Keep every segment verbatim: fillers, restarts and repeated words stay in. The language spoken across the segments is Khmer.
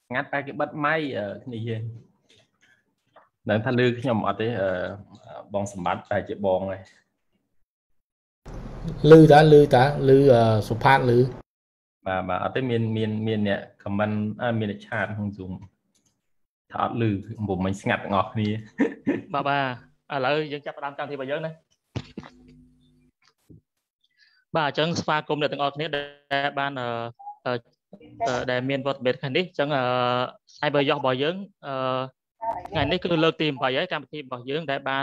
ngắt ba cái bắt máy ở cái này nên thay lư nhóm ở đây bong sầm bát tại chị bong này លឺតាលឺតាលឺសុផាតលឺ mà mà ở đây miền miền miền nè comment à, miền chat không dùng thọ lư bụng mình ngặt ngọt đi បាទបាទឥឡូវយើងចាប់ផ្ដើមកម្មវិធីរបស់យើងណាបាទអញ្ចឹងស្វាគមន៍អ្នកទាំងអស់គ្នាដែលបានដែលមានវត្តមានខាងនេះអញ្ចឹង Cyber Yacht របស់យើងថ្ងៃនេះគឺលើកទីeightហើយកម្មវិធីរបស់យើងដែលបាន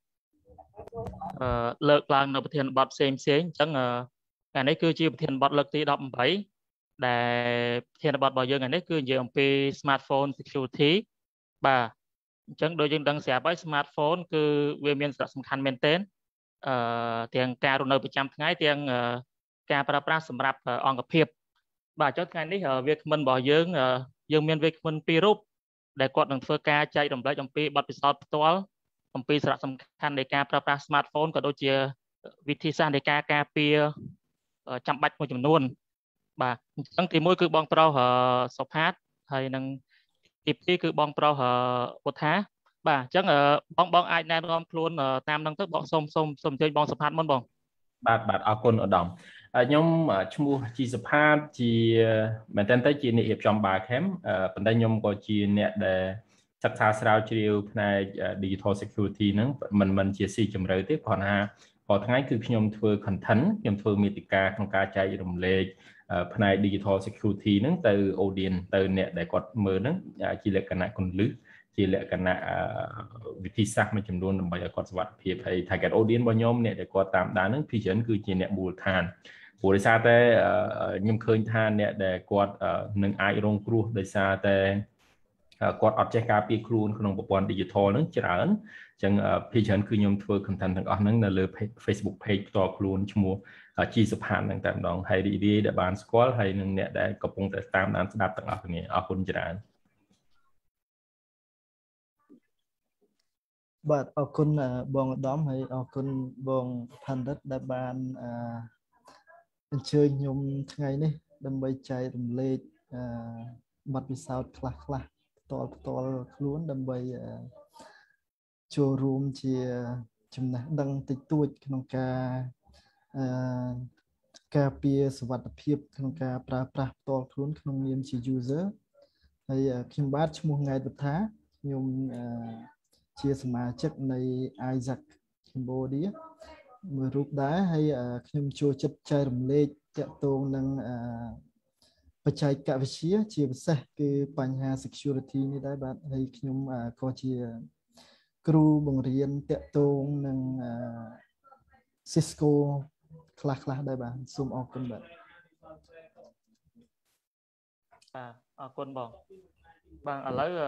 លើកឡើងនៅប្រធានបទផ្សេងផ្សេងអញ្ចឹងថ្ងៃនេះគឺជាប្រធានបទលើកទីeighteenដែលប្រធានបទរបស់យើងថ្ងៃនេះគឺនិយាយអំពី Smartphone Security បាទអញ្ចឹងដូចយើងដឹងស្រាប់ហើយ Smartphone គឺវាមានសារៈសំខាន់មែនទែនអឺទាំងការរស់នៅប្រចាំថ្ងៃទាំងការប្រើប្រាស់សម្រាប់អង្គភាពបាទចុះថ្ងៃនេះវាគ្មិនរបស់យើងយើងមានវាគ្មិនពីររូបដែលគាត់នឹងធ្វើការចែករំលែកអំពីបទពិសោធន៍ផ្ទាល់អំពីសារៈសំខាន់នៃការប្រើប្រាស់ Smartphone ក៏ដូចជាវិធីសាស្ត្រនៃការការពារចាំបាច់មួយចំនួនបាទអញ្ចឹងទីoneគឺបងប្រុសសុផាតហើយនឹងទីtwoគឺបងប្រុសពុទ្ធាបាទអញ្ចឹងបងបងអាចណែនាំខ្លួនតាមនឹងទៅបងសូមសូមសូមអញ្ជើញបងសុផាតមុនបងបាទបាទអរគុណឧត្តមខ្ញុំឈ្មោះជីសុផាតជាមែនតើទៅជាអ្នករៀបចំ Barcamp ប៉ុន្តែខ្ញុំក៏ជាអ្នកដែលសិក្សាស្រាវជ្រាវផ្នែក Digital Security ហ្នឹងមិនមិនជាស៊ីជម្រៅទេព្រោះថារាល់ថ្ងៃគឺខ្ញុំធ្វើ content ខ្ញុំធ្វើមាតិកាក្នុងការចែករំលែកផ្នែក Digital Security ហ្នឹងទៅ audience ទៅអ្នកដែលគាត់មើលហ្នឹងជាលក្ខណៈគន្លឹះជាលក្ខណៈវិធីសាស្ត្រមួយចំនួនដើម្បីឲ្យគាត់សុវត្ថិភាពហើយ target audience របស់ខ្ញុំអ្នកដែលគាត់តាមដានហ្នឹងភាគច្រើនគឺជាអ្នកមូលដ្ឋានព្រោះដោយសារតែខ្ញុំឃើញថាអ្នកដែលគាត់នឹងអាចរងគ្រោះដោយសារតែគាត់អត់ចេះការពារខ្លួនក្នុងប្រព័ន្ធ digital ហ្នឹងច្រើនអញ្ចឹងភាគច្រើនគឺខ្ញុំធ្វើ content ទាំងអស់ហ្នឹងនៅលើ Facebook page ផ្ទាល់ខ្លួនឈ្មោះជីសុផាតហ្នឹងតែម្ដងហើយរីករាយដែលបានស្គាល់ហើយនឹងអ្នកដែលកំពុងតែតាមដានស្ដាប់ទាំងអស់គ្នាអរគុណច្រើនបាទអរគុណបងឧត្តមហើយអរគុណបងផាន់ឌិតដែលបានអញ្ជើញខ្ញុំថ្ងៃនេះដើម្បីចែករំលែកបទពិសោធន៍ខ្លះខ្លះផ្ទាល់ផ្ទាល់ខ្លួនដើម្បីចូលរួមជាចំណេះដឹងតិចតួចក្នុងការអឺការពារសុវត្ថិភាពក្នុងការប្រើប្រាស់ផ្ទាល់ខ្លួនក្នុងនាមជា user ហើយខ្ញុំបាទឈ្មោះង៉ែតវុធាខ្ញុំជាសមាជិកនៃ Isaac Cambodia មួយរូបដែរហើយខ្ញុំចូលចិត្តចែករំលែកទាក់ទងនឹងបច្ចេកវិទ្យាជាពិសេសគឺបញ្ហា security នេះដែរបាទហើយខ្ញុំក៏ជាគ្រូបង្រៀនទាក់ទងនឹង Cisco ខ្លះខ្លះដែរបាទសូមអរគុណបាទបាទអរគុណបងបាទឥឡូវ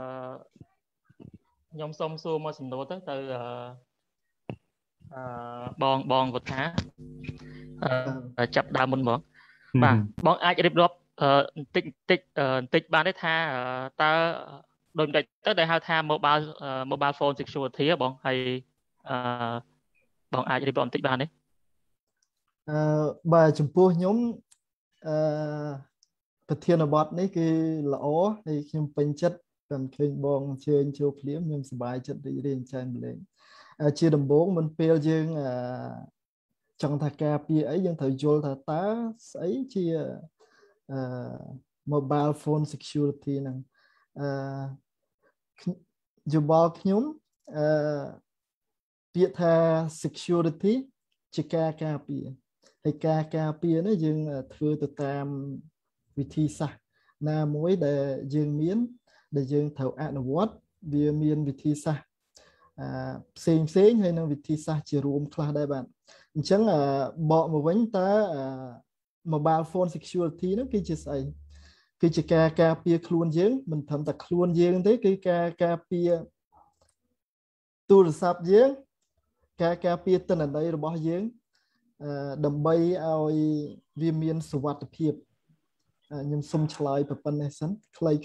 ខ្ញុំសូមសួរមកសំណួរទៅទៅអឺបងបងវុធាអឺចាប់ដើមមុនបងបាទបងអាចរៀបរាប់បន្តិចបន្តិចបន្តិចបានទេថាតើដូចមិនទៅដែលហៅថា mobile mobile phone security បងហើយអឺបងអាចរៀបរាប់បន្តិចបានទេអឺបាទចំពោះខ្ញុំអឺប្រធានបទនេះគឺល្អហើយខ្ញុំពេញចិត្តតាមឃើញបងអញ្ជើញចូលភ្លាមខ្ញុំសប្បាយចិត្តរីករាយចែកម្លែងជាដំបូងមុនពេលយើងអឺចង់ថាការពារអីយើងត្រូវយល់ថាតើស្អីជាអឺ mobile phone security ហ្នឹងអឺយោបល់ខ្ញុំអឺពាក្យថា security ជាការការពារហើយការការពារនេះយើងធ្វើទៅតាមវិធីសាស្ត្រណាមួយដែលយើងមានដែលយើងត្រូវអនុវត្តវាមានវិធីសាស្ត្រផ្សេងផ្សេងហើយនឹងវិធីសាស្ត្រជារួមខ្លះដែរបាទអញ្ចឹងបកមកវិញតើ mobile phone security នោះគឺជាស្អីគឺជាការការពារខ្លួនយើងមិនត្រឹមតែខ្លួនយើងទេគឺការការពារទូរស័ព្ទយើងការការពារទិន្នន័យរបស់យើងដើម្បីឲ្យវាមានសុវត្ថិភាពខ្ញុំសូមឆ្លើយប៉ុណ្ណេះសិនខ្លីៗ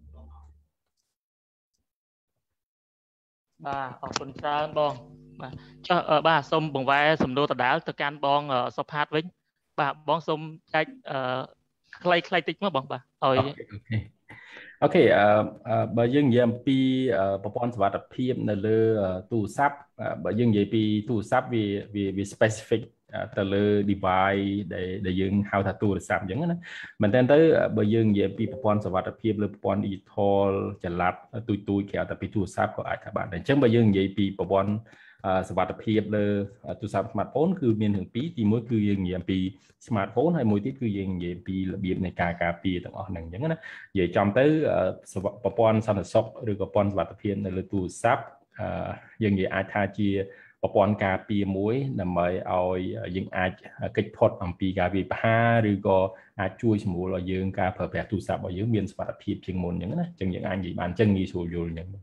បាទអរគុណច្រើនបងបាទចុះបាទសូមបង្វែរសំណួរដដែលទៅកាន់បងសុផាតវិញបាទបងសូមចែកខ្លីៗតិចមកបងបាទឲ្យអូខេ okបើយើងនិយាយអំពីប្រព័ន្ធសុវត្ថិភាពនៅលើទូរស័ព្ទបើយើងនិយាយពីទូរស័ព្ទវាវា specific ទៅលើ device ដែលដែលយើងហៅថាទូរស័ព្ទអញ្ចឹងណាមែនតើទៅបើយើងនិយាយពីប្រព័ន្ធសុវត្ថិភាពលើប្រព័ន្ធ digital ចល័តទូទូក្រៅតែពីទូរស័ព្ទក៏អាចថាបានដែរអញ្ចឹងបើយើងនិយាយពីប្រព័ន្ធសុវត្ថិភាពលើទូរស័ព្ទ smartphone គឺមានទាំងពីរទីមួយគឺយើងនិយាយអំពី smartphone ហើយមួយទៀតគឺយើងនិយាយពីរបៀបនៃការការពារទាំងអស់ហ្នឹងអញ្ចឹងណានិយាយចំទៅប្រព័ន្ធសន្តិសុខឬក៏ប្រព័ន្ធសុវត្ថិភាពនៅលើទូរស័ព្ទយើងនិយាយអាចថាជាប្រព័ន្ធការពារមួយដើម្បីឲ្យយើងអាចគេចផុតអំពីការវាយប្រហារឬក៏អាចជួយសម្រួលឲ្យយើងការប្រើប្រាស់ទូរស័ព្ទរបស់យើងមានសុវត្ថិភាពជាងមុនអញ្ចឹងណាអញ្ចឹងយើងអាចនិយាយបានអញ្ចឹងងាយស្រួលយល់អញ្ចឹង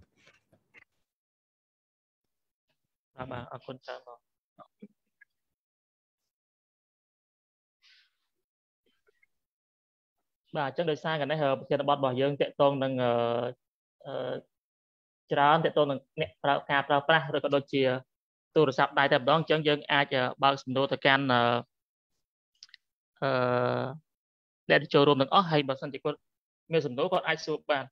បាទអរគុណច្រើនបងបាទអញ្ចឹងដោយសារកនេះប្រធានបទរបស់យើងតកតងនឹងអឺច្រើនតកតងនឹងអ្នកប្រើការប្រើប្រាស់ឬក៏ដូចជាទូរស័ព្ទដៃតែម្ដងអញ្ចឹងយើងអាចបើកសំណួរទៅកាន់អឺអ្នកចូលរួមទាំងអស់ហើយបើសិនជាគាត់មានសំណួរគាត់អាចសួរបាន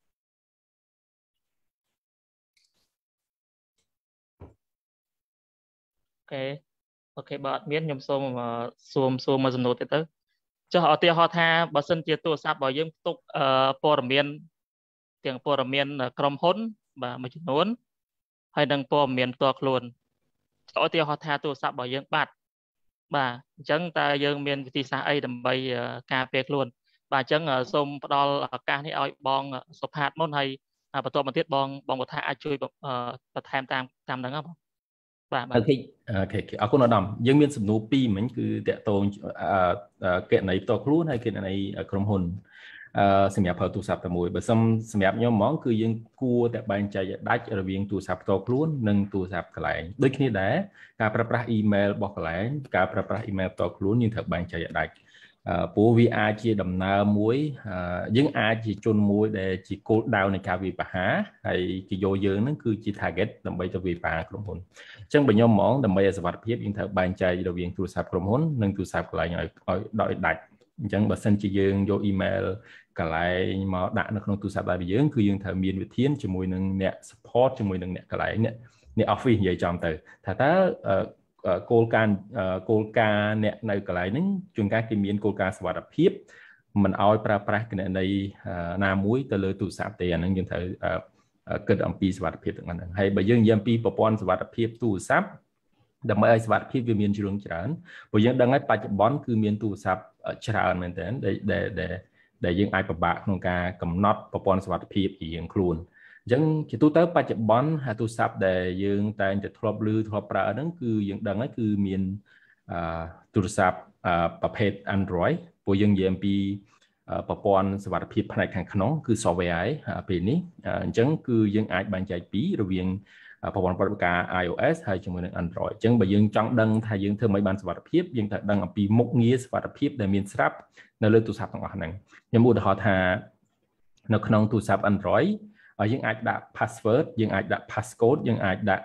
អូខេអូខេបើអត់មានខ្ញុំសូមសួរសួរមួយសំណួរទៀតទៅចុះឧទាហរណ៍ថាបើសិនជាទូរស័ព្ទរបស់យើងផ្ទុកព័ត៌មានទាំងព័ត៌មានក្រុមហ៊ុនបាទមួយចំនួនហើយនិងព័ត៌មានផ្ទាល់ខ្លួនឧទាហរណ៍ថាទូរស័ព្ទរបស់យើងបាត់បាទអញ្ចឹងតើយើងមានវិធីសាស្ត្រអីដើម្បីការពារខ្លួនបាទអញ្ចឹងសូមផ្ដល់ឱកាសនេះឲ្យបងសុផាតមុនហើយបន្ទាប់មកទៀតបងបងគាត់ថាអាចជួយបន្ថែមតាមតាមហ្នឹងបងបាទអូខេអូខេអរគុណអាដាមយើងមានសំណួរពីរមិញគឺតកតងគណនីផ្ទាល់ខ្លួនហើយគណនីក្រុមហ៊ុនអឺសម្រាប់ប្រើទូរស័ព្ទតែមួយបើសិនសម្រាប់ខ្ញុំហ្មងគឺយើងគួរតែបែងចែកឲ្យដាច់រវាងទូរស័ព្ទផ្ទាល់ខ្លួននិងទូរស័ព្ទកន្លែងដូចគ្នាដែរការប្រើប្រាស់អ៊ីមែលរបស់កន្លែងការប្រើប្រាស់អ៊ីមែលផ្ទាល់ខ្លួនយើងត្រូវបែងចែកឲ្យដាច់ព្រោះវាអាចជាដំណើរមួយយើងអាចជាជនមួយដែលជាគោលដៅនៃការវាយប្រហារហើយគេយកយើងហ្នឹងគឺជា target ដើម្បីទៅវាយប្រហារក្រុមហ៊ុនអញ្ចឹងបើខ្ញុំហ្មងដើម្បីឲ្យសុវត្ថិភាពយើងត្រូវបែងចែករវាងទូរស័ព្ទក្រុមហ៊ុននិងទូរស័ព្ទកន្លែងឲ្យឲ្យដោយដាច់អញ្ចឹងបើសិនជាយើងយកអ៊ីមែលកន្លែងមកដាក់នៅក្នុងទូរស័ព្ទដៃរបស់យើងគឺយើងត្រូវមានវិធានជាមួយនឹងអ្នក support ជាមួយនឹងអ្នកកន្លែងអ្នកអ្នក office និយាយចំទៅថាតើគោលការណ៍គោលការណ៍អ្នកនៅកន្លែងហ្នឹងជួនកាលគេមានគោលការណ៍សុវត្ថិភាពមិនឲ្យប្រើប្រាស់គណនីណាមួយទៅលើទូរស័ព្ទទេអាហ្នឹងយើងត្រូវគិតអំពីសុវត្ថិភាពទាំងហ្នឹងហើយបើយើងនិយាយអំពីប្រព័ន្ធសុវត្ថិភាពទូរស័ព្ទដើម្បីឲ្យសុវត្ថិភាពវាមានជ្រុងច្រើនព្រោះយើងដឹងហើយបច្ចុប្បន្នគឺមានទូរស័ព្ទច្រើនមែនទែនដែលដែលដែលយើងអាចពិបាកក្នុងការកំណត់ប្រព័ន្ធសុវត្ថិភាពរៀងខ្លួនអញ្ចឹងជាទូទៅបច្ចុប្បន្នទូរស័ព្ទដែលយើងតែងតែធ្លាប់ឮធ្លាប់ប្រើហ្នឹងគឺយើងដឹងហើយគឺមានទូរស័ព្ទប្រភេទ Android ព្រោះយើងនិយាយអំពីប្រព័ន្ធសុវត្ថិភាពផ្នែកខាងក្នុងគឺ software ហើយពេលនេះអញ្ចឹងគឺយើងអាចបែងចែកពីរវាងប្រព័ន្ធប្រតិបត្តិការ iOS ហើយជាមួយនឹង Android អញ្ចឹងបើយើងចង់ដឹងថាយើងធ្វើម៉េចបានសុវត្ថិភាពយើងត្រូវដឹងអំពីមុខងារសុវត្ថិភាពដែលមានស្រាប់នៅលើទូរស័ព្ទទាំងអស់ហ្នឹងខ្ញុំឧទាហរណ៍ថានៅក្នុងទូរស័ព្ទ Android យើងអាចដាក់ password យើងអាចដាក់ passcode យើងអាចដាក់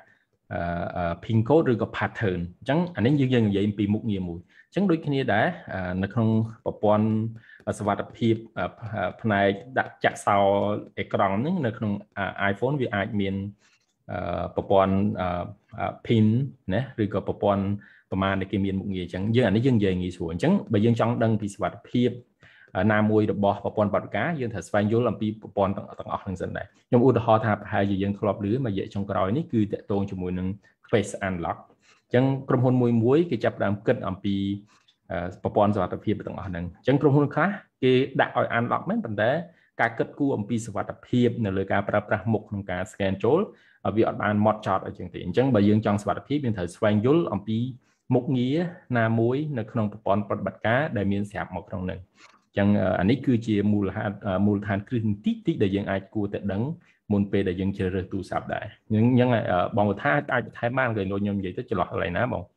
pin code ឬក៏ pattern អញ្ចឹងអានេះយើងយើងនិយាយពីមុខងារមួយអញ្ចឹងដូចគ្នាដែរនៅក្នុងប្រព័ន្ធសុវត្ថិភាពផ្នែកដាក់ចាក់សោអេក្រង់ហ្នឹងនៅក្នុង iPhone វាអាចមានប្រព័ន្ធ pin ណាឬក៏ប្រព័ន្ធប្រមាណដែលគេមានមុខងារអញ្ចឹងយើងអានេះយើងនិយាយងាយស្រួលអញ្ចឹងបើយើងចង់ដឹងពីសុវត្ថិភាពណាមួយរបស់ប្រព័ន្ធបដិការយើងត្រូវស្វែងយល់អំពីប្រព័ន្ធទាំងទាំងអស់ហ្នឹងសិនដែរខ្ញុំឧទាហរណ៍ថាប្រហែលជាយើងធ្លាប់ឮមួយរយៈចុងក្រោយនេះគឺតាក់ទងជាមួយនឹង Face Unlock អញ្ចឹងក្រុមហ៊ុនមួយមួយគេចាប់ផ្ដើមគិតអំពីប្រព័ន្ធសុវត្ថិភាពទាំងអស់ហ្នឹងអញ្ចឹងក្រុមហ៊ុនខ្លះគេដាក់ឲ្យ Unlock មែនប៉ុន្តែការគិតគូរអំពីសុវត្ថិភាពនៅលើការប្រើប្រាស់មុខក្នុងការ scan ចូលវាអត់បានម៉ត់ចត់អញ្ចឹងទេអញ្ចឹងបើយើងចង់សុវត្ថិភាពយើងត្រូវស្វែងយល់អំពីមុខងារណាមួយនៅក្នុងប្រព័ន្ធប្រតិបត្តិការដែលមានស្រាប់មកក្នុងហ្នឹងអញ្ចឹងអានេះគឺជាមូលហេតុមូលដ្ឋានគ្រឹះបន្តិចតិចដែលយើងអាចគួរតែដឹងមុនពេលដែលយើងជ្រើសរើសទូរស័ព្ទដែរអញ្ចឹងបងថាអាចបន្ថែមបានគេលោកខ្ញុំនិយាយទៅច្រឡោះកន្លែងណាបង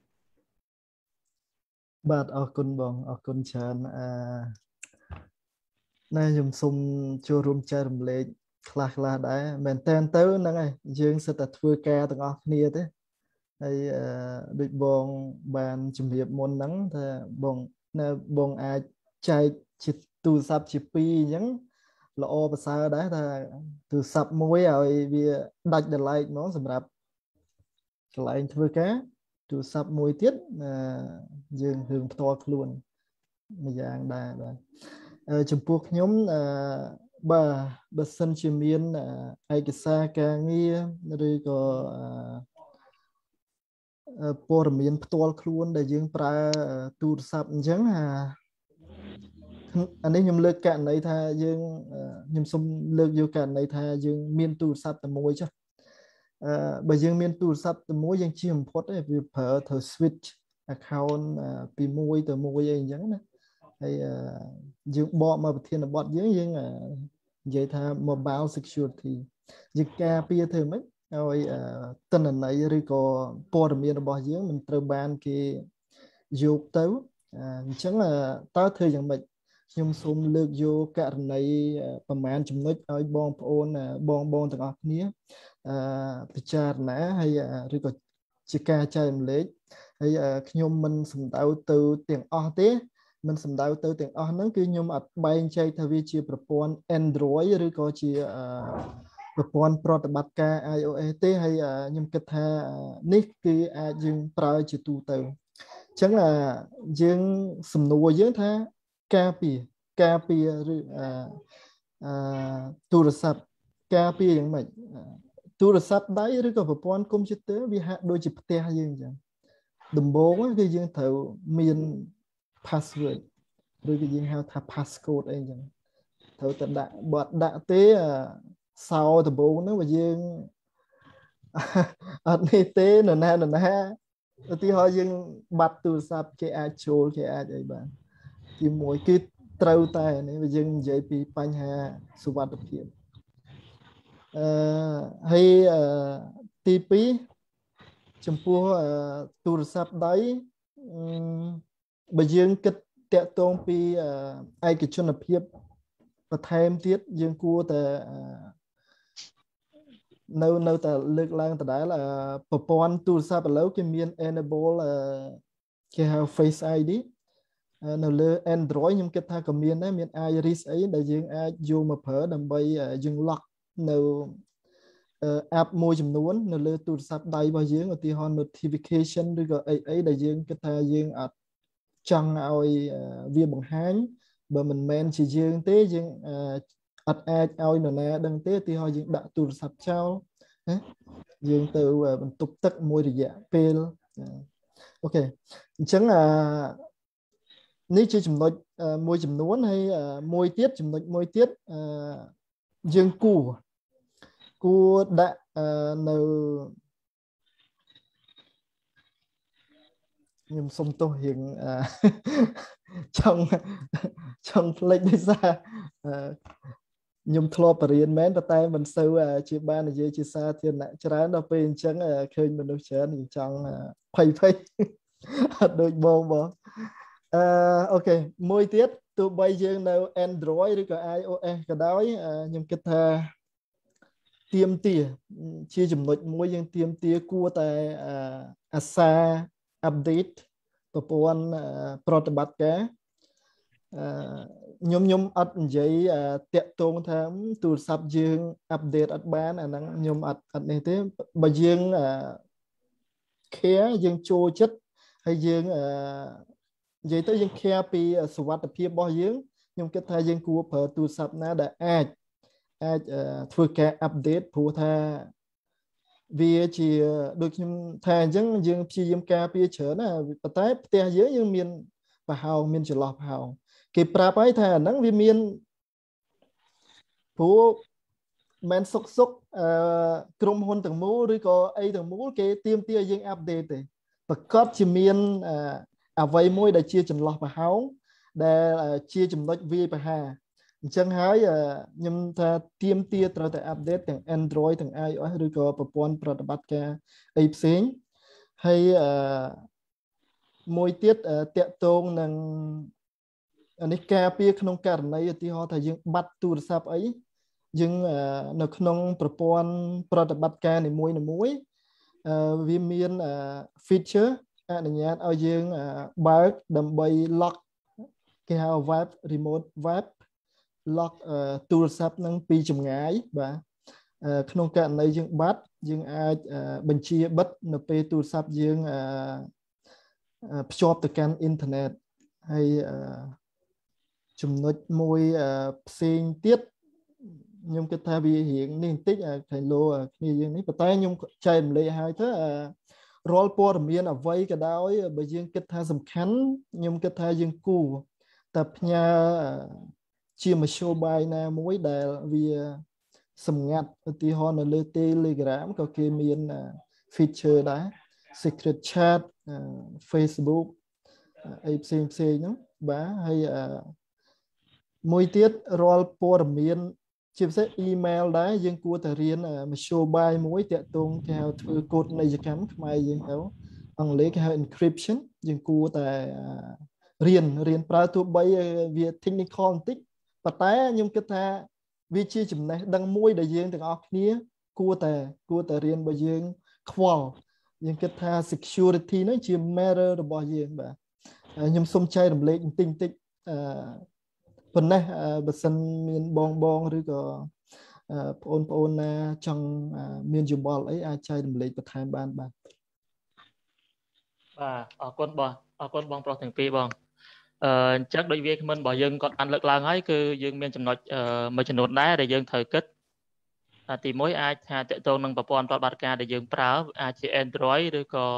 បាទអរគុណបងអរគុណច្រើនអឺណែខ្ញុំសូមចូលរួមចែករំលែកខ្លះខ្លះដែរមែនតើទៅហ្នឹងហើយយើងសិតតែធ្វើការទាំងអស់គ្នាទេហើយអឺដូចបងបានជំរាបមុនហ្នឹងថាបងនៅបងអាចចែកជាទូរស័ព្ទជាពីរអញ្ចឹងល្អប្រសើរដែរថាទូរស័ព្ទមួយឲ្យវាដាច់ដល់ឡែកហ្មងសម្រាប់កន្លែងធ្វើការទូរស័ព្ទមួយទៀតយើងរឿងផ្ទាល់ខ្លួនមួយយ៉ាងដែរបាទចំពោះខ្ញុំបាទបើសិនជាមានឯកសារការងារឬក៏ព័ត៌មានផ្ទាល់ខ្លួនដែលយើងប្រើទូរស័ព្ទអញ្ចឹងអានេះខ្ញុំលើកករណីថាយើងខ្ញុំសូមលើកយកករណីថាយើងមានទូរស័ព្ទតែមួយចុះអឺបើយើងមានទូរស័ព្ទតែមួយយើងជាបំផុតទេវាប្រើត្រូវ switch account ពីមួយទៅមួយអីអញ្ចឹងណាហើយយើងបកមកប្រធានបទយើងយើងនិយាយថា mobile security យើងការពារធ្វើម៉េចឲ្យទិន្នន័យឬក៏ព័ត៌មានរបស់យើងមិនត្រូវបានគេយកទៅអញ្ចឹងតើធ្វើយ៉ាងម៉េចខ្ញុំសូមលើកយកករណីប្រមាណចំណុចឲ្យបងប្អូនបងបងទាំងអស់គ្នាពិចារណាហើយឬក៏ជាការចែករំលែកហើយខ្ញុំមិនសំដៅទៅទាំងអស់ទេមិនសំដៅទៅទាំងអស់ហ្នឹងគឺខ្ញុំអត់បែងចែកថាវាជាប្រព័ន្ធ Android ឬក៏ជាប្រព័ន្ធប្រតិបត្តិការ iOS ទេហើយខ្ញុំគិតថានេះគឺអាចយើងប្រើជាទូទៅអញ្ចឹងយើងសំណួរយើងថាការពារការពារឬអឺទូរស័ព្ទការពារយ៉ាងម៉េចទូរស័ព្ទដៃឬក៏ប្រព័ន្ធកុំព្យូទ័រវាហាក់ដូចជាផ្ទះយើងអញ្ចឹងដំបូងគឺយើងត្រូវមាន password ឬក៏យើងហៅថា passcode អីអញ្ចឹងត្រូវតែដាក់បើអត់ដាក់ទេសោដំបូងហ្នឹងបើយើងអត់នេះទេនរណានរណាឧទាហរណ៍យើងបាត់ទូរស័ព្ទគេអាចចូលគេអាចអីបានទីមួយគឺត្រូវតែនេះបើយើងនិយាយពីបញ្ហាសុវត្ថិភាពអឺហើយទីពីរចំពោះទូរស័ព្ទដៃបើយើងគិតតាក់ទងពីឯកជនភាពបន្ថែមទៀតយើងគួរតែនៅនៅតែលើកឡើងដដែលប្រព័ន្ធទូរស័ព្ទឥឡូវគេមាន enable គេហៅ Face អាយ ឌី នៅលើ Android ខ្ញុំគិតថាក៏មានដែរមាន Iris អីដែលយើងអាចយកមកប្រើដើម្បីយើង lock នៅ app មួយចំនួននៅលើទូរស័ព្ទដៃរបស់យើងឧទាហរណ៍ notification ឬក៏អីអីដែលយើងគិតថាយើងអត់ចង់ឲ្យវាបង្ហាញបើមិនមែនជាយើងទេយើងអត់អាចឲ្យនរណាដឹងទេឧទាហរណ៍យើងដាក់ទូរស័ព្ទចោលណាយើងទៅបន្ទប់ទឹកមួយរយៈពេលអូខេអញ្ចឹងនេះជាចំណុចមួយចំនួនហើយមួយទៀតចំណុចមួយទៀតយើងគួរគួរដាក់នៅខ្ញុំសុំទោសរៀងចង់ចង់ផ្លេចដោយសារខ្ញុំធ្លាប់បរៀនមែនតែមិនសូវជាបាននិយាយជាសាធារណៈច្រើនដល់ពេលអញ្ចឹងឃើញមនុស្សច្រើនចង់ភ័យភ័យអត់ដូចបងបងអឺអូខេមួយទៀតទោះបីយើងនៅ Android ឬក៏ iOS ក៏ដោយខ្ញុំគិតថាទៀមទាជាចំណុចមួយយើងទៀមទាគួរតែអាសា update ប្រព័ន្ធប្រតិបត្តិការខ្ញុំខ្ញុំអត់និយាយតាក់ទងថាទូរស័ព្ទយើង update អត់បានអាហ្នឹងខ្ញុំអត់អត់នេះទេបើយើង care យើងចូលចិត្តហើយយើងនិយាយទៅយើង care ពីសុវត្ថិភាពរបស់យើងខ្ញុំគិតថាយើងគួរប្រើទូរស័ព្ទណាដែលអាចអាចធ្វើការ update ព្រោះថាវាជាដូចខ្ញុំថាអញ្ចឹងយើងព្យាយាមការពារច្រើនណាប៉ុន្តែផ្ទះយើងយើងមានប្រហោងមានចន្លោះប្រហោងគេប្រាប់ឲ្យថាអាហ្នឹងវាមានព្រោះមិនសុកសុកអឺក្រុមហ៊ុនទាំងមូលឬក៏អីទាំងមូលគេទៀមទាយើងអាប់ដេតទេប្រកាសជាមានអ្វីមួយដែលជាចន្លោះប្រហោងដែលជាចំណុចវាយប្រហារអញ្ចឹងហើយខ្ញុំថាទៀមទាត្រូវតែអាប់ដេតទាំង Android ទាំង iOS ឬក៏ប្រព័ន្ធប្រតិបត្តិការអីផ្សេងហើយមួយទៀតតាក់ទងនឹងនេះការពារក្នុងករណីឧទាហរណ៍ថាយើងបាត់ទូរស័ព្ទអីយើងនៅក្នុងប្រព័ន្ធប្រតិបត្តិការនីមួយៗវាមាន feature អនុញ្ញាតឲ្យយើងបើកដើម្បី lock គេហៅ web remote web lock ទូរស័ព្ទនឹងពីចម្ងាយបាទក្នុងករណីយើងបាត់យើងអាចបញ្ជាបិទនៅពេលទូរស័ព្ទយើងភ្ជាប់ទៅកាន់អ៊ីនធឺណិតហើយចំណុចមួយផ្សេងទៀតខ្ញុំគិតថាវារៀងនេះបន្តិចខៃឡូគ្នាយើងនេះប៉ុន្តែខ្ញុំចែករំលែកឲ្យទៅរាល់ព័ត៌មានអ្វីក៏ដោយបើយើងគិតថាសំខាន់ខ្ញុំគិតថាយើងគួរតែផ្ញើជាមធ្យោបាយណាមួយដែលវាសម្ងាត់ឧទាហរណ៍នៅលើ Telegram ក៏គេមាន feature ដែរ secret chat Facebook អីផ្សេងផ្សេងហ្នឹងបាទហើយមួយទៀតរាល់ព័ត៌មានជាពិសេស email ដែរយើងគួរតែរៀនមធ្យោបាយមួយតាក់ទងគេហៅធ្វើកូដនីយកម្មខ្មែរយើងហៅអង់គ្លេសគេហៅ encryption យើងគួរតែរៀនរៀនប្រើទោះបីវា technical បន្តិចប៉ុន្តែខ្ញុំគិតថាវាជាចំណេះដឹងមួយដែលយើងទាំងអស់គ្នាគួរតែគួរតែរៀនបើយើងខ្វល់យើងគិតថា security ហ្នឹងជា matter របស់យើងបាទខ្ញុំសូមចែករំលែកបន្តិចបន្តិចអឺប៉ុណ្ណេះបើសិនមានបងបងឬក៏បងប្អូនណាចង់មានយោបល់អីអាចចែករំលែកបន្ថែមបានបាទបាទអរគុណបងអរគុណបងប្រុសទាំងពីរបងអឺអញ្ចឹងដូចវាគ្មិនរបស់យើងគាត់បានលើកឡើងហើយគឺយើងមានចំណុចមួយចំនួនដែរដែលយើងត្រូវគិតទីមួយអាចថាតកតងនឹងប្រព័ន្ធប្រតិបត្តិការដែលយើងប្រើអាចជា Android ឬក៏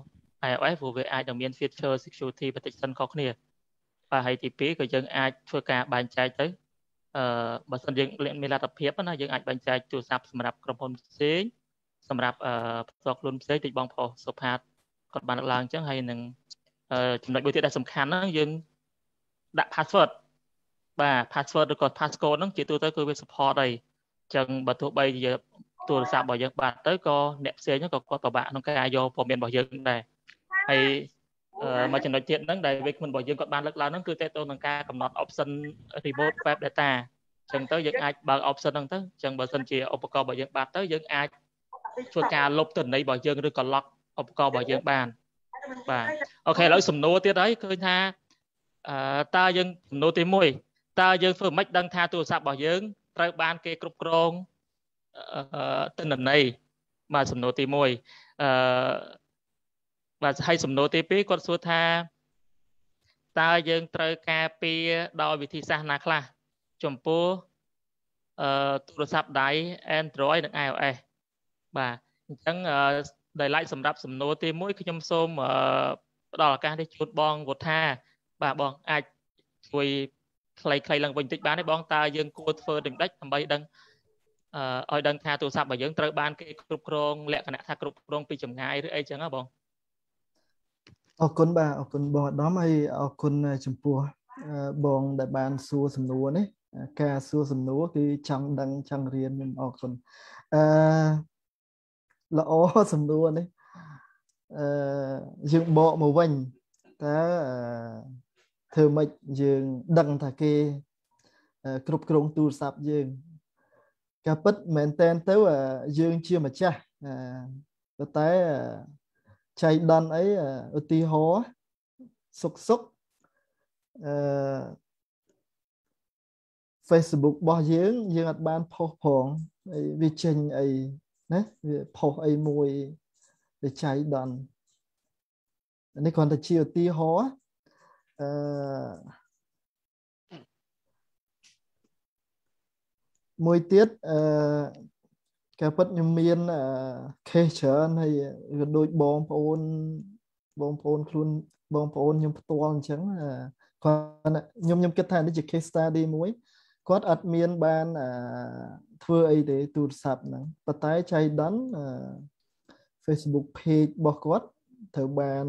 iOS ព្រោះវាអាចនឹងមាន feature security protection ខុសគ្នាបាទហើយទីពីរក៏យើងអាចធ្វើការបែងចែកទៅអឺបើសិនយើងមានលទ្ធភាពណាយើងអាចបែងចែកទូរស័ព្ទសម្រាប់ក្រុមហ៊ុនផ្សេងសម្រាប់អឺផ្ទាល់ខ្លួនផ្សេងដូចបងប្រុសសុផាតគាត់បានលើកឡើងអញ្ចឹងហើយនឹងចំណុចមួយទៀតដែលសំខាន់ហ្នឹងយើងដាក់ password បាទ password ឬក៏ passcode ហ្នឹងជាទូទៅគឺវា support ហើយអញ្ចឹងបើទោះបីជាទូរស័ព្ទរបស់យើងបាត់ទៅក៏អ្នកផ្សេងហ្នឹងក៏គាត់ពិបាកក្នុងការយកព័ត៌មានរបស់យើងដែរហើយមួយចំណុចទៀតហ្នឹងដែលវាគ្មិនរបស់យើងគាត់បានលើកឡើងហ្នឹងគឺតេតទៅនឹងការកំណត់ option remote web data អញ្ចឹងទៅយើងអាចបើក option ហ្នឹងទៅអញ្ចឹងបើសិនជាឧបករណ៍របស់យើងបាត់ទៅយើងអាចធ្វើការលុបទិន្នន័យរបស់យើងឬក៏ lock ឧបករណ៍របស់យើងបានបាទអូខេឥឡូវសំណួរទៀតហើយឃើញថាអឺតើយើងសំណួរទីមួយតើយើងធ្វើមិនដឹងថាទូរស័ព្ទរបស់យើងត្រូវបានគេគ្រប់គ្រងទិន្នន័យបាទសំណួរទីមួយអឺបាទហើយសំណួរទីពីរគាត់សួរថាតើយើងត្រូវការពារដោយវិធីសាស្ត្រណាខ្លះចំពោះអឺទូរស័ព្ទដៃ Android និង iOS បាទអញ្ចឹងដែលឡែកសម្រាប់សំណួរទីមួយខ្ញុំសូមផ្ដល់ឱកាសនេះជូនបងវុធាបាទបងអាចជួយខ្លីៗឡើងវិញបន្តិចបានទេបងតើយើងគួរធ្វើដូចម្ដេចដើម្បីដឹងអឺឲ្យដឹងថាទូរស័ព្ទរបស់យើងត្រូវបានគេគ្រប់គ្រងលក្ខណៈថាគ្រប់គ្រងពីចម្ងាយឬអីចឹងហ៎បងអរគុណបាទអរគុណបងអាដាមហើយអរគុណចំពោះបងដែលបានសួរសំណួរនេះការសួរសំណួរគឺចង់ដឹងចង់រៀនខ្ញុំអរគុណអឺល្អសំណួរនេះអឺយើងបកមកវិញតើធ្វើម៉េចយើងដឹងថាគេគ្រប់គ្រងទូរស័ព្ទយើងការពិតមែនតែនទៅយើងជាម្ចាស់ប៉ុន្តែចៃដន្យអីឧទាហរណ៍សុកសុកអឺ Facebook របស់យើងយើងអត់បានផុសផងវាចេញអីណាវាផុសអីមួយដែលចៃដន្យនេះគ្រាន់តែជាឧទាហរណ៍អឺមួយទៀតអឺការពិតខ្ញុំមាន case ច្រើនហើយក៏ដូចបងប្អូនបងប្អូនខ្លួនបងប្អូនខ្ញុំផ្ទាល់អញ្ចឹងគាត់ខ្ញុំខ្ញុំគិតថានេះជា case study មួយគាត់អត់មានបានធ្វើអីទេទូរស័ព្ទហ្នឹងប៉ុន្តែចៃដន្យ Facebook page របស់គាត់ត្រូវបាន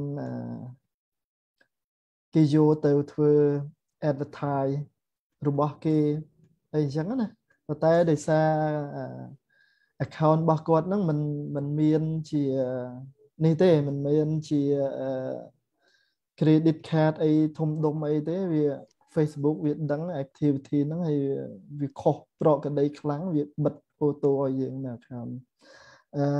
គេយកទៅធ្វើ advertise របស់គេអីអញ្ចឹងណាប៉ុន្តែដោយសារ account របស់គាត់ហ្នឹងมันมันមានជានេះទេมันមានជា credit card អីធំដុំអីទេវា Facebook វាដឹង activity ហ្នឹងហើយវាខុសប្រក្រតីខ្លាំងវាបិទ auto ឲ្យយើងនៅ account អឺ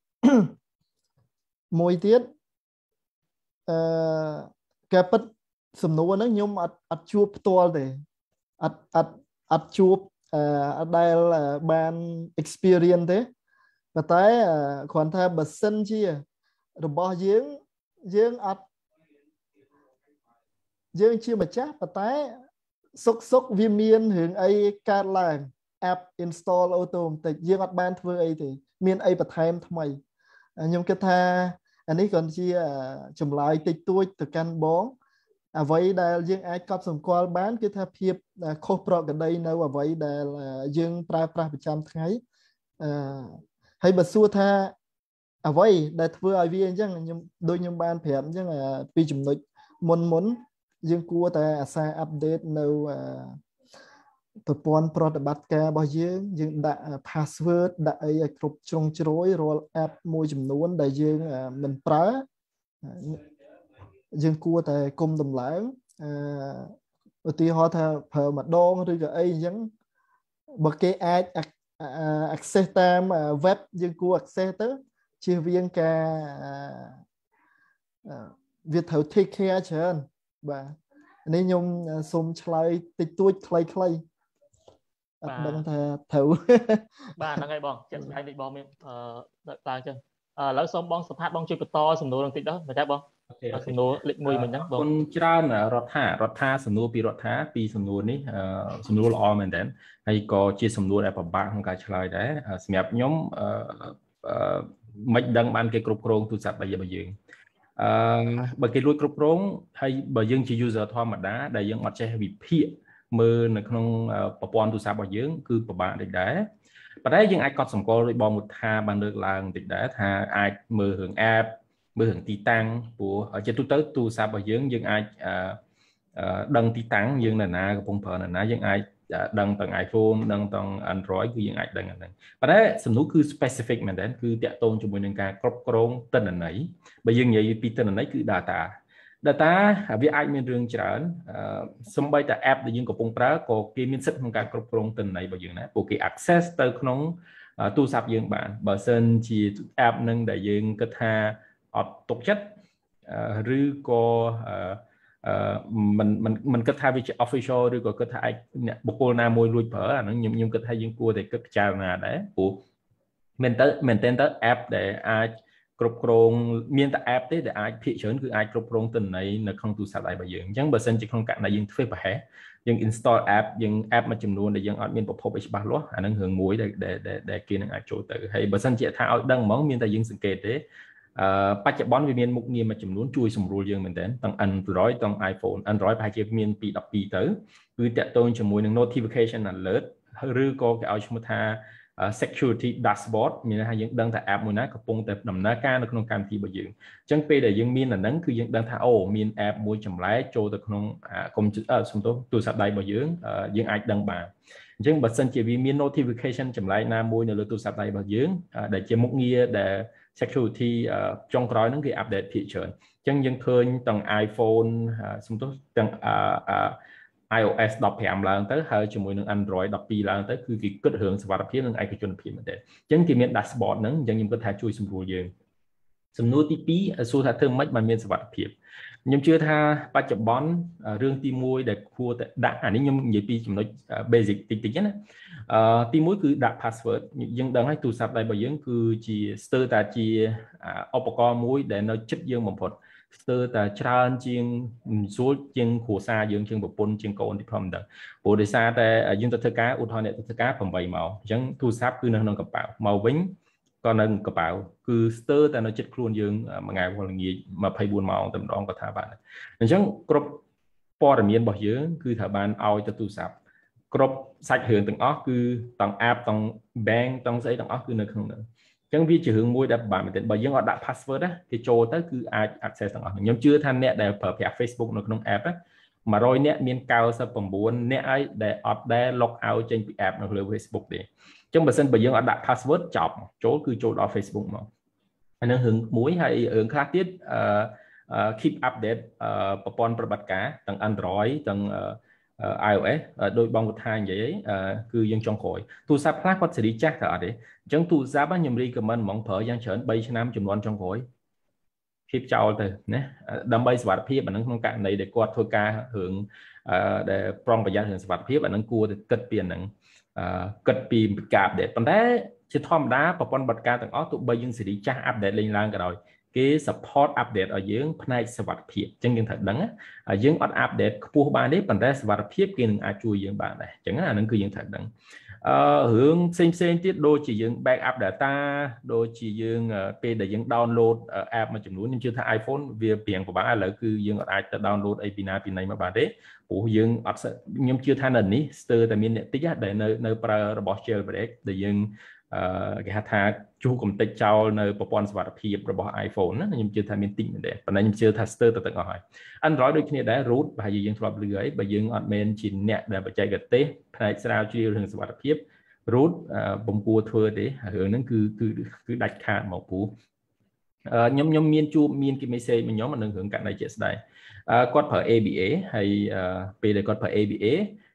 មួយទៀតអឺការពិតសំណួរហ្នឹងខ្ញុំអត់អត់ជួបផ្ទាល់ទេអត់អត់អត់ជួបអឺដែលបាន experience ទេប៉ុន្តែគ្រាន់ថាបើសិនជារបស់យើងយើងអត់យើងជាម្ចាស់ប៉ុន្តែសុកសុកវាមានរឿងអីកើតឡើង app install automatic យើងអត់បានធ្វើអីទេមានអីបន្ថែមថ្មីខ្ញុំគិតថាអានេះគ្រាន់ជាចម្លើយតិចតួចទៅកាន់បងអ្វីដែលយើងអាចកត់សម្គាល់បានគឺថាភាពខុសប្រក្រតីនៅអ្វីដែលយើងប្រើប្រាស់ប្រចាំថ្ងៃអឺហើយបើសួរថាអ្វីដែលធ្វើឲ្យវាអញ្ចឹងខ្ញុំដូចខ្ញុំបានប្រាប់អញ្ចឹងពីចំណុចមុនមុនយើងគួរតែអាសាអាប់ដេតនៅប្រព័ន្ធប្រតិបត្តិការរបស់យើងយើងដាក់ password ដាក់អីឲ្យគ្រប់ជ្រុងជ្រោយរាល់ app មួយចំនួនដែលយើងមិនប្រើយើងគួរតែគុំតម្លើងឧទាហរណ៍ថាប្រើម្ដងឬក៏អីអញ្ចឹងបើគេអាច access តាម web យើងគួរ access ទៅជៀសវាងការវាត្រូវ take care ច្រើនបាទនេះខ្ញុំសូមឆ្លើយតិចតួចខ្លីៗអត់ដឹងថាត្រូវបាទហ្នឹងហើយបងជាក់ស្ដែងដូចបងមានអឺឡើងចឹងឥឡូវសូមបងសុផាតបងជួយបន្តសំណួរបន្តិចទៅមិនទេបងសំណួរលេខមួយមិញហ្នឹងបងគុណច្រើនរដ្ឋារដ្ឋាសំណួរពីរដ្ឋាពីសំណួរនេះសំណួរល្អមែនតើហើយក៏ជាសំណួរដែលពិបាកក្នុងការឆ្លើយដែរសម្រាប់ខ្ញុំអឺមិនដឹងបានគេគ្រប់គ្រងទូរស័ព្ទរបស់យើងអឺបើគេលួចគ្រប់គ្រងហើយបើយើងជា user ធម្មតាដែលយើងអត់ចេះវិភាគមើលនៅក្នុងប្រព័ន្ធទូរស័ព្ទរបស់យើងគឺពិបាកតិចដែរប៉ុន្តែយើងអាចកត់សម្គាល់ដោយបងមុថាបានលើកឡើងតិចដែរថាអាចមើលរឿង app មើលរឿងទីតាំងព្រោះជាទូទៅទូរស័ព្ទរបស់យើងយើងអាចដឹងទីតាំងយើងនៅណាកំពុងប្រើនៅណាយើងអាចដឹងទាំង iPhone ដឹងទាំង Android គឺយើងអាចដឹងហ្នឹងប៉ុន្តែសំណួរគឺ specific មែនទេគឺតាក់ទងជាមួយនឹងការគ្រប់គ្រងទិន្នន័យបើយើងនិយាយពីទិន្នន័យគឺ data data វាអាចមានរឿងច្រើនសម្បីតែ app ដែលយើងកំពុងប្រើក៏គេមានសិទ្ធិក្នុងការគ្រប់គ្រងទិន្នន័យរបស់យើងដែរព្រោះគេ access ទៅក្នុងទូរស័ព្ទយើងបានបើសិនជា app នឹងដែលយើងគិតថាអត់ទុកចិត្តឬក៏អឺមិនមិនមិនគិតថាវាជា official ឬក៏គិតថាអាចអ្នកបុគ្គលណាមួយលួចប្រើអាហ្នឹងខ្ញុំខ្ញុំគិតថាយើងគួរតែគិតពិចារណាដែរព្រោះមែនតើមែនតើ app ដែលអាចគ្រប់គ្រងមានតែ app ទេដែលអាចភាគច្រើនគឺអាចគ្រប់គ្រងទិន្នន័យនៅក្នុងទូរស័ព្ទដៃរបស់យើងអញ្ចឹងបើសិនជាក្នុងករណីយើងធ្វើប្រហែសយើង install app យើង app មួយចំនួនដែលយើងអត់មានប្រភពឲ្យច្បាស់លាស់អាហ្នឹងរឿងមួយដែលដែលគេនឹងអាចចូលទៅហើយបើសិនជាថាឲ្យដឹងហ្មងមានតែយើងសង្កេតទេអឺបច្ចុប្បន្នវាមានមុខងារមួយចំនួនជួយសម្រួលយើងមែនទែនទាំង Android ទាំង iPhone Android ប្រហែលជាមានពីដប់ពីរទៅគឺតាក់ទងជាមួយនឹង notification alert ឬក៏គេឲ្យឈ្មោះថា security dashboard មានន័យថាយើងដឹងថា app មួយណាកំពុងតែដំណើរការនៅក្នុងកម្មវិធីរបស់យើងអញ្ចឹងពេលដែលយើងមានអាហ្នឹងគឺយើងដឹងថាអូមាន app មួយចម្លែកចូលទៅក្នុងកុំព្យូទ័រសំទោសទូរស័ព្ទដៃរបស់យើងយើងអាចដឹងបានអញ្ចឹងបើសិនជាវាមាន notification ចម្លែកណាមួយនៅលើទូរស័ព្ទដៃរបស់យើងដែលជាមុខងារដែល security ចុងក្រោយហ្នឹងគេ update ភាគច្រើនអញ្ចឹងយើងឃើញទាំង iPhone សំទោសទាំង iOS ដប់ប្រាំឡើងទៅហើយជាមួយនឹង Android ដប់ពីរឡើងទៅគឺគេគិតរឿងសុវត្ថិភាពនិងឯកជនភាពមែនទេអញ្ចឹងគេមាន dashboard ហ្នឹងអញ្ចឹងខ្ញុំគិតថាជួយសម្រួលយើងសំណួរទីពីរសួរថាធ្វើម៉េចបានមានសុវត្ថិភាពខ្ញុំជឿថាបច្ចុប្បន្នរឿងទីមួយដែលគួរតែដាក់អានេះខ្ញុំនិយាយពីចំណុច basic តិចតិចណាអឺទីមួយគឺដាក់ password យើងដឹងហើយទូរស័ព្ទដៃរបស់យើងគឺជាស្ទើរតែជាឧបករណ៍មួយដែលនៅជិតយើងបំផុតស្ទើរតែច្រើនជាងស្រួលជាងគ្រួសារយើងជាងប្រពន្ធជាងកូនទីផងដែរព្រោះដោយសារតែយើងទៅធ្វើការឧទាហរណ៍អ្នកទៅធ្វើការប្រាំបីម៉ោងអញ្ចឹងទូរស័ព្ទគឺនៅក្នុងកប៉ាល់មកវិញក៏នៅកប៉ាល់គឺស្ទើរតែនៅជិតខ្លួនយើងមួយថ្ងៃវល់ល្ងាចម្ភៃបួនម៉ោងតែម្ដងក៏ថាបានអញ្ចឹងគ្រប់ព័ត៌មានរបស់យើងគឺត្រូវបានឲ្យទៅទូរស័ព្ទគ្រប់សាច់រឿងទាំងអស់គឺទាំង app ទាំង bank ទាំងស្អីទាំងអស់គឺនៅក្នុងនោះអញ្ចឹងវាជារឿងមួយដែលពិបាកមែនទែនបើយើងអត់ដាក់ password ណាគេចូលទៅគឺអាច access ទាំងអស់ខ្ញុំជឿថាអ្នកដែលប្រើប្រាស់ Facebook នៅក្នុង app ណាមួយរយនាក់មានកៅសិបប្រាំបួននាក់ហើយដែលអត់ដែល log out ចេញពី app នៅលើ Facebook ទេអញ្ចឹងបើសិនបើយើងអត់ដាក់ password ចប់ចូលគឺចូលដល់ Facebook មកអានឹងរឿងមួយហើយរឿងខ្លះទៀតអឺ keep update ប្រព័ន្ធប្រតិបត្តិការទាំង Android ទាំង iOS ដោយបងគាត់ថានិយាយគឺយើងចុងក្រោយទូរស័ព្ទខ្លះគាត់សេរីចាស់ទៅអត់ទេអញ្ចឹងទូរស័ព្ទខ្ញុំ recommend ហ្មងប្រើយ៉ាងច្រើនបីឆ្នាំចំនួនចុងក្រោយភាពចោលទៅណាដើម្បីសុវត្ថិភាពអានឹងក្នុងករណីដែលគាត់ធ្វើការរឿងដែលប្រុងប្រយ័ត្នរឿងសុវត្ថិភាពអានឹងគួរតែគិតពីអានឹងគិតពីការអាប់ដេតប៉ុន្តែជាធម្មតាប្រព័ន្ធបត្តិការទាំងអស់ទោះបីយើងសេរីចាស់អាប់ដេតលេងឡើងក៏ដោយគេ support update ឲ្យយើងផ្នែកសុវត្ថិភាពអញ្ចឹងយើងត្រូវដឹងយើងអត់ update ខ្ពស់បានទេប៉ុន្តែសុវត្ថិភាពគេនឹងអាចជួយយើងបានដែរអញ្ចឹងអានឹងគឺយើងត្រូវដឹងអឺរឿងផ្សេងផ្សេងទៀតដូចជាយើង backup data ដូចជាយើងពេលដែលយើង download app មួយចំនួនខ្ញុំជឿថា iPhone វាព្រៀងពិបាកឥឡូវគឺយើងអត់អាចទៅ download អីពីណាពីណីមកបានទេព្រោះយើងអត់ខ្ញុំជឿថានៅនេះស្ទើរតែមានអ្នកតិចដែលនៅនៅប្រើរបស់ jailbreak ដែលយើងអឺគេហៅថាជួសកំតិចចោលនៅប្រព័ន្ធសុវត្ថិភាពរបស់ iPhone ណាខ្ញុំជឿថាមានតិចមែនទេប៉ុន្តែខ្ញុំជឿថាស្ទើរតែទាំងអស់ហើយ Android ដូចគ្នាដែរ root ប្រហែលជាយើងធ្លាប់ឮហើយបើយើងអត់មែនជាអ្នកដែលបច្ចេកទេសផ្នែកស្រាវជ្រាវរឿងសុវត្ថិភាព root បំពួរធ្វើទេរឿងហ្នឹងគឺគឺគឺដាច់ខាតមកព្រោះខ្ញុំខ្ញុំមានជួបមានគេ message មកខ្ញុំអានឹងរឿងករណីជាក់ស្ដែងគាត់ប្រើ A B A ហើយពេលដែលគាត់ប្រើ A B A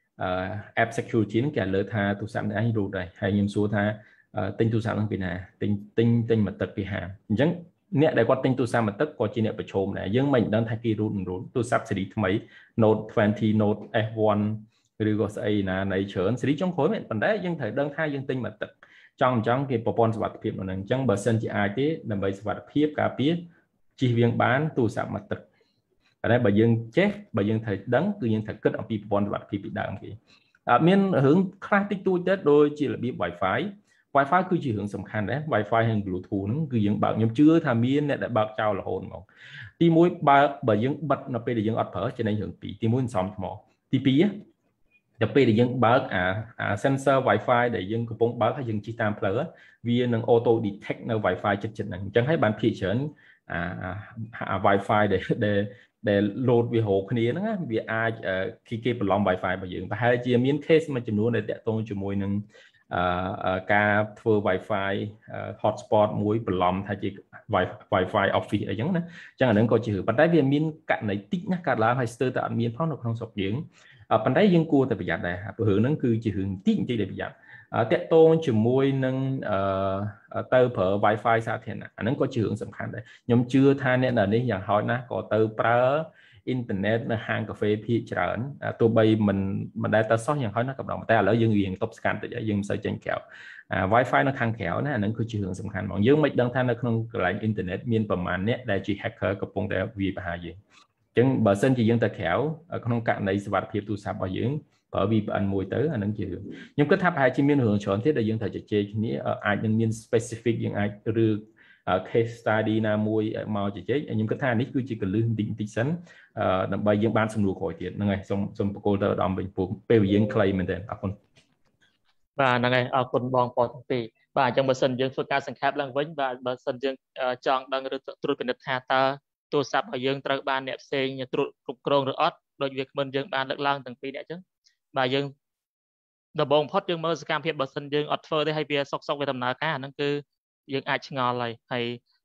app security ហ្នឹងគេលើថាទូរស័ព្ទនេះ root ដែរហើយខ្ញុំសួរថាទិញទូរស័ព្ទហ្នឹងពីណាទិញទិញទិញមកទឹកពីហាងអញ្ចឹងអ្នកដែលគាត់ទិញទូរស័ព្ទមកទឹកក៏ជាអ្នកប្រឈមដែរយើងមិនដឹងថាគេ root មិន root ទូរស័ព្ទស៊េរីថ្មី Note 20 Note S one ឬក៏ស្អីណានៃច្រើនស៊េរីចុងក្រោយមែនប៉ុន្តែយើងត្រូវដឹងថាយើងទិញមកទឹកចង់អញ្ចឹងគេប្រព័ន្ធសុវត្ថិភាពនៅហ្នឹងអញ្ចឹងបើសិនជាអាចទេដើម្បីសុវត្ថិភាពការពារជិះវៀងបានទូរស័ព្ទមកទឹកតែបើយើងចេះបើយើងត្រូវដឹងគឺយើងត្រូវគិតអំពីប្រព័ន្ធសុវត្ថិភាពពីដើមគេមានរឿងខ្លះតិចតួចទៅដូចជារបៀប Wi-Fi Wi-Fi គឺជារឿងសំខាន់ដែរ Wi-Fi និង Bluetooth ហ្នឹងគឺយើងបើកខ្ញុំជឿថាមានអ្នកដែលបើកចោលរហូតហ្មងទីមួយបើបើយើងបិទនៅពេលដែលយើងអត់ប្រើចំណេញរឿងពីរទីមួយសំថ្មទីពីរដល់ពេលដែលយើងបើកអាអា sensor Wi-Fi ដែលយើងកំពុងបើកហើយយើងជិះតាមផ្លូវវានឹង auto detect នៅ Wi-Fi ចិត្តចិត្តហ្នឹងអញ្ចឹងហើយបានភាគច្រើនអាអា Wi-Fi ដែលដែលដែល load វារោគ្នាហ្នឹងវាអាចគេគេបន្លំ Wi-Fi របស់យើងប្រហែលជាមាន case មួយចំនួនដែលតាក់ទងជាមួយនឹងអឺការធ្វើ Wi-Fi hotspot មួយបន្លំថាជា Wi-Fi office អីចឹងណាអញ្ចឹងអាហ្នឹងក៏ជាប៉ុន្តែវាមានករណីតិចណាស់កើតឡើងហើយស្ទើរតែអត់មានផងនៅក្នុងស្រុកយើងប៉ុន្តែយើងគួរតែប្រយ័ត្នដែរព្រោះរឿងហ្នឹងគឺជារឿងតិចតិចដែលប្រយ័ត្នតាក់ទងជាមួយនឹងទៅប្រើ Wi-Fi សាធារណៈអាហ្នឹងក៏ជារឿងសំខាន់ដែរខ្ញុំជឿថាអ្នកនៅនេះយ៉ាងហោចណាស់ក៏ទៅប្រើអ៊ីនធឺណិតនៅហាងកាហ្វេភាគច្រើនទោះបីមិនមិនដែលទៅសោះយ៉ាងហោចណាស់ក៏ដោយតែឥឡូវយើងរៀងតបស្កាត់តិចហើយយើងមិនសូវចេញក្រៅ Wi-Fi នៅខាងក្រៅណាអាហ្នឹងគឺជារឿងសំខាន់ហ្មងយើងមិនដឹងថានៅក្នុងកន្លែងអ៊ីនធឺណិតមានប្រមាណអ្នកដែលជា hacker កំពុងតែវាយប្រហារយើងអញ្ចឹងបើសិនជាយើងទៅក្រៅក្នុងករណីសុវត្ថិភាពទូរស័ព្ទរបស់យើងប្រើ V P N មួយទៅអានឹងជារឿងខ្ញុំគិតថាប្រហែលជាមានរឿងច្រើនទៀតដែលយើងត្រូវជជែកគ្នាអាចនឹងមាន specific យើងអាចឬ case study ណាមួយមកជជែកខ្ញុំគិតថានេះគឺជាកលឹះបន្តិចបន្តិចសិនដើម្បីយើងបានសំណួរក្រោយទៀតហ្នឹងហើយសូមសូមបកគោលទៅឧត្តមវិញពុកពេលយើងខ្លីមែនទែនអរគុណបាទហ្នឹងហើយអរគុណបងប្អូនទាំងពីរបាទអញ្ចឹងបើសិនយើងធ្វើការសង្ខេបឡើងវិញបាទបើសិនយើងចង់ដឹងឬត្រួតពិនិត្យថាតើទូរស័ព្ទរបស់យើងត្រូវបានអ្នកផ្សេងត្រួតគ្រប់គ្រងឬអត់ដូចវាគ្មិនយើងបានលើកឡើងទាំងពីរអ្នកអញ្ចឹងបាទយើងដំបូងបំផុតយើងមើលសកម្មភាពបើសិនយើងអត់ធ្វើទេហើយវាសុកសុកវាដំណើរការហ្នឹងគឺយើងអាចឆ្ងល់ហើយហើយ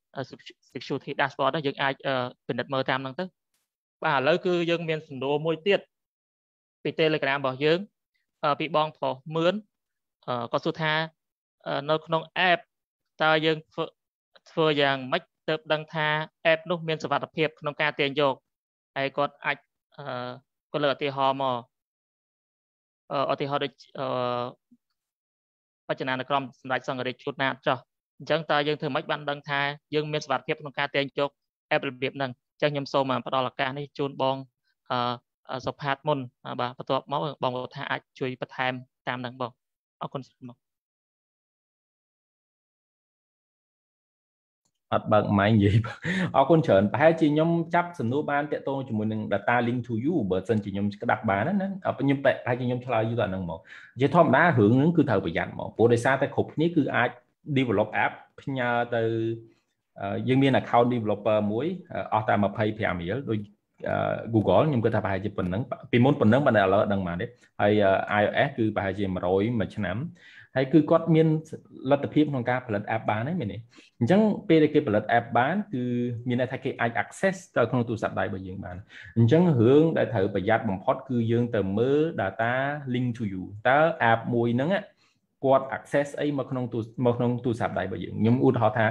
security dashboard ហ្នឹងយើងអាចពិនិត្យមើលតាមហ្នឹងទៅបាទឥឡូវគឺយើងមានសំណួរមួយទៀតពី Telegram របស់យើងពីបងប្រុសមឿនគាត់សួរថានៅក្នុង app តើយើងធ្វើធ្វើយ៉ាងម៉េចទើបដឹងថា app នោះមានសុវត្ថិភាពក្នុងការទាញយកហើយគាត់អាចគាត់លើកឧទាហរណ៍មកឧទាហរណ៍ដូចបច្ចនានុក្រមសម្ដេចសង្ឃរាជជួនណាតចោះអញ្ចឹងតើយើងធ្វើម៉េចបានដឹងថាយើងមានសុវត្ថិភាពក្នុងការទាញយក app របៀបហ្នឹងអញ្ចឹងខ្ញុំសូមផ្ដល់ឱកាសនេះជូនបងសុផាតមុនបាទបន្ទាប់មកបងថាអាចជួយបន្ថែមតាមហ្នឹងបងអរគុណបងអត់បើកម៉ៃនិយាយអរគុណច្រើនប្រហែលជាខ្ញុំចាប់សំណួរបានតាក់ទងជាមួយនឹង data link to you បើសិនជាខ្ញុំស្ដាប់បានណាខ្ញុំប្រហែលជាខ្ញុំឆ្លើយយូរដល់ហ្នឹងមកជាធម្មតារឿងហ្នឹងគឺត្រូវប្រយ័ត្នមកព្រោះដោយសារតែគ្រប់គ្នាគឺអាច develop app ផ្ញើទៅយើងមាន account developer មួយអស់តែยี่สิบห้าរៀលដូច Google ខ្ញុំគិតថាប្រហែលជាប៉ុណ្ណឹងពីមុនប៉ុណ្ណឹងបើឥឡូវអត់ដឹងបានទេហើយ iOS គឺប្រហែលជាone hundredមួយឆ្នាំហើយគឺគាត់មានលទ្ធភាពក្នុងការផលិត app បានហ្នឹងមែនទេអញ្ចឹងពេលដែលគេផលិត app បានគឺមានន័យថាគេអាច access ទៅក្នុងទូរស័ព្ទដៃរបស់យើងបានអញ្ចឹងរឿងដែលត្រូវប្រយ័ត្នបំផុតគឺយើងទៅមើល data link to you តើ app មួយហ្នឹងគាត់ access អីមកក្នុងទូមកក្នុងទូរស័ព្ទដៃរបស់យើងខ្ញុំឧទាហរណ៍ថា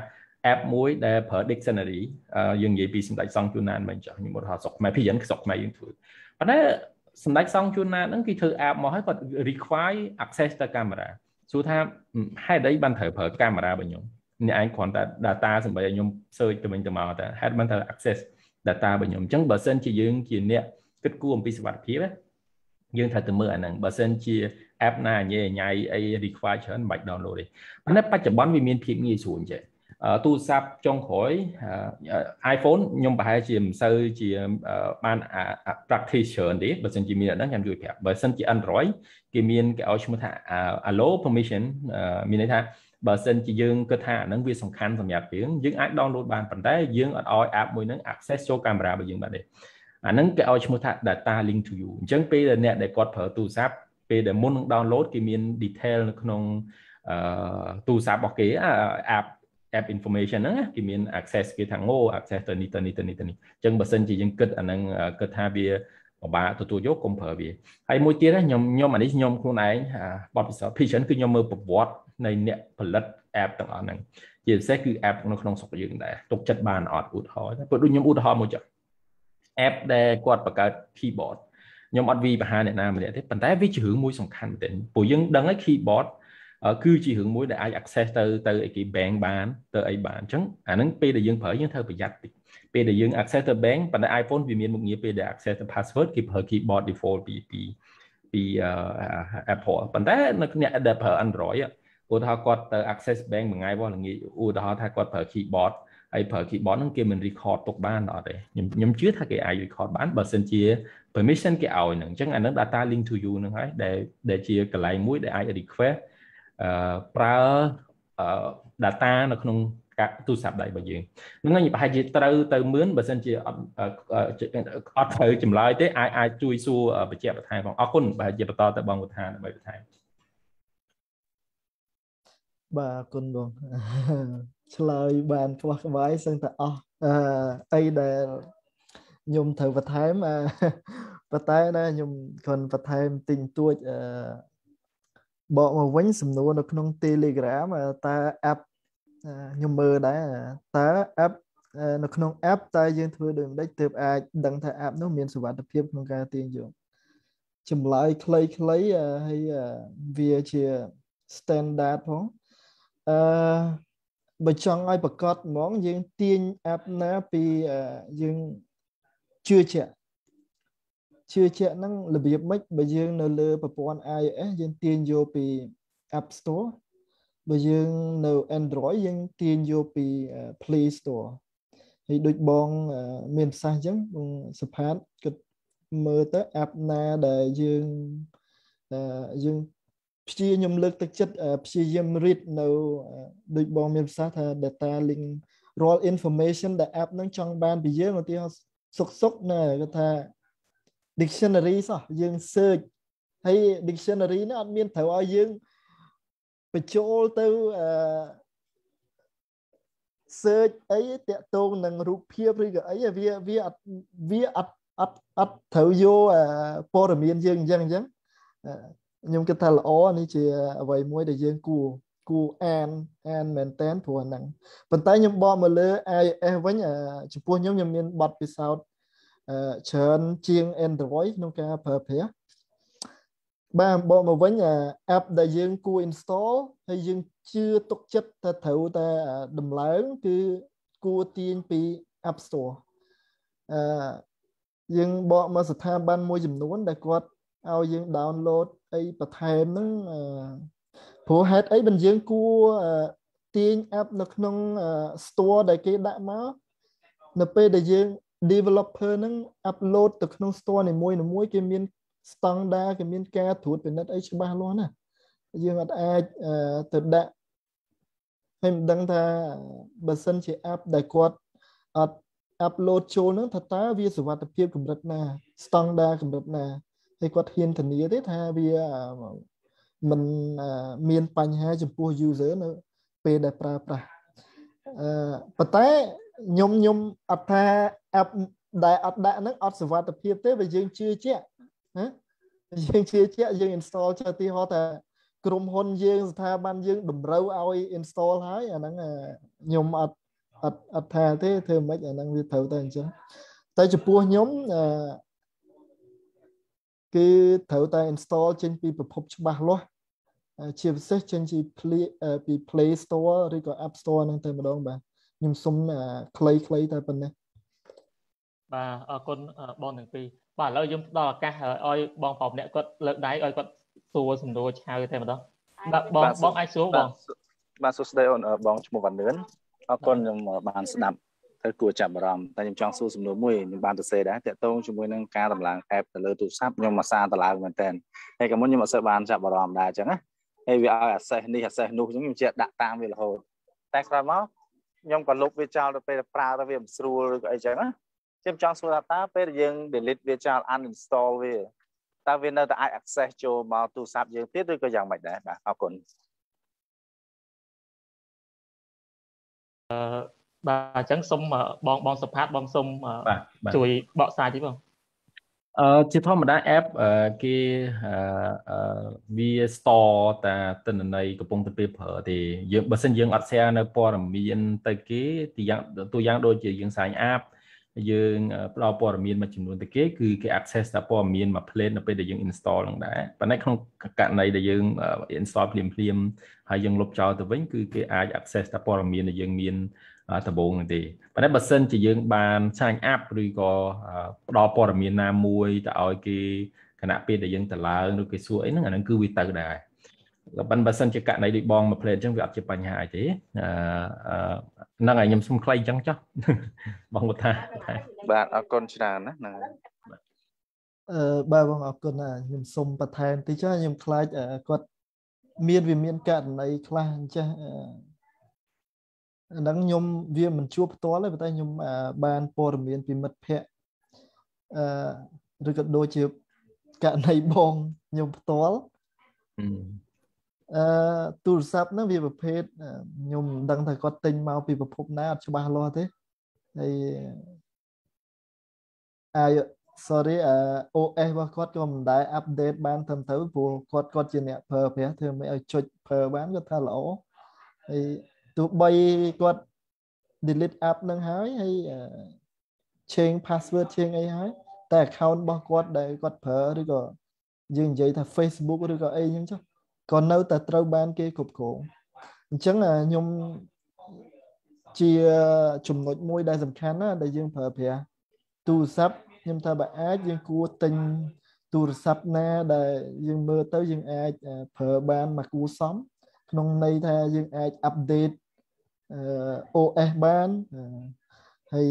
app មួយដែលប្រើ dictionary យើងនិយាយពីសម្ដេចសង្ឃជួនណានមិនចោះខ្ញុំមកថាស្រុកខ្មែរពីយើងស្រុកខ្មែរយើងធ្វើប៉ុន្តែសម្ដេចសង្ឃជួនណានហ្នឹងគេធ្វើ app មកហើយគាត់ require access ទៅកាមេរ៉ាសួរថាហេតុអីបានត្រូវប្រើកាមេរ៉ារបស់ខ្ញុំអ្នកឯងគ្រាន់តែ data សម្បីឲ្យខ្ញុំ search ទៅវិញទៅមកតែហេតុបានត្រូវ access data របស់ខ្ញុំអញ្ចឹងបើសិនជាយើងជាអ្នកគិតគូរអំពីសុវត្ថិភាពយើងត្រូវទៅមើលអាហ្នឹងបើសិនជា app ណាញ៉ៃញ៉ៃអី require ច្រើនមិនបាច់ download ទេប៉ុន្តែបច្ចុប្បន្នវាមានភាពងាយស្រួលចេះទូរស័ព្ទចុងក្រោយ iPhone ខ្ញុំប្រហែលជាមិនសូវជាបាន practice ច្រើនទេបើសិនជាមានអាហ្នឹងខ្ញុំជួយប្រាប់បើសិនជា Android គេមានគេឲ្យឈ្មោះថា allow permission មានន័យថាបើសិនជាយើងគិតថាអាហ្នឹងវាសំខាន់សម្រាប់យើងយើងអាច download បានប៉ុន្តែយើងអត់ឲ្យ app មួយហ្នឹង access ចូលកាមេរ៉ារបស់យើងបានទេអាហ្នឹងគេឲ្យឈ្មោះថា data link to you អញ្ចឹងពេលដែលអ្នកដែលគាត់ប្រើទូរស័ព្ទពេលដែលមុននឹង download គេមាន detail នៅក្នុងទូរស័ព្ទរបស់គេ app app information ហ្នឹងគេមាន access គេថាងោ access ទៅនេះទៅនេះទៅនេះទៅនេះអញ្ចឹងបើសិនជាយើងគិតអាហ្នឹងគិតថាវាពិបាកទទួលយកកុំប្រើវាហើយមួយទៀតខ្ញុំខ្ញុំអានេះខ្ញុំខ្លួនឯងបទពិសោធន៍ Vision គឺខ្ញុំមើលប្រវត្តិនៃអ្នកផលិត app ទាំងអស់ហ្នឹងជាពិសេសគឺ app នៅក្នុងស្រុកយើងដែរទុកចិត្តបានអត់ឧទាហរណ៍ព្រោះដូចខ្ញុំឧទាហរណ៍មួយចុះ app ដែលគាត់បង្កើត keyboard ខ្ញុំអត់វីបហាអ្នកណាម្នាក់ទេប៉ុន្តែវាជារឿងមួយសំខាន់មែនទែនព្រោះយើងដឹងហើយ keyboard គឺជារឿងមួយដែលអាច access ទៅទៅអីគេ bank បានទៅអីបានអញ្ចឹងអាហ្នឹងពេលដែលយើងប្រើយើងត្រូវប្រយ័ត្នតិចពេលដែលយើង access ទៅ bank ប៉ុន្តែ iPhone វាមានមុខងារពេលដែល access ទៅ password គេប្រើ keyboard default ពីពីពី Apple ប៉ុន្តែនៅអ្នកដែលប្រើ Android ឧទាហរណ៍គាត់ទៅ access bank មួយថ្ងៃបោះល្ងាចឧទាហរណ៍ថាគាត់ប្រើ keyboard ហើយប្រើ keyboard ហ្នឹងគេមិន record ទុកបានអត់ទេខ្ញុំខ្ញុំជឿថាគេអាច record បានបើសិនជា permission គេឲ្យហ្នឹងអញ្ចឹងអាហ្នឹង data link to you ហ្នឹងហើយដែលដែលជាកន្លែងមួយដែលអាច request អឺប្រើ data នៅក្នុងការទូរស័ព្ទដៃរបស់យើងហ្នឹងប្រហែលជាត្រូវទៅមឿនបើសិនជាអត់អត់ត្រូវចម្លើយទេអាចអាចជួយសួរបញ្ជាក់បន្ថែមផងអរគុណបើជាបន្តទៅបងវុធាដើម្បីបន្ថែមបាទអរគុណបងឆ្លើយបានខ្វះក្បាយសឹងតែអស់អីដែលខ្ញុំត្រូវបន្ថែមប៉ុន្តែណាខ្ញុំគាត់បន្ថែមទិញទួចអឺបកមកវិញសំណួរនៅក្នុង Telegram តើ app ខ្ញុំមើលដែរតើ app នៅក្នុង app តើយើងធ្វើដូចម្ដេចទើបអាចដឹងថា app នោះមានសុវត្ថិភាពក្នុងការទាញយកចម្លើយខ្លីៗហើយវាជា standard ផងអឺបើចង់ឲ្យប្រកាសហ្មងយើងទាញ app ណាពីយើងជឿជាក់ជឿជាក់ហ្នឹងរបៀបម៉េចបើយើងនៅលើប្រព័ន្ធ iOS យើងទាញយកពី App Store បើយើងនៅ Android យើងទាញយកពី Play Store ហើយដូចបងមានប្រសាសន៍អញ្ចឹងបងសុផាតគិតមើលទៅ app ណាដែលយើងយើងព្យាខ្ញុំលើកទឹកចិត្តព្យាយាម read នៅដូចបងមានប្រសាសន៍ថា data link រាល់ information ដែល app ហ្នឹងចង់បានពីយើងឧទាហរណ៍សុកសុកណាគាត់ថា dictionary សោះយើង search ហើយ dictionary នេះអត់មានត្រូវឲ្យយើងបញ្ចូលទៅអឺ search អីតាក់ទងនឹងរូបភាពឬក៏អីវាវាអត់វាអត់អត់អត់ត្រូវយកព័ត៌មានយើងអញ្ចឹងអញ្ចឹងខ្ញុំគិតថាល្អនេះជាអ្វីមួយដែលយើងគួរគួរអានអានមែនតើព្រោះហ្នឹងប៉ុន្តែខ្ញុំបកមកលើ iOS វិញចំពោះខ្ញុំខ្ញុំមានបទពិសោធន៍ច្រើនជាង Android ក្នុងការប្រើប្រាស់បាទបកមកវិញ app ដែលយើងគួរ install ហើយយើងជឿទុកចិត្តថាត្រូវតែដំឡើងគឺគួរទាញពី App Store អឺយើងបកមកស្ថាប័នមួយចំនួនដែលគាត់ឲ្យយើង download អីបន្ថែមហ្នឹងព្រោះហេតុអីបើយើងគួរទាញ app នៅក្នុង store ដែលគេដាក់មកនៅពេលដែលយើង developer ហ្នឹង upload ទៅក្នុង store នីមួយៗគេមាន standard គេមានការត្រួតពិនិត្យអីច្បាស់លាស់ណាយើងអត់អាចទៅដាក់ហើយមិនដឹងថាបើសិនជា app ដែលគាត់អត់ upload ចូលហ្នឹងថាតើវាសុវត្ថិភាពកម្រិតណា standard កម្រិតណាហើយគាត់ហ៊ានធានាទេថាវាមិនមានបញ្ហាចំពោះ user នៅពេលដែលប្រើប្រាស់អឺប៉ុន្តែខ្ញុំខ្ញុំអត់ថា app ដែលអត់ដាក់ហ្នឹងអត់សុវត្ថិភាពទេបើយើងជឿជាក់ណាយើងជឿជាក់យើង install ចុះទីហោថាក្រុមហ៊ុនយើងស្ថាប័នយើងតម្រូវឲ្យ install ហើយអាហ្នឹងខ្ញុំអត់អត់អត់ថាទេធ្វើមិនអាហ្នឹងវាត្រូវតែអញ្ចឹងតែចំពោះខ្ញុំអឺគឺត្រូវតែ install ចេញពីប្រភពច្បាស់លាស់ជាពិសេសចេញពី Play ពី Play Store ឬក៏ App Store ហ្នឹងតែម្ដងបាទខ្ញុំសុំខ្លីៗតែប៉ុណ្ណេះបាទអរគុណបងទាំងពីរបាទឥឡូវយើងផ្ដល់ឱកាសឲ្យបងប្រុសម្នាក់គាត់លើកដៃឲ្យគាត់សួរសំណួរឆៅតែម្ដងបាទបងបងអាចសួរបងបាទសួស្ដីអូនបងឈ្មោះវណ្ណឿនអរគុណខ្ញុំបានស្ដាប់ទៅគួរចាប់អារម្មណ៍តែខ្ញុំចង់សួរសំណួរមួយខ្ញុំបានទៅសេដែរតាក់ទងជាមួយនឹងការតម្លើង app ទៅលើទូរស័ព្ទខ្ញុំមកសារតម្លើងមែនតើហើយក៏មុនខ្ញុំអត់សូវបានចាប់អារម្មណ៍ដែរអញ្ចឹងណាហើយវាឲ្យ access នេះ access នោះអញ្ចឹងខ្ញុំជាដាក់តាមវារហូតតែក្រោយមកខ្ញុំក៏លុបវាចោលទៅពេលប្រើទៅវាមិនស្រួលឬក៏អីចឹងណាខ្ញុំចង់សួរថាតើពេលយើង delete វាចោល uninstall វាតើវានៅតែអាច access ចូលមកទូរស័ព្ទយើងទៀតឬក៏យ៉ាងម៉េចដែរបាទអរគុណអឺបាទអញ្ចឹងសូមបងបងសុផាតបងសូមជួយបកស្រាយតិចបងអឺជាធម្មតា app គេអឺវា store តាទិន្នន័យកំពុងតែពេលប្រើទេយើងបើសិនយើងអត់ share នៅព័ត៌មានទៅគេទីយ៉ាងទូយ៉ាងដូចជាយើងសាញ app យើងផ្ដល់ព័ត៌មានមួយចំនួនទៅគេគឺគេ access តាព័ត៌មានមួយ plate នៅពេលដែលយើង install ហ្នឹងដែរប៉ុន្តែក្នុងករណីដែលយើង install ភ្លាមភ្លាមហើយយើងលុបចោលទៅវិញគឺគេអាច access តាព័ត៌មានដែលយើងមានដំបូងហ្នឹងទេប៉ុន្តែបើសិនជាយើងបានសាញ app ឬក៏ផ្ដល់ព័ត៌មានណាមួយទៅឲ្យគេគណៈពេលដែលយើងទៅឡើងឬគេសួរអីហ្នឹងអាហ្នឹងគឺវាទៅដែរប៉ុន្តែបើសិនជាករណីដូចបងមួយ plate អញ្ចឹងវាអត់ជាបញ្ហាអីទេអឺហ្នឹងហើយខ្ញុំសុំខ្លីអញ្ចឹងចុះបងគាត់ថាបាទអរគុណច្រើនណាហ្នឹងអឺបាទបងអរគុណណាខ្ញុំសុំបន្ថែមតិចខ្ញុំខ្លាចគាត់មានវាមានករណីខ្លះអញ្ចឹងអាហ្នឹងខ្ញុំវាមិនជួបផ្ទាល់ទេប៉ុន្តែខ្ញុំបានព័ត៌មានពីមិត្តភ័ក្តិអឺឬក៏ដូចជាករណីបងខ្ញុំផ្ទាល់អឺទូរស័ព្ទហ្នឹងវាប្រភេទខ្ញុំមិនដឹងថាគាត់ទិញមកពីប្រភពណាអត់ច្បាស់លាស់ទេហើយអាយ sorry អឺ អូ អេស របស់គាត់ក៏មិនដែល update បានត្រឹមត្រូវព្រោះគាត់គាត់ជាអ្នកប្រើប្រាស់ធ្វើមិនឲ្យចុចប្រើបានគាត់ថាល្អហើយទោះបីគាត់ delete app ហ្នឹងហើយហើយ change password change អីហើយតែ account របស់គាត់ដែលគាត់ប្រើឬក៏យើងនិយាយថា Facebook ឬក៏អីហ្នឹងចុះក៏នៅតែត្រូវបានគេគ្រប់គ្រងអញ្ចឹងខ្ញុំជាចំណុចមួយដែលសំខាន់ណាដែលយើងប្រើប្រាស់ទូរស័ព្ទខ្ញុំថាបើអាចយើងគួរទិញទូរស័ព្ទណាដែលយើងមើលទៅយើងអាចប្រើបានមកគួរសមក្នុងន័យថាយើងអាច update អឺ អូ អេស បានហើយ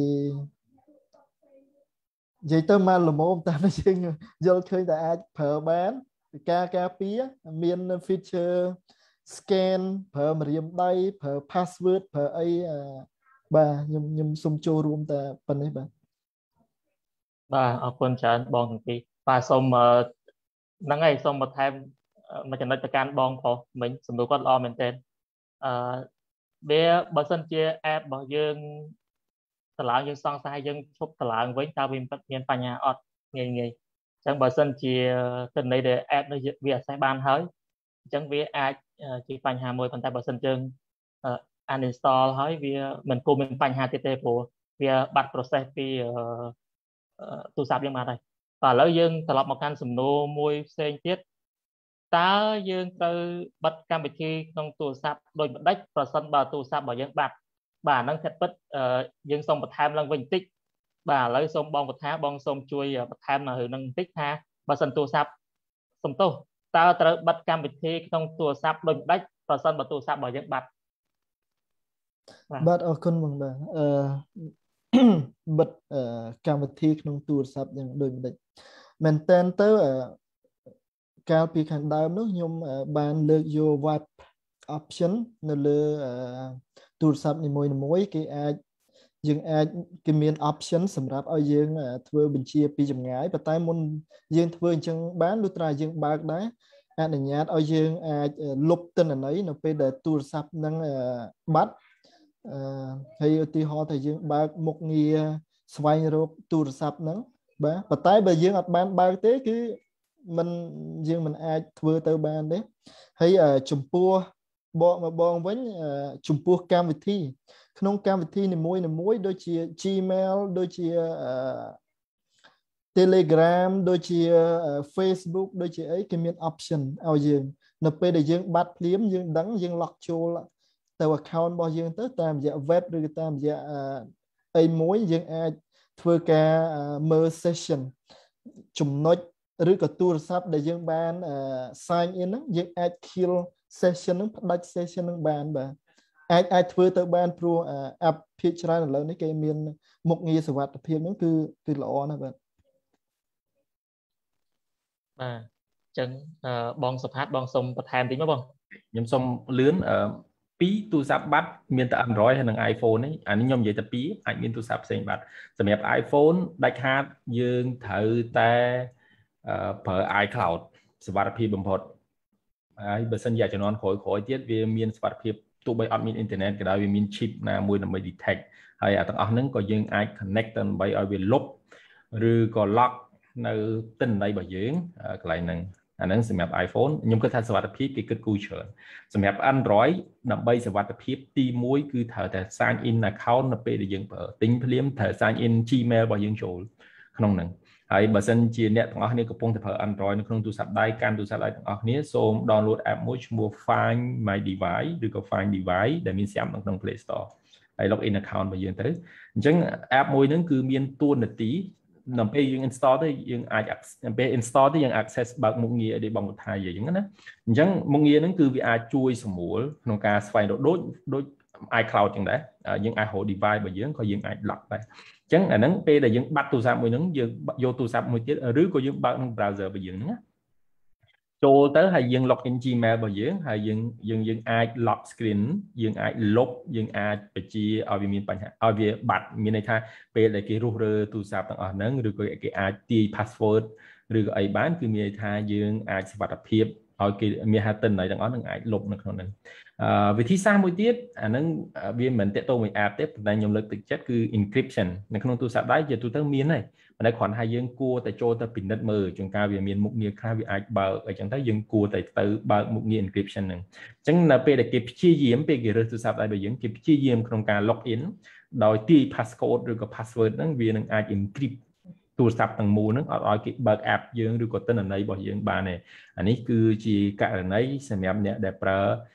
និយាយទៅមកល្មមតាមយើងយល់ឃើញតែអាចប្រើបានការការពារមាន feature scan ប្រើម្រាមដៃប្រើ password ប្រើអីបាទខ្ញុំខ្ញុំសូមចូលរួមតែប៉ុណ្ណេះបាទបាទអរគុណច្រើនបងទាំងពីរបាទសូមហ្នឹងហើយសូមបន្ថែមមួយចំណុចទៅកាន់បងប្រុសមិញសំណួរគាត់ល្អមែនទែនអឺវាបើសិនជា app របស់យើងតម្លើងយើងសង្ស័យយើងឈប់តម្លើងវិញតើវាមានបញ្ហាអត់ងាយងាយអញ្ចឹងបើសិនជាទិន្នន័យដែល app នេះវា access បានហើយអញ្ចឹងវាអាចជាបញ្ហាមួយប៉ុន្តែបើសិនយើង uninstall ហើយវាមិនគួរមានបញ្ហាទៀតទេព្រោះវាបាត់ process ពីទូរស័ព្ទយើងបានហើយបាទឥឡូវយើងត្រឡប់មកកាន់សំណួរមួយផ្សេងទៀតតើយើងត្រូវបិទកម្មវិធីក្នុងទូរស័ព្ទដោយម្ដេចប្រសិនបើទូរស័ព្ទរបស់យើងបាត់បាទហ្នឹងthậtពិតយើងសូមបន្ថែមឡើងវិញបន្តិចបាទឥឡូវសូមបងបន្ថែមបងសូមជួយបន្ថែមនៅនឹងបន្តិចថាបើសិនទូរស័ព្ទសំទោសតើត្រូវបិទកម្មវិធីក្នុងទូរស័ព្ទដោយម្ដេចប្រសិនបើទូរស័ព្ទរបស់យើងបាត់បាទអរគុណបងបាទអឺបិទកម្មវិធីក្នុងទូរស័ព្ទយ៉ាងដូចម្ដេចមែនតើទៅកាលពីខាងដើមនោះខ្ញុំបានលើកយក web option នៅលើទូរស័ព្ទនីមួយៗគេអាចយើងអាចគេមាន option សម្រាប់ឲ្យយើងធ្វើបញ្ជាពីចម្ងាយប៉ុន្តែមុនយើងធ្វើអញ្ចឹងបានលុះត្រាយើងបើកដែរអនុញ្ញាតឲ្យយើងអាចលុបទិន្នន័យនៅពេលដែលទូរស័ព្ទនឹងបាត់អឺហើយឧទាហរណ៍ថាយើងបើកមុខងារស្វែងរកទូរស័ព្ទហ្នឹងបាទប៉ុន្តែបើយើងអត់បានបើកទេគឺมันយើងមិនអាចធ្វើទៅបានទេហើយចំពោះបកមកបងវិញចំពោះកម្មវិធីក្នុងកម្មវិធីនីមួយៗដូចជា Gmail ដូចជា Telegram ដូចជា Facebook ដូចជាអីគេមាន option ឲ្យយើងនៅពេលដែលយើងបាត់ភ្លាមយើងដឹងយើង lock ចូលទៅ account របស់យើងទៅតាមរយៈ web ឬក៏តាមរយៈអីមួយយើងអាចធ្វើការមើល session ចំណុចឬក៏ទូរស័ព្ទដែលយើងបាន sign in ហ្នឹងយើងអាច kill session ហ្នឹងផ្ដាច់ session ហ្នឹងបានបាទអាចអាចធ្វើទៅបានព្រោះ app ភាគច្រើនឥឡូវនេះគេមានមុខងារសុវត្ថិភាពហ្នឹងគឺគឺល្អណាស់បាទបាទអញ្ចឹងបងសុផាតបងសុំបន្ថែមតិចមកបងខ្ញុំសុំលឿនពីរទូរស័ព្ទបាត់មានតែ Android ហើយនិង iPhone នេះអានេះខ្ញុំនិយាយតែពីរអាចមានទូរស័ព្ទផ្សេងបាត់សម្រាប់ iPhone ដាច់ខាតយើងត្រូវតែប្រើ iCloud សុវត្ថិភាពបំផុតហើយបើសិនជាជំនាន់ក្រោយក្រោយទៀតវាមានសុវត្ថិភាពទោះបីអត់មានអ៊ីនធឺណិតក៏ដោយវាមាន chip ណាមួយដើម្បី detect ហើយអាទាំងអស់ហ្នឹងក៏យើងអាច connect ទៅដើម្បីឲ្យវាលុបឬក៏ lock នៅទិន្នន័យរបស់យើងកន្លែងហ្នឹងអាហ្នឹងសម្រាប់ iPhone ខ្ញុំគិតថាសុវត្ថិភាពគេគិតគូរច្រើនសម្រាប់ Android ដើម្បីសុវត្ថិភាពទីមួយគឺត្រូវតែ sign in account នៅពេលដែលយើងប្រើទិញភ្លាមត្រូវ sign in Gmail របស់យើងចូលក្នុងហ្នឹងហើយបើសិនជាអ្នកទាំងអស់គ្នាកំពុងតែប្រើ Android នៅក្នុងទូរស័ព្ទដៃកាន់ទូរស័ព្ទដៃទាំងអស់គ្នាសូម download app មួយឈ្មោះ Find My Device ឬក៏ Find Device ដែលមានស្រាប់នៅក្នុង Play Store ហើយ login account របស់យើងទៅអញ្ចឹង app មួយហ្នឹងគឺមានតួនាទីនៅពេលយើង install ទៅយើងអាចពេល install ទៅយើង access បើកមុខងារដែលបងថានិយាយអញ្ចឹងណាអញ្ចឹងមុខងារហ្នឹងគឺវាអាចជួយសម្រួលក្នុងការស្វែងរកដូចដូច iCloud អញ្ចឹងដែរយើងអាច hold device របស់យើងក៏យើងអាច lock ដែរអញ្ចឹងអាហ្នឹងពេលដែលយើងបាត់ទូរស័ព្ទមួយហ្នឹងយើងយកទូរស័ព្ទមួយទៀតឬក៏យើងបើកក្នុង browser របស់យើងហ្នឹងណាចូលទៅហើយយើង login Gmail របស់យើងហើយយើងយើងយើងអាច lock screen យើងអាចលុបយើងអាចបញ្ជាឲ្យវាមានបញ្ហាឲ្យវាបាត់មានន័យថាពេលដែលគេរុះរើទូរស័ព្ទទាំងអស់ហ្នឹងឬក៏គេអាចទាយ password ឬក៏អីបានគឺមានន័យថាយើងអាចសុវត្ថិភាពឲ្យគេមានហេតុន័យទាំងអស់ហ្នឹងអាចលុបនៅក្នុងហ្នឹងអឺវិធីសាស្ត្រមួយទៀតអាហ្នឹងវាមិនមែនតកតងមួយ app ទេប៉ុន្តែខ្ញុំលើកទឹកចិត្តគឺ encryption នៅក្នុងទូរស័ព្ទដៃជាទូទៅមានហើយប៉ុន្តែគ្រាន់តែយើងគួរតែចូលទៅពិនិត្យមើលជួនកាលវាមានមុខងារខ្លះវាអាចបើកអីចឹងទៅយើងគួរតែទៅបើកមុខងារ encryption ហ្នឹងអញ្ចឹងនៅពេលដែលគេព្យាយាមពេលគេរើសទូរស័ព្ទដៃរបស់យើងគេព្យាយាមក្នុងការ log in ដោយទាយ passcode ឬក៏ password ហ្នឹងវានឹងអាច encrypt ទូរស័ព្ទទាំងមូលហ្នឹងអត់ឲ្យគេបើក app យើងឬក៏ទិន្នន័យរបស់យើងបានទេអានេះគឺជាករណីសម្រាប់អ្នកដែលប្រើ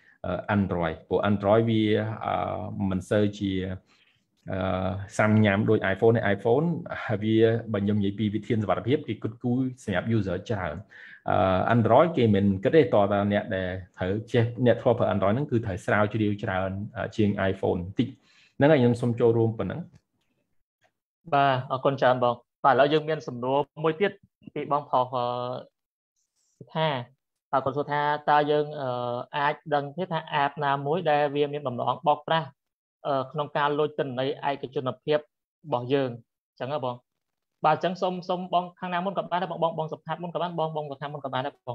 Android ព្រោះ Android វាមិនសូវជាអឺសាំញ៉ាំដូច iPhone ឯ iPhone វាបើខ្ញុំនិយាយពីវិធានសុវត្ថិភាពគេគិតគូរសម្រាប់ user ច្រើនអឺ Android គេមិនគិតទេតើអ្នកដែលត្រូវចេះអ្នកធ្លាប់ប្រើ Android ហ្នឹងគឺត្រូវស្រាវជ្រាវច្រើនជាង iPhone បន្តិចហ្នឹងហើយខ្ញុំសូមចូលរួមប៉ុណ្ណឹងបាទអរគុណច្រើនបងបាទឥឡូវយើងមានសំណួរមួយទៀតពីបងផុសថាតើគាត់សួរថាតើយើងអាចដឹងទេថា app ណាមួយដែលវាមានបំណងបោកប្រាស់ក្នុងការលួចទិន្នន័យឯកជនភាពរបស់យើងអញ្ចឹងហ៎បងបាទអញ្ចឹងសូមសូមបងខាងណាមុនក៏បានដែរបងបងបងសុផាតមុនក៏បានបងបងសុផាតមុនក៏បានដែរបង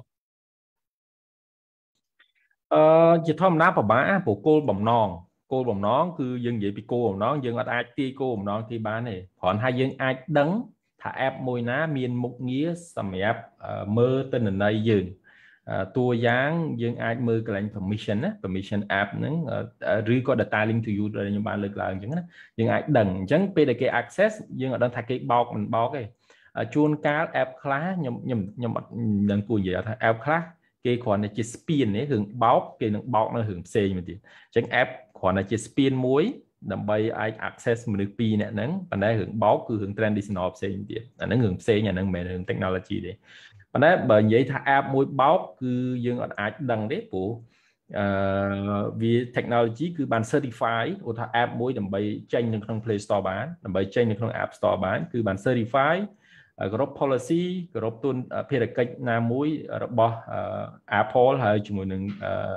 អឺជាធម្មតាពិបាកព្រោះគោលបំណងគោលបំណងគឺយើងនិយាយពីគោលបំណងយើងអត់អាចទាយគោលបំណងទីបានទេគ្រាន់តែយើងអាចដឹងថា app មួយណាមានមុខងារសម្រាប់មើលទិន្នន័យយើងតួយ៉ាងយើងអាចមើលកន្លែង permission ណា permission app ហ្នឹងឬក៏ data link to you ដែលខ្ញុំបានលើកឡើងអញ្ចឹងណាយើងអាចដឹងអញ្ចឹងពេលដែលគេ access យើងអត់ដឹងថាគេបោកមិនបោកទេជួនកាល app ខ្លះខ្ញុំខ្ញុំខ្ញុំអត់ដឹងគួរនិយាយថា app ខ្លះគេគ្រាន់តែជា spin ទេរឿងបោកគេនឹងបោកនៅរឿងផ្សេងមួយទៀតអញ្ចឹង app គ្រាន់តែជា spin មួយដើម្បីអាច access មនុស្សពីរអ្នកហ្នឹងប៉ុន្តែរឿងបោកគឺរឿង traditional ផ្សេងទៀតអាហ្នឹងរឿងផ្សេងអាហ្នឹងមិនមែនរឿង technology ទេប៉ុន្តែបើនិយាយថា app មួយបោកគឺយើងអត់អាចដឹងទេព្រោះអឺវា technology គឺបាន certify ឧទាហរណ៍ app មួយដើម្បីចេញនៅក្នុង Play Store បានដើម្បីចេញនៅក្នុង App Store បានគឺបាន certify គ្រប់ policy គ្រប់ទុនភារកិច្ចណាមួយរបស់ Apple ហើយជាមួយនឹង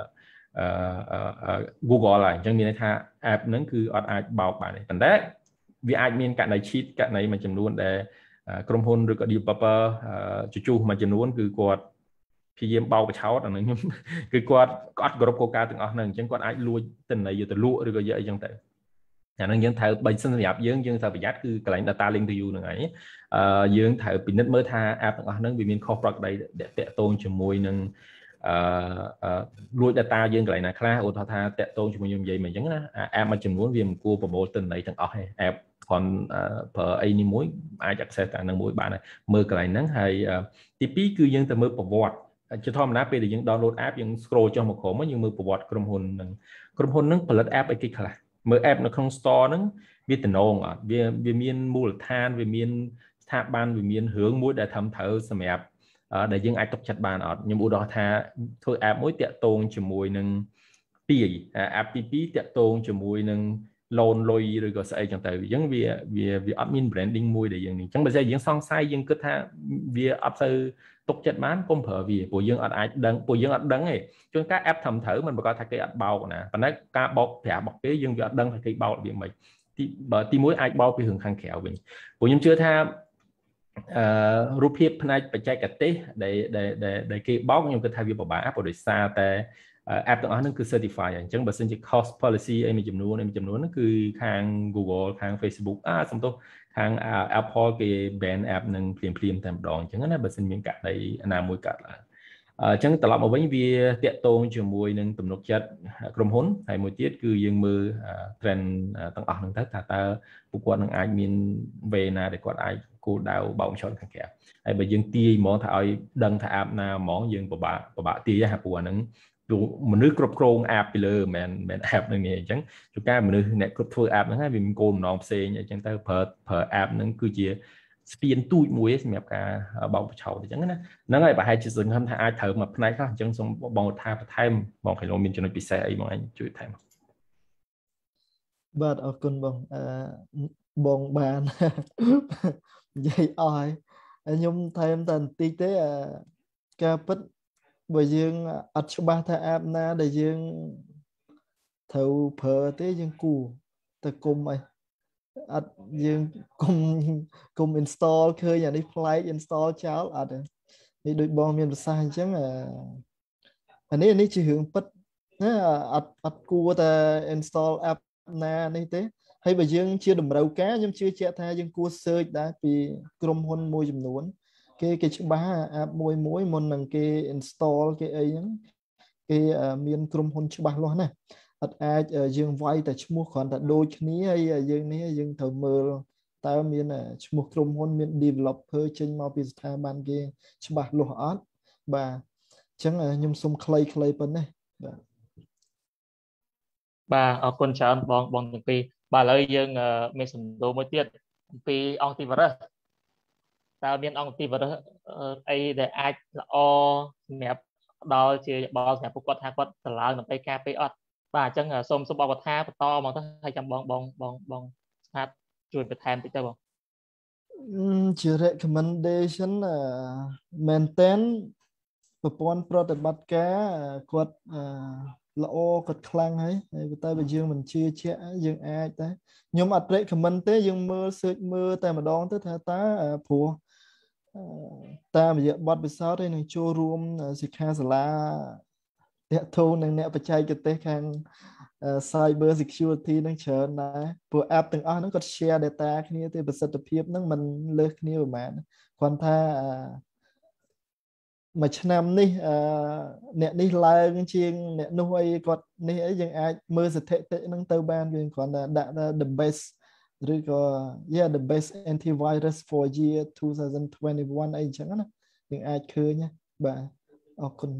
Google ហើយអញ្ចឹងមានន័យថា app ហ្នឹងគឺអត់អាចបោកបានទេប៉ុន្តែវាអាចមានករណី cheat ករណីមួយចំនួនដែលក្រុមហ៊ុនឬក៏ developer ជជុះមួយចំនួនគឺគាត់ព្យាយាមបោកបឆោតអានឹងខ្ញុំគឺគាត់អត់គោរពគោលការណ៍ទាំងអស់ហ្នឹងអញ្ចឹងគាត់អាចលួចទិន្នន័យយកទៅលក់ឬក៏យកអីចឹងទៅអាហ្នឹងយើងត្រូវបើសិនសម្រាប់យើងយើងត្រូវប្រយ័ត្នគឺកន្លែង data link to you ហ្នឹងហើយអឺយើងត្រូវពិនិត្យមើលថា app ទាំងអស់ហ្នឹងវាមានខុសប្រក្រតីដែលតាក់ទងជាមួយនឹងលួច data យើងកន្លែងណាខ្លះឧទាហរណ៍ថាតាក់ទងជាមួយខ្ញុំនិយាយមកអញ្ចឹងណា app មួយចំនួនវាមិនគួរប្រមូលទិន្នន័យទាំងអស់ទេ app គាត់ប្រើអីនេះមួយអាច access តាមនឹងមួយបានហើយមើលកន្លែងហ្នឹងហើយទីពីរគឺយើងទៅមើលប្រវត្តិជាធម្មតាពេលដែលយើង download app យើង scroll ចុះមកក្រោមយើងមើលប្រវត្តិក្រុមហ៊ុនហ្នឹងក្រុមហ៊ុនហ្នឹងផលិត app អីគេខ្លះមើល app នៅក្នុង store ហ្នឹងវាតំណងអត់វាវាមានមូលដ្ឋានវាមានស្ថាប័នវាមានរឿងមួយដែលធ្វើត្រូវសម្រាប់ដែលយើងអាចទុកចិត្តបានអត់ខ្ញុំឧទាហរណ៍ថាធ្វើ app មួយតាក់ទងជាមួយនឹងទាយ app ទីពីរតាក់ទងជាមួយនឹង loan លុយឬក៏ស្អីចឹងទៅអញ្ចឹងវាវាវាអត់មាន branding មួយដែលយើងនេះអញ្ចឹងបើស្អីយើងសង្ស័យយើងគិតថាវាអត់ទៅទុកចិត្តបានកុំប្រើវាព្រោះយើងអត់អាចដឹងព្រោះយើងអត់ដឹងទេជួនកាល app ធ្វើត្រូវមិនប្រកាសថាគេអត់បោកណាប៉ុន្តែការបោកប្រាប់របស់គេយើងវាអត់ដឹងថាគេបោកវាមិនទីបើទីមួយអាចបោកពីរឿងខាងក្រៅវិញព្រោះខ្ញុំជឿថាអឺរូបភាពផ្នែកបច្ចេកទេសដែលដែលដែលគេបោកខ្ញុំគិតថាវាពិបាកព្រោះដោយសារតែ app ទាំងអស់ហ្នឹងគឺ certify អញ្ចឹងបើសិនជា cost policy អីមួយចំនួនអីមួយចំនួនហ្នឹងគឺខាង Google ខាង Facebook អាសំទោសខាង Apple គេ ban app នឹងភ្លាមភ្លាមតែម្ដងអញ្ចឹងណាបើសិនមានករណីណាមួយកើតឡើងអញ្ចឹងត្រឡប់មកវិញវាតាក់ទងជាមួយនឹងទំនុកចិត្តក្រុមហ៊ុនហើយមួយទៀតគឺយើងមើល trend ទាំងអស់ហ្នឹងទៅថាតើពួកគាត់នឹងអាចមាន way ណាដែលគាត់អាចគោលដៅបោកឆោតខាងក្រៅហើយបើយើងទាយហ្មងថាឲ្យដឹងថា app ណាហ្មងយើងពិបាកពិបាកទាយហ្នឹងព្រោះអាហ្នឹងមនុស្សគ្រប់គ្រង app ពីលើមិនមែន app ហ្នឹងទេអញ្ចឹងជួនកាលមនុស្សអ្នកគ្រប់ធ្វើ app ហ្នឹងហើយវាមានគោលបំណងផ្សេងអញ្ចឹងទៅប្រើប្រើ app ហ្នឹងគឺជាស្ពានទូចមួយសម្រាប់ការបោកឆោតអញ្ចឹងណាហ្នឹងហើយប្រហែលជាសង្ឃឹមថាអាចត្រូវមកផ្នែកខ្លះអញ្ចឹងសូមបងថាបន្ថែមបងខៃឡូមានចំណុចពិសេសអីបងអញជួយថែមបាទអរគុណបងអឺបងបាននិយាយអស់ហើយខ្ញុំថែមតែបន្តិចទេការពិតបើយើងអត់ច្បាស់ថា app ណាដែលយើងត្រូវប្រើទេយើងគួរទៅគុំអីអត់យើងគុំគុំ install ឃើញអានេះប្លែក install ចោលអត់ទេនេះដូចបងមានប្រសាសន៍អញ្ចឹងអានេះនេះជារឿងពិតណាអត់អត់គួរតែ install app ណានេះទេហើយបើយើងជាតម្រូវការខ្ញុំជឿជាក់ថាយើងគួរ search ដែរពីក្រុមហ៊ុនមួយចំនួនគេគេច្បាស់ app មួយមួយមុននឹងគេ install គេអីហ្នឹងគេមានក្រុមហ៊ុនច្បាស់លាស់ណាស់អត់អាចយើងវាយតែឈ្មោះគ្រាន់តែដូចគ្នាហើយយើងនេះយើងត្រូវមើលតើមានឈ្មោះក្រុមហ៊ុនមាន developer ចេញមកពីស្ថាប័នគេច្បាស់លាស់អត់បាទអញ្ចឹងខ្ញុំសូមខ្លីៗប៉ុណ្ណេះបាទបាទអរគុណច្រើនបងបងទាំងពីរបាទឥឡូវយើងមានសំណួរមួយទៀតអំពី antivirus តើមាន antivirus អីដែលអាចល្អសម្រាប់ដល់ជាបលសម្រាប់ពួកគាត់ថាគាត់ឆ្លើយដើម្បីការពារអត់បាទអញ្ចឹងសូមសូមបកថាបន្តមកទៅហើយចាំបងបងបងបងស្ងាត់ជួយបន្ថែមតិចទៅបងជា recommendation maintain ប្រព័ន្ធប្រតិបត្តិការគាត់ល្អគាត់ខ្លាំងហើយតែបើយើងមិនជឿជាក់យើងអាចតែខ្ញុំអត់ recommend ទេយើងមើល search មើលតែម្ដងទៅថាតើព្រោះតាមរយៈបទពិសោធន៍ហើយនឹងចូលរួមសិក្ខាសាលាតាក់ទងនឹងអ្នកបច្ចេកទេសខាង cyber security នឹងច្រើនដែរព្រោះ app ទាំងអស់ហ្នឹងគាត់ share data គ្នាទេប្រសិទ្ធភាពហ្នឹងมันលើសគ្នាប្រហែលគ្រាន់ថាមួយឆ្នាំនេះអ្នកនេះឡើងជាងអ្នកនោះអីគាត់នេះអីយើងអាចមើលស្ថិតិហ្នឹងទៅបានយើងគ្រាន់តែដាក់ the best ឬក៏ yeah the best antivirus for year twenty twenty-one អីចឹងណាយើងអាចឃើញបាទអរគុណ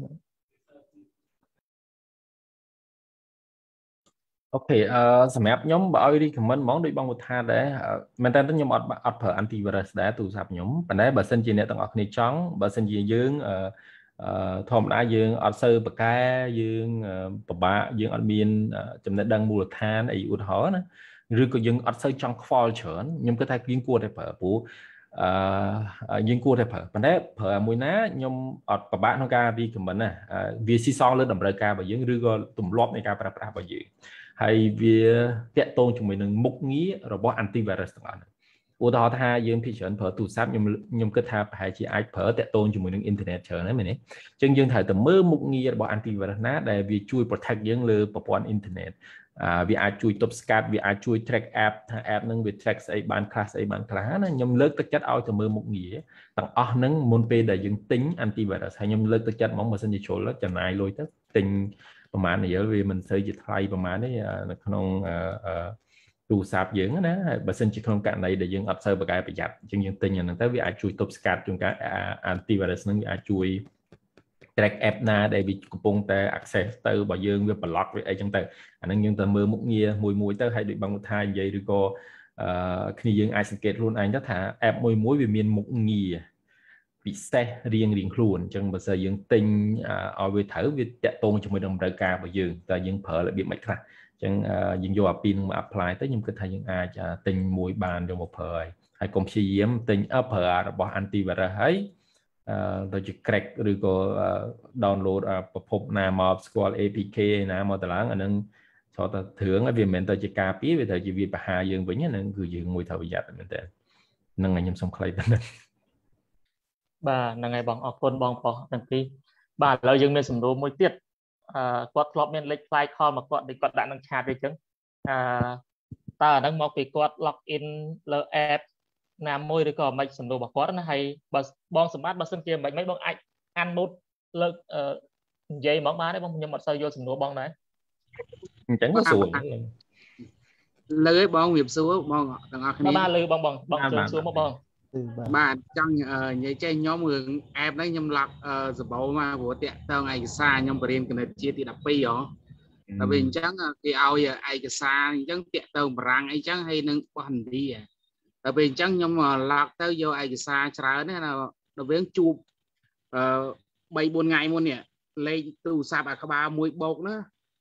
អូខេអឺសម្រាប់ខ្ញុំបើឲ្យ recommend ហ្មងដូចបងឧទាហរណ៍ដែរមែនតើខ្ញុំអត់អត់ប្រើ antivirus ដែរទូរស័ព្ទខ្ញុំប៉ុន្តែបើសិនជាអ្នកទាំងអស់គ្នាចង់បើសិនជាយើងអឺធម្មតាយើងអត់សូវប្រកែយើងពិបាកយើងអត់មានចំណេះដឹងមូលដ្ឋានអីឧទាហរណ៍ណាឬក៏យើងអត់សូវចង់ខ្វល់ច្រើនខ្ញុំគិតថាយើងគួរតែប្រើព្រោះអឺយើងគួរតែប្រើប៉ុន្តែប្រើមួយណាខ្ញុំអត់ពិបាកក្នុងការ recommend ណាវាស៊ីសងលើតម្រូវការរបស់យើងឬក៏ទម្លាប់នៃការប្រើប្រាស់របស់យើងហើយវាតាក់ទងជាមួយនឹងមុខងាររបស់ antivirus ទាំងអស់ហ្នឹងឧទាហរណ៍ថាយើងភាគច្រើនប្រើទូរស័ព្ទខ្ញុំខ្ញុំគិតថាប្រហែលជាអាចប្រើតាក់ទងជាមួយនឹង internet ច្រើនហ្នឹងមែនទេអញ្ចឹងយើងត្រូវតែមើលមុខងាររបស់ antivirus ណាដែលវាជួយ protect យើងលើប្រព័ន្ធ internet វាអាចជួយទប់ស្កាត់វាអាចជួយ track app ថា app នឹងវា track ស្អីបានខ្លះស្អីបានខ្លះណាខ្ញុំលើកទឹកចិត្តឲ្យទៅមើលមុខងារទាំងអស់ហ្នឹងមុនពេលដែលយើងទិញ antivirus ហើយខ្ញុំលើកទឹកចិត្តហ្មងបើសិនជាចូលចំណាយលុយទៅទិញប្រហែលរៀលវាមិនសូវជាថ្លៃប្រហែលទេនៅក្នុងទូរស័ព្ទយើងណាហើយបើសិនជាក្នុងករណីដែលយើងអត់សូវបកកែប្រយ័ត្នអញ្ចឹងយើងទិញអាហ្នឹងទៅវាអាចជួយទប់ស្កាត់ជួនកាល antivirus ហ្នឹងវាអាចជួយ track app ណាដែលវាកំពុងតែ access ទៅបើយើងវា block វាអីចឹងទៅអាហ្នឹងយើងទៅមើលមុខងារមួយមួយទៅហើយដូចបងថានិយាយឬក៏អឺគ្នាយើងអាចសង្កេតខ្លួនឯងទៅថា app មួយមួយវាមានមុខងារពិសេសរៀងរៀងខ្លួនអញ្ចឹងបើសិនយើងទិញឲ្យវាត្រូវវាតាក់ទងជាមួយនឹងតម្រូវការរបស់យើងតែយើងប្រើរបៀបមិនខ្លះអញ្ចឹងយើងយកអាពីរនឹងមក apply ទៅខ្ញុំគិតថាយើងអាចទិញមួយបានយកមកប្រើហើយហើយកុំព្យាយាមទិញប្រើរបស់ antivirus ហើយដូចជា crack ឬក៏ download ប្រភពណាមកស្គាល់ เอ พี เค ណាមកតម្លើងអានឹងចូលទៅធឿងវាមិនមែនទៅជាការពារវាទៅជាវាបហាយើងវិញហ្នឹងគឺយើងមួយត្រូវប្រយ័ត្នមែនតើហ្នឹងហើយខ្ញុំសូមខ្លីប៉ុណ្ណឹងបាទហ្នឹងហើយបងអរគុណបងប្រុសទាំងពីរបាទឥឡូវយើងមានសំណួរមួយទៀតអឺគាត់ធ្លាប់មានលេខ file call មកគាត់ដូចគាត់ដាក់នឹងឆាតអីចឹងអឺតើអាហ្នឹងមកពីគាត់ log in លើ app ណាមួយឬក៏មិនសំណួររបស់គាត់ណាហើយបើបងសម្បត្តិបើសិនជាមិនមិនបងអាច unmute លើកនិយាយហ្មងបានទេបងខ្ញុំអត់សូវយល់សំណួរបងដែរអញ្ចឹងក៏ស្រួលលើឯងបងវាសួរបងទាំងអស់គ្នាបាទលើបងបងបងចូលសួរមកបងបាទចង់និយាយចេះខ្ញុំរឿង app ហ្នឹងខ្ញុំ log សបោមកព្រោះតាក់ទងឯកសារខ្ញុំបរៀនគណិតជាតិទីដប់ពីរហ៎តែវាអញ្ចឹងគេឲ្យឯកសារអញ្ចឹងតាក់ទងបារាំងអីចឹងហើយនឹងបោះឥណ្ឌាតែពេលអញ្ចឹងខ្ញុំ log ទៅយកឯកសារច្រើនណាដល់វាជួបអឺ3 4ថ្ងៃមុននេះលេខទូរស័ព្ទអាក្បាលមួយបោកណា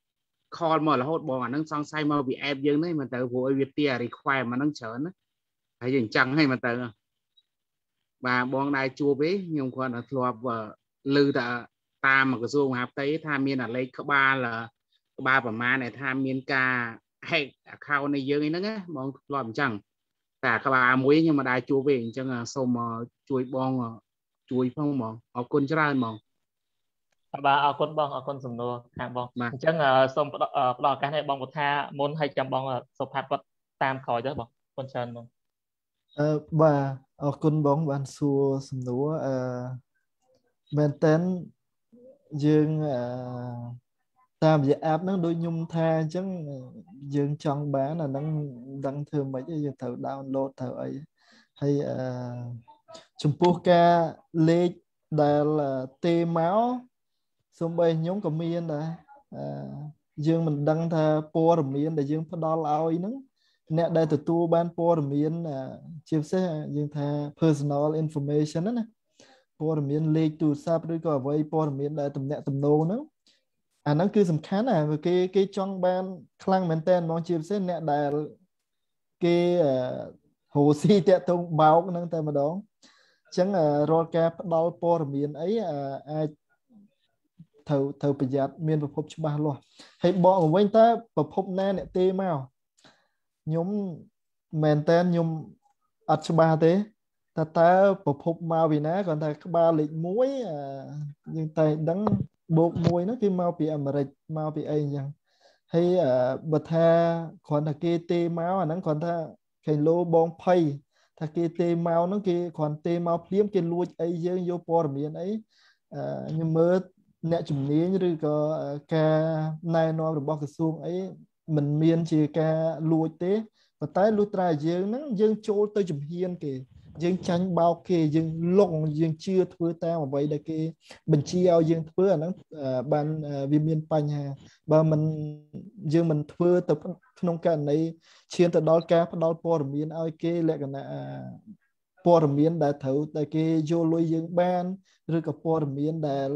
call មករហូតបងអាហ្នឹងសង្ស័យមកពី app យើងនេះមិនទៅព្រោះឲ្យវាទា require មកហ្នឹងច្រើនណាហើយយើងអញ្ចឹងហើយមកទៅបាទបងដែរជួបទេខ្ញុំគាត់ធ្លាប់ឮតែតាមក្រសួងមហាផ្ទៃថាមានអាលេខក្បាលក្បាលប្រមាណដែលថាមានការ hack account នៃយើងអីហ្នឹងណាបងធ្លាប់អញ្ចឹងតែក្បាលមួយខ្ញុំមិនដែរជួបទេអញ្ចឹងសូមជួយបងជួយផងបងអរគុណច្រើនបងបាទអរគុណបងអរគុណសំណួរខាងបងអញ្ចឹងសូមផ្ដល់ឱកាសនេះបងថាមុនឲ្យចាំបងសុផាត់គាត់តាមក្រោយទៅបងអរគុណច្រើនបងអឺបាទអរគុណបងបានសួរសំណួរអឺមែនតើយើងអឺតាមរយៈ app ហ្នឹងដូចខ្ញុំថាអញ្ចឹងយើងចង់បានអាហ្នឹងដឹងធ្វើម៉េចយើងត្រូវ download ត្រូវអីហើយអឺចំពោះការលេខដែលទេមកសូម្បីខ្ញុំក៏មានដែរអឺយើងមិនដឹងថាព័ត៌មានដែលយើងផ្ដល់ឲ្យហ្នឹងអ្នកដែលទទួលបានព័ត៌មានជាពិសេសយើងថា personal information ណាព័ត៌មានលេខទូរស័ព្ទឬក៏អ្វីព័ត៌មានដែលទំនាក់ទំនងហ្នឹងអាហ្នឹងគឺសំខាន់ណាគេគេចង់បានខ្លាំងមែនតើហ្មងជាពិសេសអ្នកដែលគេហូស៊ីតាក់ទងបោកហ្នឹងតែម្ដងអញ្ចឹងរាល់ការផ្ដល់ព័ត៌មានអីអាចត្រូវត្រូវប្រយ័ត្នមានប្រភពច្បាស់លាស់ហើយបកមកវិញតើប្រភពណាអ្នកទេមកខ្ញុំមែនតើខ្ញុំអត់ច្បាស់ទេតើតើប្រភពមកពីណាគាត់ថាក្បាលលេខមួយយើងតែដឹងបូកមួយនោះគឺមកពីអាមេរិកមកពីអីអញ្ចឹងហើយបើថាគ្រាន់តែគេទេមកអាហ្នឹងគ្រាន់ថាគេលោបងភ័យថាគេទេមកហ្នឹងគេគ្រាន់ទេមកភ្លាមគេលួចអីយើងយកព័ត៌មានអីខ្ញុំមើលអ្នកជំនាញឬក៏ការណែនាំរបស់ក្រសួងអីមិនមានជាការលួចទេប៉ុន្តែលុះត្រាយើងហ្នឹងយើងចូលទៅជំហានគេយើងចាញ់បោកគេយើងលងយើងជឿធ្វើតាមអ្វីដែលគេបញ្ជាឲ្យយើងធ្វើអាហ្នឹងបានវាមានបញ្ហាបើមិនយើងមិនធ្វើទៅក្នុងករណីឈានទៅដល់ការផ្ដល់ព័ត៌មានឲ្យគេលក្ខណៈព័ត៌មានដែលត្រូវតែគេយកលុយយើងបានឬក៏ព័ត៌មានដែល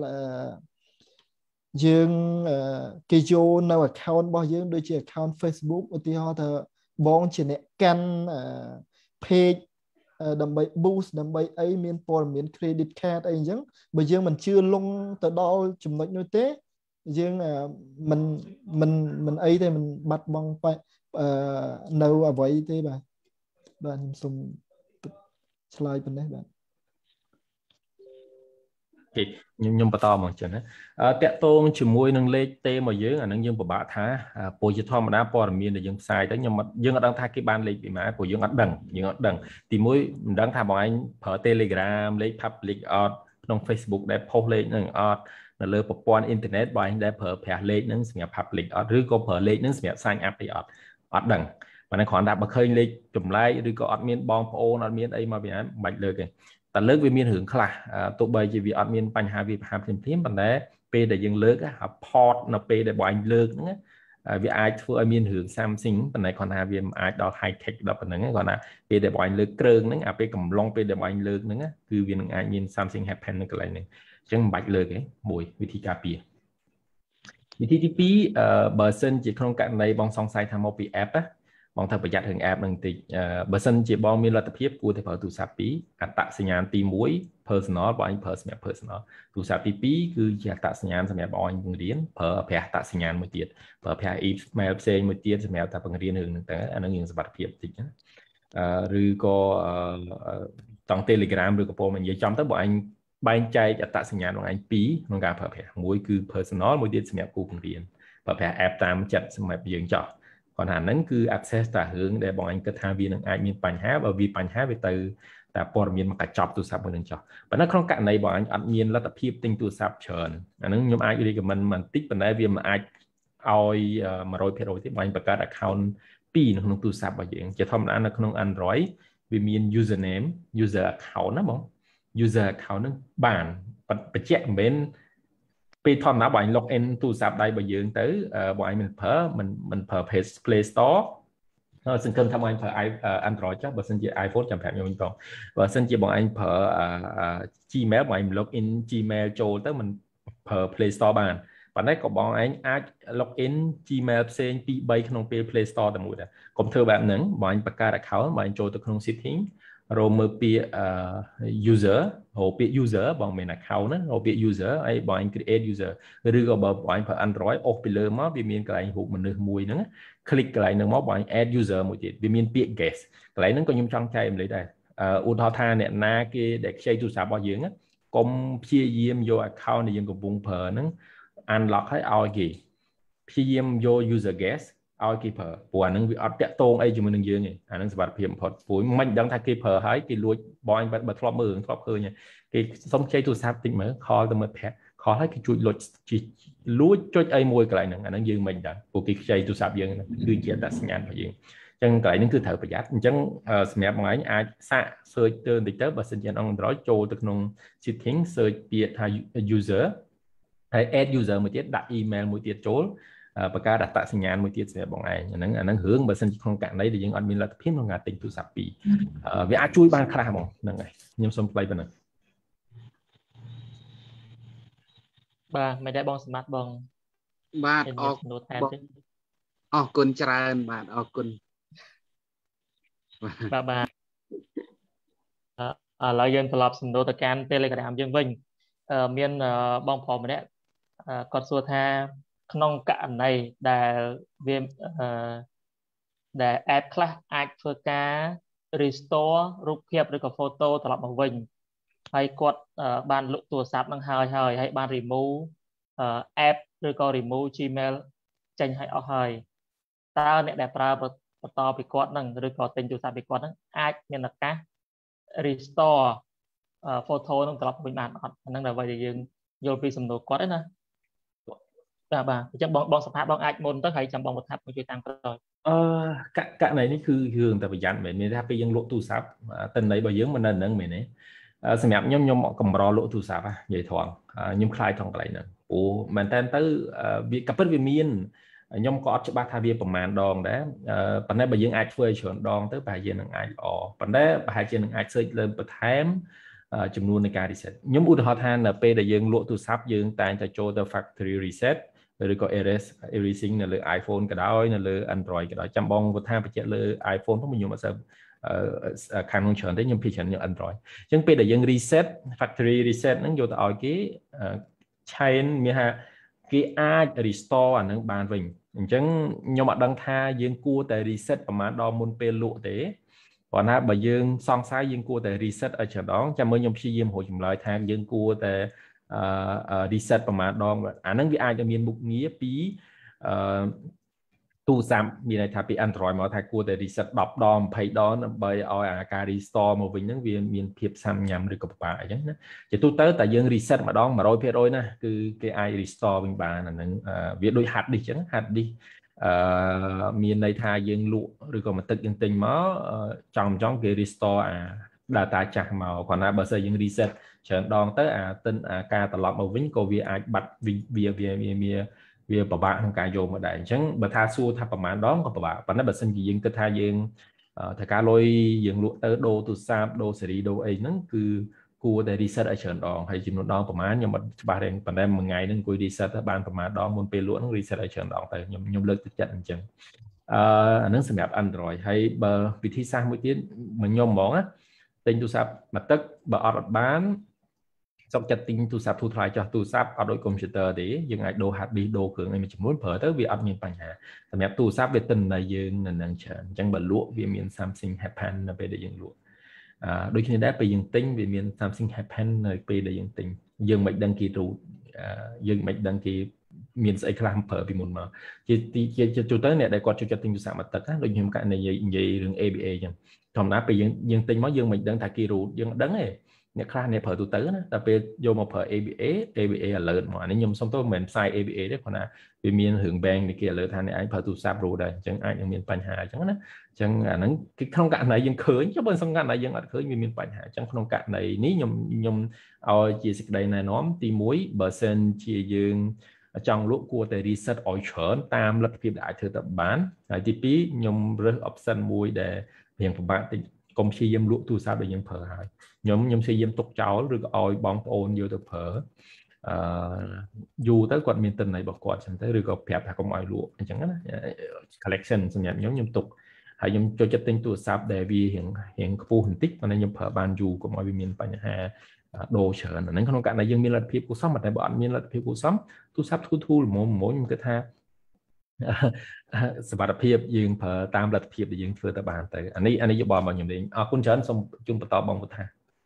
យើងគេយកនៅ account របស់យើងដូចជា account Facebook ឧទាហរណ៍ថាបងជាអ្នកកាន់ page ដើម្បី boost ដើម្បីអីមានព័ត៌មាន credit card អីអញ្ចឹងបើយើងមិនជឿលងទៅដល់ចំណុចនោះទេយើងមិនមិនមិនអីទេមិនបាត់បង់នៅអ្វីទេបាទបាទខ្ញុំសូមឆ្លើយប៉ុណ្ណេះបាទគេខ្ញុំខ្ញុំបន្តមកចឹងណាតាក់ទងជាមួយនឹងលេខទេមកយើងអានឹងយើងពិបាកថាព្រោះជាធម្មតាព័ត៌មានដែលយើងផ្សាយទៅខ្ញុំយើងអត់ដឹងថាគេបានលេខពីម៉ាព្រោះយើងអត់ដឹងយើងអត់ដឹងទីមួយមិនដឹងថាបងឯងប្រើ Telegram លេខ public អត់ក្នុង Facebook ដែល post លេខហ្នឹងអត់នៅលើប្រព័ន្ធអ៊ីនធឺណិតបងឯងដែលប្រើប្រាស់លេខហ្នឹងសម្រាប់ public អត់ឬក៏ប្រើលេខហ្នឹងសម្រាប់ sign up អីអត់អត់ដឹងប៉ុន្តែគ្រាន់តែបើឃើញលេខចម្លែកឬក៏អត់មានបងប្អូនអត់មានអីមកពីណាមិនបាច់លើកទេតែលើកវាមានរឿងខ្លះទោះបីជាវាអត់មានបញ្ហាវាប្រហាភ្លាមភ្លាមប៉ុន្តែពេលដែលយើងលើកអា port នៅពេលដែលបងឯងលើកហ្នឹងវាអាចធ្វើឲ្យមានរឿង Samsung ប៉ុន្តែគាត់ថាវាមិនអាចដល់ high tech ដល់ប៉ុណ្្នឹងគាត់ថាពេលដែលបងឯងលើកគ្រឿងហ្នឹងអាពេលកំឡុងពេលដែលបងឯងលើកហ្នឹងគឺវានឹងអាចមាន something happen នៅកន្លែងហ្នឹងអញ្ចឹងមិនបាច់លើកទេមួយវិធីការពារវិធីទីពីរបើសិនជាក្នុងករណីបងសង្ស័យថាមកពី app ណាបងត្រូវប្រយ័ត្នរឿង app ហ្នឹងបន្តិចបើសិនជាបងមានលទ្ធភាពគួរតែប្រើទូរស័ព្ទពីរអត្តសញ្ញាណទីមួយ personal បងឯងប្រើសម្រាប់ personal ទូរស័ព្ទទីពីរគឺជាអត្តសញ្ញាណសម្រាប់បងឯងបង្រៀនប្រើប្រាស់អត្តសញ្ញាណមួយទៀតប្រើប្រាស់ email ផ្សេងមួយទៀតសម្រាប់តែបង្រៀនរឿងហ្នឹងទៅអាហ្នឹងយើងសុវត្ថិភាពបន្តិចណាឬក៏តង់ Telegram ឬក៏ពលមកនិយាយចំទៅបងឯងបែងចែកអត្តសញ្ញាណបងឯងពីរក្នុងការប្រើប្រាស់មួយគឺ personal មួយទៀតសម្រាប់គូបង្រៀនប្រើប្រាស់ app តាមចិត្តសម្រាប់យើងចោះគាត់ថាហ្នឹងគឺ access តារឿងដែលបងឯងគិតថាវានឹងអាចមានបញ្ហាបើវាបញ្ហាវាទៅតែព័ត៌មានមកកញ្ចប់ទូរស័ព្ទមួយនឹងចោះប៉ុន្តែក្នុងករណីបងឯងអត់មានលទ្ធភាពទិញទូរស័ព្ទច្រើនអាហ្នឹងខ្ញុំអាច recommend បន្តិចប៉ុន្តែវាមិនអាចឲ្យ one hundred percent ទេបងឯងបង្កើត account ពីរនៅក្នុងទូរស័ព្ទរបស់យើងជាធម្មតានៅក្នុង Android វាមាន username user account ណាបង user account ហ្នឹងបានបញ្ជាក់មិនមែនពេលធម្មតាបងឯង log in ទូរស័ព្ទដៃរបស់យើងទៅបងឯងមិនប្រើមិនមិនប្រើ Play Store សង្ឃឹមថាបងឯងប្រើ Android ចុះបើសិនជា iPhone ចាំប្រាប់ខ្ញុំវិញផងបើសិនជាបងឯងប្រើ Gmail បងឯង log in Gmail ចូលទៅមិនប្រើ Play Store បានប៉ុន្តែក៏បងឯងអាច log in Gmail ផ្សេងពីរបីក្នុងពេល Play Store តែមួយដែរកុំធ្វើបែបហ្នឹងបងឯងបង្កើត account បងឯងចូលទៅក្នុង settingរកមើលពាក្យ user រកពាក្យ user បងមាន account ណារកពាក្យ user ហើយបងឯង create user ឬក៏បើបងឯងប្រើ Android អូសពីលើមកវាមានកន្លែងរូបមនុស្សមួយហ្នឹង click កន្លែងហ្នឹងមកបងឯង add user មួយទៀតវាមានពាក្យ guest កន្លែងហ្នឹងក៏ខ្ញុំចង់ចែករំលែកដែរឧទាហរណ៍ថាអ្នកណាគេដែលខ្ចីទូរស័ព្ទរបស់យើងកុំព្យាយាមយក account ដែលយើងកំពុងប្រើហ្នឹង unlock ឲ្យឲ្យគេព្យាយាមយក user guestឲ្យគេប្រើព្រោះអានឹងវាអត់តាក់ទងអីជាមួយនឹងយើងទេអានឹងសុវត្ថិភាពបំផុតព្រោះមិនដឹងថាគេប្រើហើយគេលួចបងឯងបើធ្លាប់មើលធ្លាប់ឃើញគេសុំខ្ចីទូរស័ព្ទតិចមើល call ទៅមើល pack call ហើយគេជួយលួចលួចចុចអីមួយកន្លែងហ្នឹងអានឹងយើងមិនដឹងព្រោះគេខ្ចីទូរស័ព្ទយើងគឺជាអត្តសញ្ញាណរបស់យើងអញ្ចឹងកន្លែងហ្នឹងគឺត្រូវប្រយ័ត្នអញ្ចឹងសម្រាប់បងឯងអាចសាក search ទៅបន្តិចទៅបើសិនជា Android ចូលទៅក្នុង setting search ពាក្យថា user ហើយ add user មួយទៀតដាក់ email មួយទៀតចូលបង្កើតអត្តសញ្ញាណមួយទៀតសម្រាប់បងឯងអាហ្នឹងអាហ្នឹងរឿងបើសិនជាក្នុងករណីដែលយើងអត់មានលទ្ធភាពក្នុងការទិញទូរស័ព្ទពីរវាអាចជួយបានខ្លះហ្មងហ្នឹងហើយខ្ញុំសូមថ្លែងប៉ុណ្ណឹងបាទមិនដែរបងសម្បត្តិបងបាទអរអរគុណច្រើនបាទអរគុណបាទបាទឥឡូវយើងត្រឡប់សំណួរទៅកាន់ Telegram យើងវិញមានបងប្រុសម្នាក់គាត់សួរថាក្នុងករណីដែលវាដែល app ខ្លះអាចធ្វើការ restore រូបភាពឬក៏ photo ត្រឡប់មកវិញហើយគាត់បានលុបទូរស័ព្ទនឹងហើយហើយហើយបាន remove app ឬក៏ remove Gmail ចេញឲ្យអស់ហើយតើអ្នកដែលប្រើបន្តពីគាត់នឹងឬក៏ទិញទូរស័ព្ទពីគាត់នឹងអាចមានឱកាស restore photo នឹងត្រឡប់វិញបានអត់អាហ្នឹងដើម្បីយើងយល់ពីសំណួរគាត់ណាបាទបាទអញ្ចឹងបងបងសភាបងអាចមុនទៅហើយចាំបងបន្ថែមជួយតាមក្រោយអឺករណីនេះគឺរឿងតែប្រយ័ត្នមែនមានថាពេលយើងលក់ទូរស័ព្ទទិន្នន័យរបស់យើងមិននៅនឹងមែនទេសម្រាប់ខ្ញុំខ្ញុំកម្រលក់ទូរស័ព្ទនិយាយត្រង់ខ្ញុំខ្លាចត្រង់កន្លែងហ្នឹងព្រោះមែនតើទៅវាក៏ពិតវាមានខ្ញុំក៏អត់ច្បាស់ថាវាប្រមាណដងដែរប៉ុន្តែបើយើងអាចធ្វើឲ្យច្រើនដងទៅប្រហែលជានឹងអាចល្អប៉ុន្តែប្រហែលជានឹងអាច search លើបន្ថែមចំនួននៃការ reset ខ្ញុំឧទាហរណ៍ថានៅពេលដែលយើងលក់ទូរស័ព្ទយើងតែងតែចូលទៅ factory reset ឬក៏ erase erasing នៅលើ iPhone ក៏ដោយនៅលើ Android ក៏ដោយចាំបងគាត់ថាបញ្ជាក់លើ iPhone ផងខ្ញុំអត់សូវខាងនោះច្រើនទេខ្ញុំភាគច្រើនយក Android អញ្ចឹងពេលដែលយើង reset factory reset ហ្នឹងយកទៅឲ្យគេ chain មានថាគេអាច restore អាហ្នឹងបានវិញអញ្ចឹងខ្ញុំអត់ដឹងថាយើងគួរតែ reset ប្រហែលដល់មុនពេលលក់ទេព្រោះណាបើយើងសង្ស័យយើងគួរតែ reset ឲ្យច្រើនដងចាំមើលខ្ញុំព្យាយាមរកចម្លើយថាយើងគួរតែ reset ប្រមាណដងអាហ្នឹងវាអាចจะមានមុខងារពីទូរស័ព្ទមានន័យថាពី Android មកថាគួរតែ reset ដប់ដង ยี่สิบ ដងដើម្បីឲ្យអាការ restore មកវិញហ្នឹងវាមានភាពសាំញ៉ាំឬក៏ពិបាកអញ្ចឹងណាជាទូទៅតែយើង reset ម្ដង one hundred percent ណាគឺគេអាច restore វិញបានអាហ្នឹងវាដូច hard disk អញ្ចឹង hard disk អឺមានន័យថាយើងលក់ឬក៏មកទឹកយើងទិញមកចង់ចង់គេ restore អា data ចាស់មកគ្រាន់តែបើសិនយើង reset ច្រើនដងទៅអាទិនអាការត្រឡប់មកវិញក៏វាអាចបាត់វាវាវាវាពិបាកក្នុងការយកមកដែរអញ្ចឹងបើថាសួរថាប្រហែលដងក៏ពិបាកប៉ុន្តែបើសិនជាយើងគិតថាយើងថាការលុយយើងលក់ទៅដូរទូរស័ព្ទដូរស៊េរីដូរអីហ្នឹងគឺគួរតែ reset ឲ្យច្រើនដងហើយចំនួនដងប្រហែលខ្ញុំអត់ច្បាស់ទេប៉ុន្តែមួយថ្ងៃហ្នឹងអង្គុយ reset ទៅបានប្រហែលដងមុនពេលលក់ហ្នឹង reset ឲ្យច្រើនដងទៅខ្ញុំខ្ញុំលើកទឹកចិត្តអញ្ចឹងអឺអាហ្នឹងសម្រាប់ Android ហើយបើវិធីសាស្ត្រមួយទៀតមកខ្ញុំហ្មងណាទិញទូរស័ព្ទមកទឹកបើអត់អត់បានសុខចិត្តទិញទូរស័ព្ទធូរថ្លៃចោះទូរស័ព្ទអត់ដូច computer ទេយើងអាចដូរ hard disk ដូរគ្រឿងអីមួយចំនួនប្រើទៅវាអត់មានបញ្ហាសម្រាប់ទូរស័ព្ទវាទិន្នន័យយើងនៅនឹងច្រើនអញ្ចឹងបើលក់វាមាន something happen នៅពេលដែលយើងលក់អឺដូចគ្នាដែរពេលយើងទិញវាមាន something happen នៅពេលដែលយើងទិញយើងមិនដឹងគេរូតយើងមិនដឹងគេមានស្អីខ្លះប្រើពីមុនមកជាជាទូទៅអ្នកដែលគាត់ចូលចិត្តទិញទូរស័ព្ទមកទឹកណាដូចខ្ញុំកាក់និយាយនិយាយរឿង A B A អញ្ចឹងធម្មតាពេលយើងយើងទិញមកយើងមិនដឹងថាគេរូតយើងមិនដឹងទេអ្នកខ្លះអ្នកប្រើទូទៅណាតែពេលយកមកប្រើ A B A A B A alert មកអានេះខ្ញុំសុំទៅមិនមែនផ្សាយ A B A ទេគាត់ថាវាមានរឿង bank នេះគេ alert ថាអ្នកឯងប្រើទូរស័ព្ទ root ដែរអញ្ចឹងអាចនឹងមានបញ្ហាអញ្ចឹងណាអញ្ចឹងអាហ្នឹងគឺក្នុងករណីយើងឃើញចុះបើក្នុងករណីយើងអត់ឃើញវាមានបញ្ហាអញ្ចឹងក្នុងករណីនេះខ្ញុំខ្ញុំឲ្យជាសេចក្តីណែនាំទីមួយបើសិនជាយើងចង់លក់គួរតែ reset ឲ្យច្រើនតាមលទ្ធភាពដែលអាចធ្វើទៅបានហើយទីពីរខ្ញុំរើស option មួយដែលរៀងពិបាកតិចកុំព្យាយាមលក់ទូរស័ព្ទដែលយើងប្រើហើយខ្ញុំខ្ញុំព្យាយាមទុកចោលឬក៏ឲ្យបងប្អូនយកទៅប្រើអឺយូរទៅគាត់មានទិន្នន័យរបស់គាត់អញ្ចឹងទៅឬក៏ប្រាប់ថាកុំឲ្យលក់អញ្ចឹងណា collection សម្រាប់ខ្ញុំខ្ញុំទុកហើយខ្ញុំចូលចិត្តទិញទូរស័ព្ទដែលវារៀងរៀងខ្ពស់បន្តិចប៉ុន្តែខ្ញុំប្រើបានយូរកុំឲ្យវាមានបញ្ហាដូរច្រើនអាហ្នឹងក្នុងករណីយើងមានលទ្ធភាពគួរសមតែបើអត់មានលទ្ធភាពគួរសមទូរស័ព្ទធូរធូរល្មមល្មមខ្ញុំគិតថាសមត្ថភាពយើងប្រើតាមលទ្ធភាពដែលយើងធ្វើទៅបានទៅអានេះអានេះយោបល់របស់ខ្ញុំលេងអរគុណច្រើនសូមជូនបន្តបងពុទ្ធា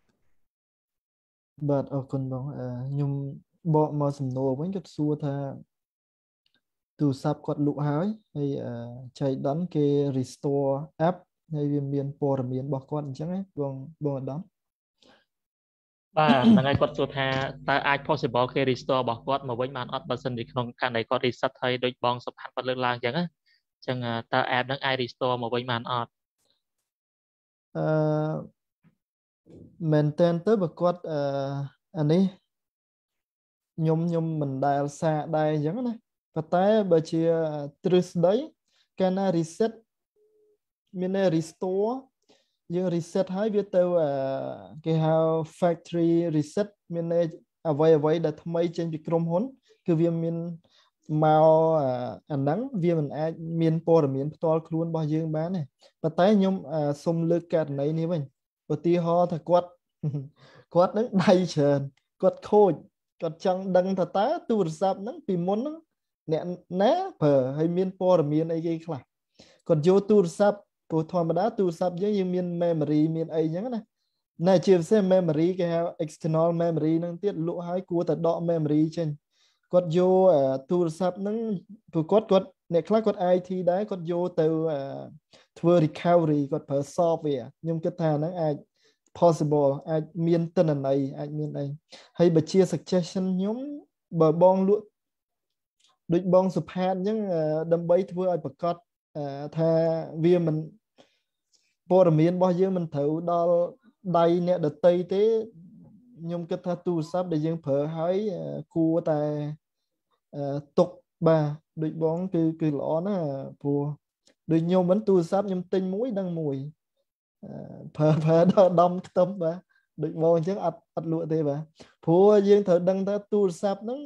បាទអរគុណបងខ្ញុំបកមកសំណួរវិញគាត់សួរថាទូរស័ព្ទគាត់លក់ហើយហើយចៃដន្យគេ restore app ហើយវាមានព័ត៌មានរបស់គាត់អញ្ចឹងហ៎បងបងអាដាមបាទហ្នឹងហើយគាត់សួរថាតើអាច possible គេ restore របស់គាត់មកវិញបានអត់បើសិនជាក្នុងករណីគាត់ reset ហើយដូចបងសុផាន់គាត់លើកឡើងអញ្ចឹងណាអញ្ចឹងតើ app ហ្នឹងអាច restore មកវិញបានអត់អឺមែនតើទៅបើគាត់អឺអានេះខ្ញុំខ្ញុំមិនដែលសារដែរអញ្ចឹងណាប៉ុន្តែបើជាទ្រឹស្ដីកាលណា reset មាន restore យើង reset ហើយវាទៅគេហៅ factory reset មានអ្វីអ្វីដែលថ្មីចេញពីក្រុមហ៊ុនគឺវាមានមកអាហ្នឹងវាមិនអាចមានព័ត៌មានផ្ទាល់ខ្លួនរបស់យើងបានទេប៉ុន្តែខ្ញុំសូមលើកករណីនេះវិញឧទាហរណ៍ថាគាត់គាត់នឹងដៃច្រើនគាត់ខូចគាត់ចង់ដឹងថាតើទូរស័ព្ទហ្នឹងពីមុនហ្នឹងអ្នកណាប្រើហើយមានព័ត៌មានអីគេខ្លះគាត់យកទូរស័ព្ទព្រោះធម្មតាទូរស័ព្ទយើងយើងមាន memory មានអីចឹងណាណែជាពិសេស memory គេហៅ external memory ហ្នឹងទៀតលក់ឲ្យគួរតែដក memory ចេញគាត់យកទូរស័ព្ទហ្នឹងព្រោះគាត់គាត់អ្នកខ្លះគាត់ I T ដែរគាត់យកទៅធ្វើ recovery គាត់ប្រើ software ខ្ញុំគិតថាហ្នឹងអាច possible អាចមានទិន្នន័យអាចមានអីហើយបើជា suggestion ខ្ញុំបើបងលក់ដូចបងសុផាតអញ្ចឹងដើម្បីធ្វើឲ្យប្រកាសថាវាមិនព័ត៌មានរបស់យើងមិនត្រូវដល់ដៃអ្នកដទៃទេខ្ញុំគិតថាទូរស័ព្ទដែលយើងប្រើហើយគួរតែទុកបាទដូចបងគឺគឺល្អណាស់ព្រោះដូចខ្ញុំមិនទូរស័ព្ទខ្ញុំទិញមួយដឹងមួយប្រើប្រើដល់ដំខ្ទឹមបាទដូចបងអញ្ចឹងអត់អត់លក់ទេបាទព្រោះយើងត្រូវដឹងថាទូរស័ព្ទហ្នឹង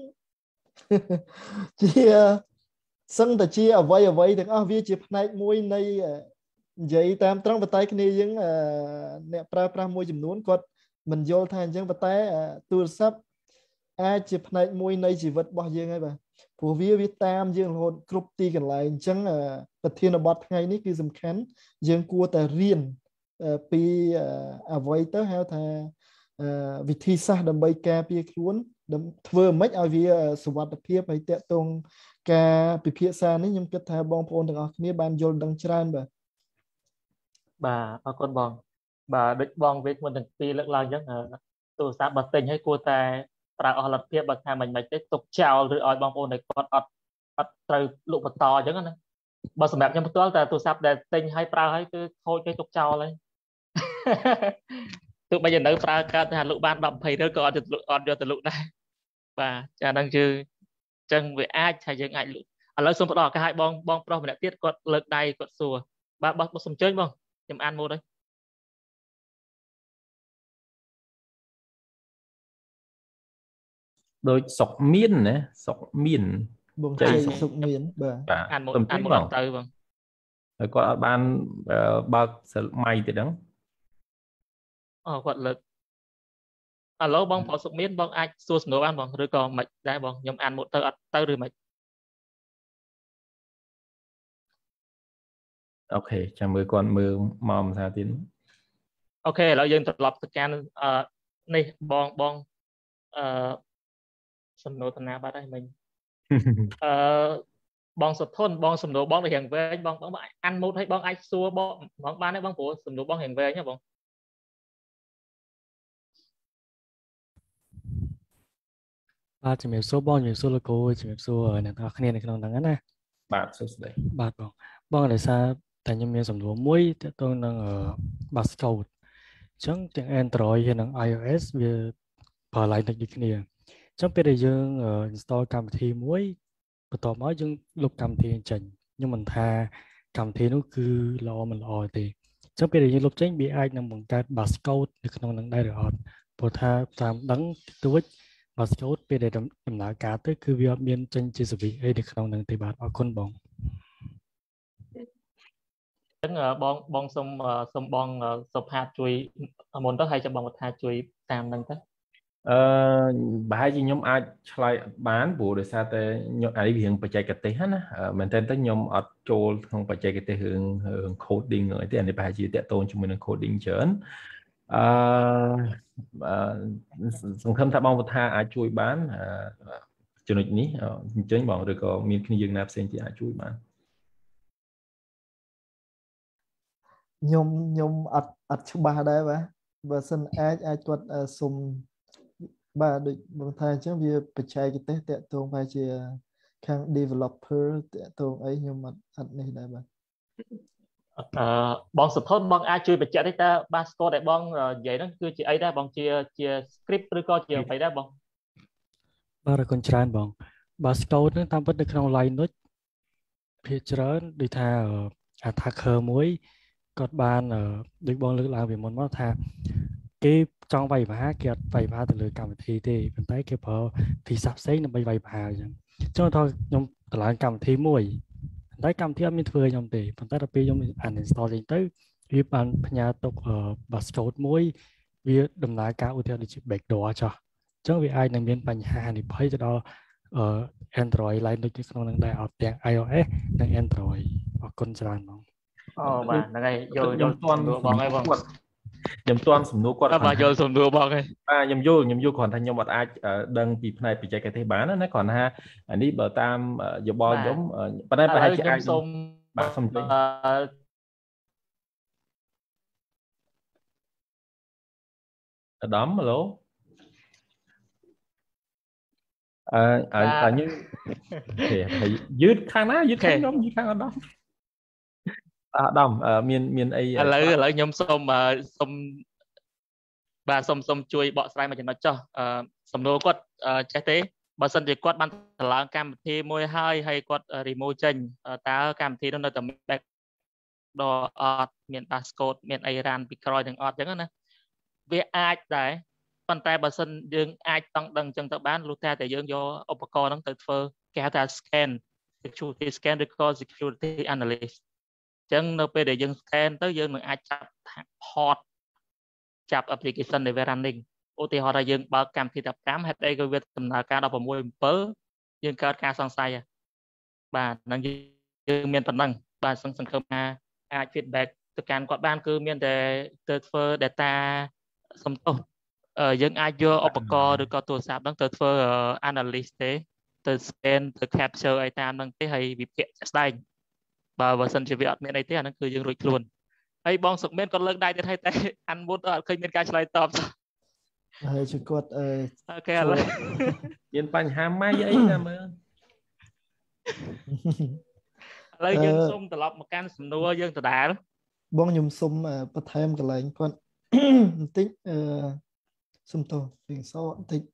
ជាសឹងតែជាអ្វីអ្វីទាំងអស់វាជាផ្នែកមួយនៃនិយាយតាមត្រង់បតែគ្នាយើងអ្នកប្រើប្រាស់មួយចំនួនគាត់មិនយល់ថាអញ្ចឹងប៉ុន្តែទូរស័ព្ទអាចជាផ្នែកមួយនៃជីវិតរបស់យើងហើយបាទព្រោះវាវាតាមយើងរហូតគ្រប់ទីកន្លែងអញ្ចឹងប្រធានបទថ្ងៃនេះគឺសំខាន់យើងគួរតែរៀនពីអ្វីទៅហៅថាវិធីសាស្ត្រដើម្បីការពារខ្លួនធ្វើមិនឲ្យវាសុវត្ថិភាពហើយតកតងការពិភាក្សានេះខ្ញុំគិតថាបងប្អូនទាំងអស់គ្នាបានយល់ដឹងច្រើនបាទបាទអរគុណបងបាទដូចបងវិញមុនទាំងពីរលើកឡើងអញ្ចឹងទូរស័ព្ទបើទិញឲ្យគួរតែប្រើអស់លទ្ធភាពបើថាមិនមិនទេទុកចោលឬឲ្យបងប្អូនដែលគាត់អត់អត់ត្រូវលក់បន្តអញ្ចឹងណាបើសម្រាប់ខ្ញុំផ្ទាល់តែទូរស័ព្ទដែលទិញឲ្យប្រើឲ្យគឺខូចទៅទុកចោលហើយទោះបីជានៅប្រើកើតថាលក់បានដប់ยี่สิบរៀលក៏អត់អត់យកទៅលក់ដែរបាទចាហ្នឹងគឺអញ្ចឹងវាអាចថាយើងអាចលក់ឥឡូវសូមផ្ដល់ឱកាសឲ្យបងបងប្រុសម្នាក់ទៀតគាត់លើកដៃគាត់សួរបាទបោះសូមអញ្ជើញបងខ្ញុំអានមកហើយដូចសុកមានណាសុកមានបងជ័យសុកមានបាទអានមកអានមកដល់ទៅបងហើយគាត់អត់បានបើកសិលម៉ៃទេដឹងអូគាត់លើកឥឡូវបងប្រុសសុកមានបងអាចសួរសំណួរបានបងឬក៏មិនដែរបងខ្ញុំអានមកទៅអត់ទៅឬមិនអូខេចាំមើលគាត់មើលមកភាសាទៀតអូខេឥឡូវយើងត្រឡប់ទៅការអឺនេះបងបងអឺសំណួរតាណាបាត់ហើយមិញអឺបងសុធនបងសំណួរបងទៅរៀងវែងបងបងអានម៉ូតឲ្យបងអាចសួរបងបងបានទេបងព្រោះសំណួរបងរៀងវែងហ៎បងបាទជំរាបសួរបងជំរាបសួរលោកគ្រូជំរាបសួរអ្នកទាំងអស់គ្នានៅក្នុងហ្នឹងណាបាទសួស្តីបាទបងបងដោយសារតែខ្ញុំមានសំណួរមួយទាក់ទងនឹង Bascode អញ្ចឹងទាំង Android ហើយនិង iOS វាប្រើឡើងដូចគ្នាអញ្ចឹងពេលដែលយើង install កម្មវិធីមួយបន្ទាប់មកយើងលុបកម្មវិធីចេញខ្ញុំមិនថាកម្មវិធីនោះគឺល្អមិនល្អទេអញ្ចឹងពេលដែលយើងលុបចេញវាអាចនឹងបង្កើត Bascode នៅក្នុងនឹងដែរឬអត់ព្រោះថាតាមដឹងទួចBascode ពេលដែលដំណើរការទៅគឺវាអត់មានចេញជាសវិអីនៅក្នុងនឹងទេបាទអរគុណបងអញ្ចឹងបងបងសុំសុំបងសុផាតជួយមុនទៅហើយចាំបងថាជួយតាមនឹងទៅអឺប្រហែលជាខ្ញុំអាចឆ្លើយបានព្រោះដោយសារតែខ្ញុំអានេះវារឿងបច្ចេកទេសណាមែនតើខ្ញុំអត់ចូលក្នុងបច្ចេកទេសរឿងរឿង coding អីទេអានេះប្រហែលជាតាក់ទងជាមួយនឹង coding ច្រើនអឺសង្ឃឹមថាបងវុធាអាចជួយបានចំណុចនេះអញ្ចឹងបងឬក៏មានគ្នាយើងណាផ្សេងទៀតអាចជួយបានខ្ញុំខ្ញុំអត់អត់ច្បាស់ដែរបាទបើសិនអាចអាចគាត់សុំបាទដូចបងថាអញ្ចឹងវាបច្ចេកទេសតាក់ទងបែរជាខាង developer តាក់ទងអីខ្ញុំអត់អត់នេះដែរបាទអឺបងសុធនបងអាចជួយបញ្ជាក់ទេតើ Bascode ដែលបងនិយាយហ្នឹងគឺជាអីដែរបងជាជា script ឬក៏ជាអ្វីដែរបងបាទអរគុណច្រើនបង Bascode ហ្នឹងតាមពិតនៅក្នុង Linux ភាគច្រើនដូចថា attacker មួយគាត់បានដូចបងលើកឡើងពីមុនមកថាគេចង់វាយប្រហារគេអត់វាយប្រហារទៅលើកម្មវិធីទេប៉ុន្តែគេប្រើភាសាផ្សេងដើម្បីវាយប្រហារអញ្ចឹងចុះថាខ្ញុំតម្លើងកម្មវិធីមួយតែកម្មវិធីអត់មានធ្វើខ្ញុំទេប៉ុន្តែដល់ពេលខ្ញុំ uninstall ចេញទៅវាបានផ្ញើទុក Bascode មួយវាដំណើរការឧទាហរណ៍ដូចជា backdoor ចុះអញ្ចឹងវាអាចនឹងមានបញ្ហាហានិភ័យទៅដល់ Android Linux ក្នុងនឹងដែរអត់ទាំង iOS និង Android អរគុណច្រើនបងអូបាទហ្នឹងហើយយល់យល់ទាន់បងហើយបងខ្ញុំទាន់សំណួរគាត់បាទយល់សំណួរបងហើយបាទខ្ញុំយល់ខ្ញុំយល់គ្រាន់តែខ្ញុំអត់អាចដឹងពីផ្នែកបច្ចេកទេសបានណាគ្រាន់ថាអានេះបើតាមយោបល់ខ្ញុំប៉ុន្តែប្រហែលជាអាចសូមបាទសូមជម្រាបអាដាមហៅឡូអឺអឺខ្ញុំយឺតខាងណាយឺតខាងខ្ញុំយឺតខាងអាដាមអាដាមមានមានអីឥឡូវឥឡូវខ្ញុំសូមសូមបាទសូមសូមជួយបកស្រាយមួយចំណុចចុះសំណួរគាត់ចេះទេបើសិនជាគាត់បានតម្លើងកម្មវិធីមួយហើយហើយគាត់ remove ចេញតើកម្មវិធីនោះនៅតែ back ដល់អត់មាន Bascode មានអី run ពីក្រោយទាំងអត់អញ្ចឹងណាវាអាចដែរប៉ុន្តែបើសិនយើងអាចតង់ដឹងអញ្ចឹងទៅបានលុះតែតែយើងយកឧបករណ៍ហ្នឹងទៅធ្វើគេហៅថា scan security scan ឬក៏ security analystចឹងនៅពេលដែលយើង scan ទៅយើងនឹងអាចចាប់ port ចាប់ application ដែលវា running ឧទាហរណ៍ថាយើងបើកកម្មវិធីដប់ប្រាំហេតុអីក៏វាដំណើរការដប់ប្រាំមួយ 7យើងកើតការសង្ស័យបាទនឹងយើងមានប៉ុណ្ណឹងបាទសង្ឃឹមថាអាច feedback ទៅកាន់គាត់បានគឺមានតែទៅធ្វើ data សំទោសយើងអាចយកឧបករណ៍ឬក៏ទូរស័ព្ទហ្នឹងទៅធ្វើ analysis ទេទៅ scan ទៅ capture អីតាមហ្នឹងទេហើយវិភាគស្ដែងបើបើសិនជាវាអត់មានអីទេអាហ្នឹងគឺយើងរួចខ្លួនហើយបងសុកមានគាត់លើកដៃទៀតហើយតែអានមុតអត់ឃើញមានការឆ្លើយតបហើយជួយគាត់អឺអូខេឥឡូវមានបញ្ហាម៉ៃអីណាមើលឥឡូវយើងសូមត្រឡប់មកកាន់សំណួរយើងដដែលបងខ្ញុំសូមបន្ថែមកន្លែងគាត់បន្តិចអឺសុំទោសពីសោបន្តិច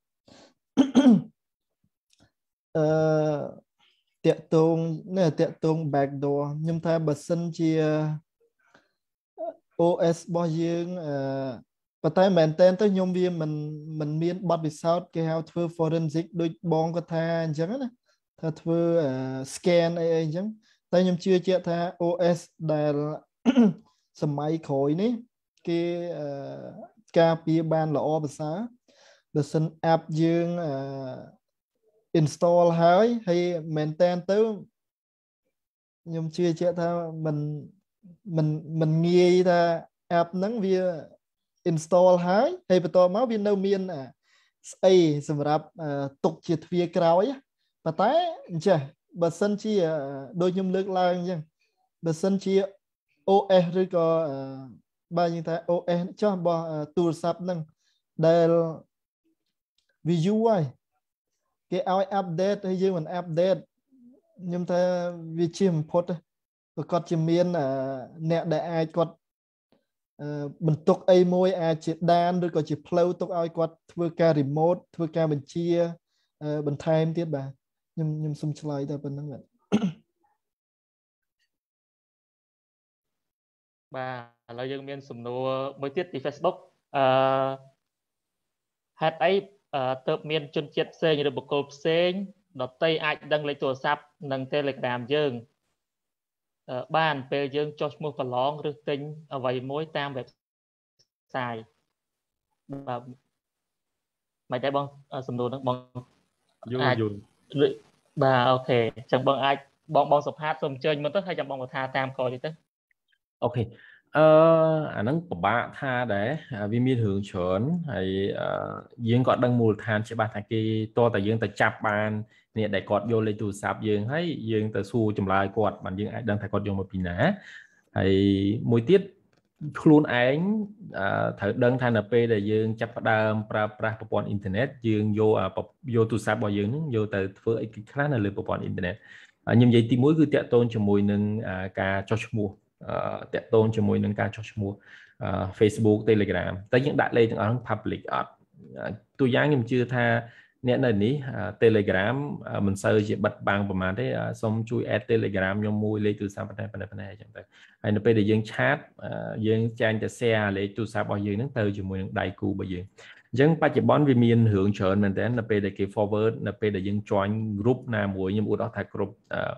អឺតាក់ទងនេះតាក់ទង backdoor ខ្ញុំថាបើសិនជា ô ét របស់យើងអឺប៉ុន្តែមែនតើទៅខ្ញុំវាមិនមិនមានបទពិសោធន៍គេហៅធ្វើ forensic ដូចបងគាត់ថាអញ្ចឹងណាថាធ្វើ scan អីអីអញ្ចឹងតែខ្ញុំជឿជាក់ថា ô ét ដែលសម័យក្រោយនេះគេការពារបានល្អប្រសើរបើសិន app យើង install ហើយហើយមែនតើទៅខ្ញុំជឿជាក់ថាមិនមិនមិនងាយថា app ហ្នឹងវា install ហើយហើយបន្តមកវានៅមានស្អីសម្រាប់ទុកជាទ្វារក្រោយប៉ុន្តែអញ្ចឹងបើសិនជាដូចខ្ញុំលើកឡើងអញ្ចឹងបើសិនជា ô ét ឬក៏បើយើងថា ô ét ចុះរបស់ទូរស័ព្ទហ្នឹងដែល view ហើយគេឲ្យ update ហើយយើងមិន update ខ្ញុំថាវាជាបំផុតប្រកាសជាមានអ្នកដែលអាចគាត់បន្ទុកអីមួយអាចជាដានឬក៏ជាផ្លូវទុកឲ្យគាត់ធ្វើការ remote ធ្វើការបញ្ជាបន្ថែមទៀតបាទខ្ញុំខ្ញុំសូមឆ្លើយតែប៉ុណ្្នឹងបាទបាទឥឡូវយើងមានសំណួរមួយទៀតពី Facebook អឺហេតុអីទើបមានជនជាតិផ្សេងឬបុគ្គលផ្សេងដតីអាចដឹងលេខទូរស័ព្ទនិង Telegram យើងបានពេលយើងចុះឈ្មោះកន្លងឬទិញអ្វីមួយតាម website បាទមិនដែរបងសំណួរហ្នឹងបងយូរយូរបាទអូខេអញ្ចឹងបងអាចបងបងសុផាតសូមអញ្ជើញមកទៅហើយចាំបងថាតាមក្រោយទៀតទៅអូខេអឺអាហ្នឹងពិបាកថាដែរវាមានរឿងច្រើនហើយយើងក៏ដឹងមូលដ្ឋានច្បាស់ថាគេតើតើយើងទៅចាប់បាននេះដែលគាត់យកលេខទូរស័ព្ទយើងហើយយើងទៅសួរចម្លើយគាត់បានយើងអាចដឹងថាគាត់យកមកពីណាហើយមួយទៀតខ្លួនឯងត្រូវដឹងថានៅពេលដែលយើងចាប់ផ្ដើមប្រើប្រាស់ប្រព័ន្ធអ៊ីនធឺណិតយើងយកយកទូរស័ព្ទរបស់យើងហ្នឹងយកទៅធ្វើអីខ្លះនៅលើប្រព័ន្ធអ៊ីនធឺណិតខ្ញុំនិយាយទីមួយគឺតាក់ទងជាមួយនឹងការចុះឈ្មោះតាក់ទងជាមួយនឹងការចុះឈ្មោះ Facebook Telegram តែយើងដាក់លេខទាំងអស់ហ្នឹង public អត់ទូយ៉ាងខ្ញុំជឿថាអ្នកនៅនេះ Telegram មិនសូវជាបិទបាំងប្រហែលទេសូមជួយ add Telegram ខ្ញុំមួយលេខទូរស័ព្ទប៉ុណ្ណេះប៉ុណ្ណេះប៉ុណ្ណេះអញ្ចឹងទៅហើយនៅពេលដែលយើងឆាតយើងចាញ់តែ share លេខទូរស័ព្ទរបស់យើងហ្នឹងទៅជាមួយនឹងដៃគូរបស់យើងអញ្ចឹងបច្ចុប្បន្នវាមានរឿងច្រើនមែនតើនៅពេលដែលគេ forward នៅពេលដែលយើង join group ណាមួយខ្ញុំឧទាហរណ៍ថា group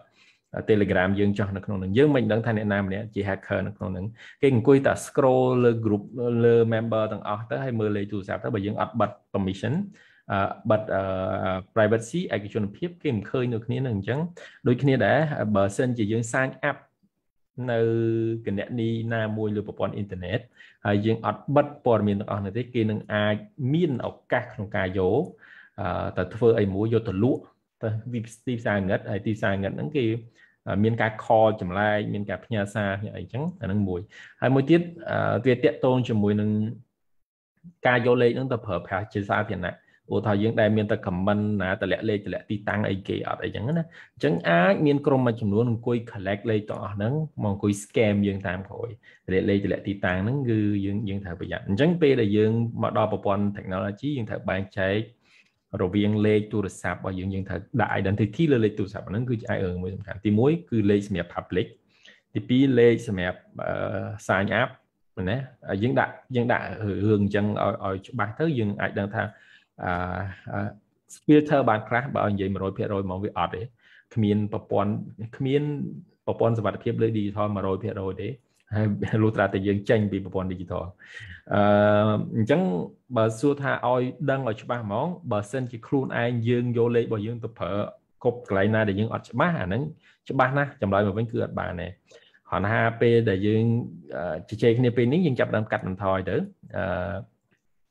Telegram យើងចោះនៅក្នុងនឹងយើងមិនដឹងថាអ្នកណាម្នាក់ជា hacker នៅក្នុងនឹងគេអង្គុយតែ scroll លើ group លើ member ទាំងអស់ទៅហើយមើលលេខទូរស័ព្ទទៅបើយើងអត់បិទ permission បិទ privacy ឯកជនភាពគេមិនឃើញនៅគ្នានឹងអញ្ចឹងដូចគ្នាដែរបើសិនជាយើង sign up នៅគណនីណាមួយលើប្រព័ន្ធអ៊ីនធឺណិតហើយយើងអត់បិទព័ត៌មានទាំងអស់នោះទេគេនឹងអាចមានឱកាសក្នុងការយកទៅធ្វើអីមួយយកទៅលក់ទៅទីផ្សារងឹតហើយទីផ្សារងឹតហ្នឹងគេមានការខលចម្លែកមានការផ្ញើសារអីអញ្ចឹងអាហ្នឹងមួយហើយមួយទៀតវាតាក់ទងជាមួយនឹងការយកលេខហ្នឹងទៅប្រើប្រាស់ជាសាធារណៈឧទាហរណ៍យើងដែលមានតែ comment ណាតម្លាក់លេខតម្លាក់ទីតាំងអីគេអត់អីចឹងណាអញ្ចឹងអាចមានក្រុមមួយចំនួនអង្គុយ collect លេខទាំងអស់ហ្នឹងមកអង្គុយ scam យើងតាមក្រោយតម្លាក់លេខតម្លាក់ទីតាំងហ្នឹងគឺយើងយើងត្រូវប្រយ័ត្នអញ្ចឹងពេលដែលយើងមកដល់ប្រព័ន្ធ technology យើងត្រូវបែងចែករវាងលេខទូរស័ព្ទរបស់យើងយើងត្រូវដាក់ identity លើលេខទូរស័ព្ទហ្នឹងគឺជាឯរឿងមួយសំខាន់ទីមួយគឺលេខសម្រាប់ public ទីពីរលេខសម្រាប់ sign up ណាយើងដាក់យើងដាក់រឿងអញ្ចឹងឲ្យឲ្យច្បាស់ទៅយើងអាចដឹងថាអឺ filter បានខ្លះបើនិយាយ one hundred percent មកវាអត់ទេគ្មានប្រព័ន្ធគ្មានប្រព័ន្ធសុវត្ថិភាពលើ digital one hundred percent ទេហើយលុះត្រាតែយើងចេញពីប្រព័ន្ធ digital អឺអញ្ចឹងបើសួរថាឲ្យដឹងឲ្យច្បាស់ហ្មងបើសិនជាខ្លួនឯងយើងយកលេខរបស់យើងទៅប្រើគ្រប់កន្លែងណាដែលយើងអត់ច្បាស់អាហ្នឹងច្បាស់ណាស់ចម្លើយមកវិញគឺអត់បានទេគ្រាន់ថាពេលដែលយើងជជែកគ្នាពេលនេះយើងចាប់ដើមកាត់បន្ថយទៅអឺ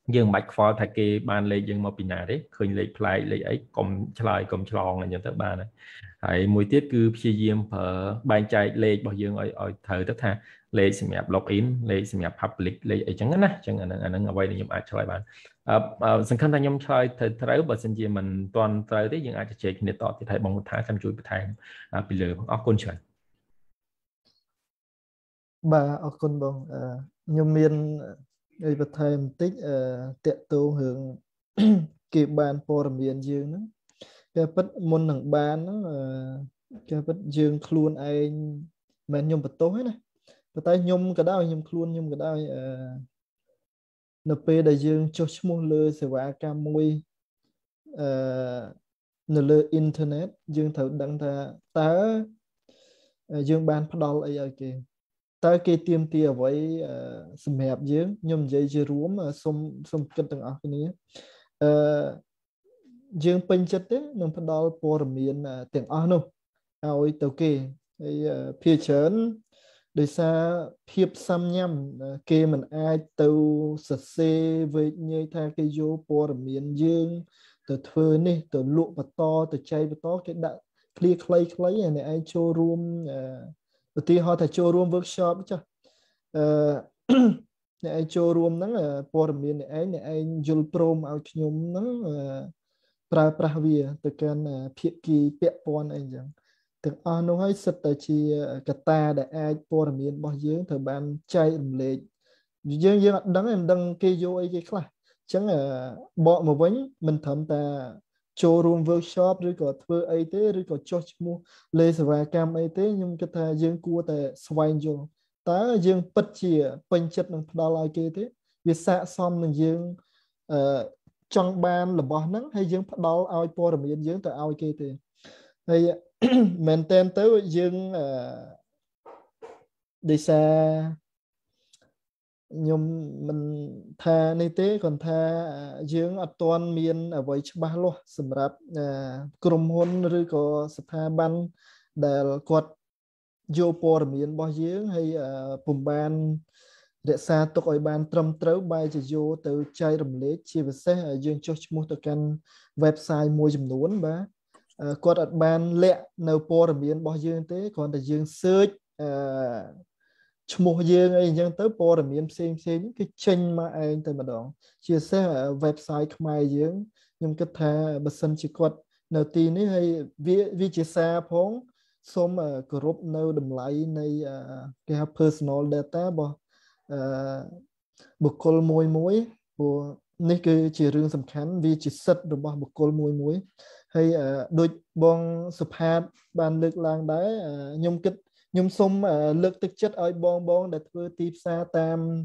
dương mạch phó thay kê ban lệ dương một bình nào đấy khơi lệ play lệ ấy cùng chơi cùng chlong là nhận tới ban này hãy mùi tiết cứ phi diêm ở ban chạy lệ bảo dương ở ở thời tất ha lệ sinh nhập login lệ sinh nhập public lệ ấy chẳng á chẳng hạn anh ở quay để nhầm ai chơi bạn sân khấu ta nhầm chơi thời thời bữa sinh viên mình toàn thời đấy dương ai chơi cái này thì thấy bằng một tháng tham chui một tháng bây giờ ở con chơi bà ở con bông nhung miên người bật thêm tích tiện tô hướng kịp bàn phổ miền dương đó cái bất môn nặng bàn nó cái bất dương khuôn anh mà nhung bật tối này bật tay nhung cái đau nhung khuôn nhung cái đau np đại dương cho mua lơ sẽ vả cam môi nợ lơ internet dương thử đăng ta tá dương bàn phát đo ấy ở kìa ta cái tiêm tia với sầm hẹp dưới nhôm dây dây rúm mà xôm xôm cân từng ở cái này dương pin chất đấy nông phát đo por miền tiếng ở đâu ao tàu kê phía trên để xa phiệp xăm nhâm kê mình ai tàu sật xe với như tha cái vô por miền dương từ thưa này từ lụa và to từ chay và to cái đã clear clay clay này ai cho room thì họ phải cho room workshop chứ này ai cho room nó là por miền này này anh Jul Prom ao nhung nó pra pra vía từ cái phiệp kỳ bẹ pon anh chẳng từ anh nói hay sật tại chi cả ta để ai por miền bao nhiêu thời ban chay ẩm lệ dương dương đắng em đăng kê vô ấy cái khác chẳng là bỏ một vấn mình thầm ta showroom workshop rồi có thưa ấy thế rồi có cho mua lê và cam ấy thế nhưng cái ta dương cua tại xoay vô ta dương bất chìa bình chất năng đo lại kia thế việc xạ xong là dương trong ban là bỏ nắng hay dương bắt đầu ao po là miền dương tại ao kia thì hay mình tên tới dương đi xa nhưng mình tha này thế còn tha dương ở toàn miền ở với ba lô sầm rạp cụm hôn rồi có spa ban để quật vô po miền bao dương hay bùm ban để xa tôi gọi ban trầm trấu bay chỉ vô từ chai rầm lết chia về xe dương cho mua từ căn website mua dùm nón ba quật ở ban lẹ nấu po miền bao dương thế còn là dương search một dương ấy dân tới po là miền xem xem cái tranh mà anh từ mà đó chia sẻ ở website mai dương nhưng cái thà bật sân chỉ quật đầu tiên ấy hay vi vi chia sẻ phong xong ở group nơi đầm lại này cái personal data bo bực col môi mối của này cái chỉ riêng sầm khán vì chỉ sật được bo bực col môi mối hay đôi bong support ban lực lang đáy nhung kích nhung xung lực thực chất ở bong bong để thưa tiếp xa tam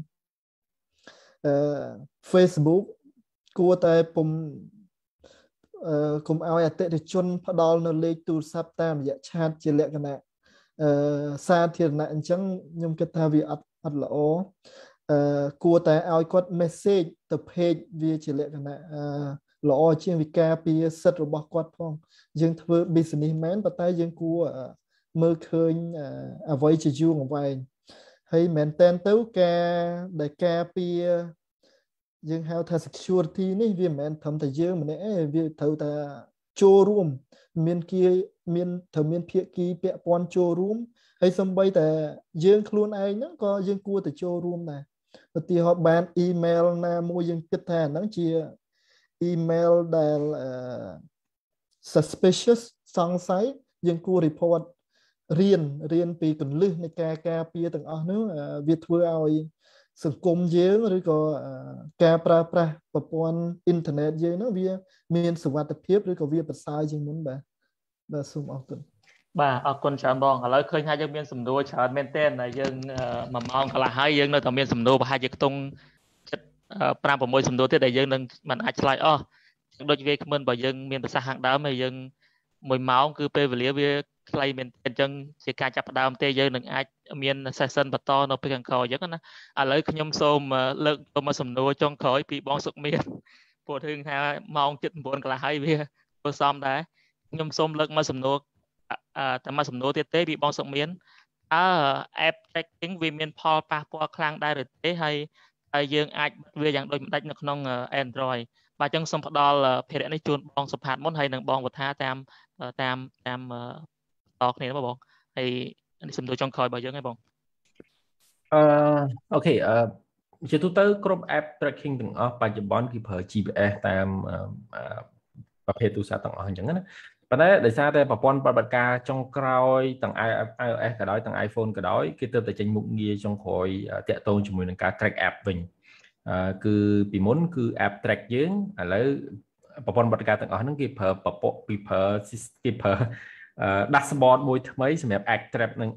Facebook của tại cùng cùng ao ở tệ để chôn phát đo nó lấy tu sắp tam dạ chat chỉ lệ cái này xa thiền nạn chẳng nhung cái ta vì ắt ắt là ó của tại ao có message tập page vì chỉ lệ cái này lọ chiên vì ca pi sật rồi bọc quạt phong dương thưa businessman và tay dương của mơ khơi à với chỉ du một vài hay mình tên tấu ca để ca pi dương hao tha security này vì mình thầm thời dương mình ấy vì thầu ta showroom miền kia miền thầu miền phía kia bẹ pon showroom hay xong bây ta dương luôn ai nó có dương cua từ showroom này thì họ bán email na mua dương kết thà nó chia emailដែល suspicious សង្ស័យយើងគួរ report រៀនរៀនពីកន្លឹះនៃការការពារទាំងអស់នោះវាធ្វើឲ្យសង្គមយើងឬក៏ការប្រើប្រាស់ប្រព័ន្ធអ៊ីនធឺណិតយើងនោះវាមានសុវត្ថិភាពឬក៏វាប្រសើរជាងមុនបាទបាទសូមអរគុណបាទអរគុណច្រើនបងឥឡូវឃើញថាយើងមានសំណួរច្រើនមែនទែនហើយយើងមួយម៉ោងកន្លះហើយយើងនៅតែមានសំណួរប្រហែលជាខ្ទង់five sixសំណួរទៀតដែលយើងនឹងមិនអាចឆ្លើយអស់ដូចវាគ្មិនបើយើងមានប្រសាសន៍ខាងដើមហើយយើងមួយម៉ោងគឺពេលវេលាវាខ្លីមែនអញ្ចឹងជាការចាប់ផ្ដើមទេយើងនឹងអាចមាន session បន្តនៅពេលខាងក្រោយអញ្ចឹងណាឥឡូវខ្ញុំសូមលើកទៅមកសំណួរចុងក្រោយពីបងសុកមានព្រោះរឿងថាម៉ោង七nineកន្លះហើយវាធ្វើសមដែរខ្ញុំសូមលើកមកសំណួរតែមកសំណួរទៀតទេពីបងសុកមានអើ app tracking វាមានផលប៉ះពាល់ខ្លាំងដែរឬទេហើយហើយយើងអាចវាយ៉ាងដូចមិនដាច់នៅក្នុង Android បាទអញ្ចឹងសូមផ្ដល់ភារៈនេះជូនបងសុផាតមុនហើយនឹងបងវុធាតាមតាមតាមតគ្នាបងបងហើយនេះសំដៅចុងក្រោយរបស់យើងហ្នឹងបងអឺអូខេអឺជាទូទៅគ្រប់ app tracking ទាំងអស់បច្ចុប្បន្នគឺប្រើ G P S តាមប្រភេទទូរស័ព្ទទាំងអស់អញ្ចឹងណាប៉ុន្តែដោយសារតែប្រព័ន្ធប្រតិបត្តិការចុងក្រោយទាំង iOS ក៏ដោយទាំង iPhone ក៏ដោយគេទើបតែចេញមុខងារចុងក្រោយតាក់ទងជាមួយនឹងការ track app វិញអឺគឺពីមុនគឺ app track យើងឥឡូវប្រព័ន្ធបត្តិការទាំងអស់ហ្នឹងគេប្រើប្រព័ន្ធពីប្រើគេប្រើ dashboard មួយថ្មីសម្រាប់ app track នឹង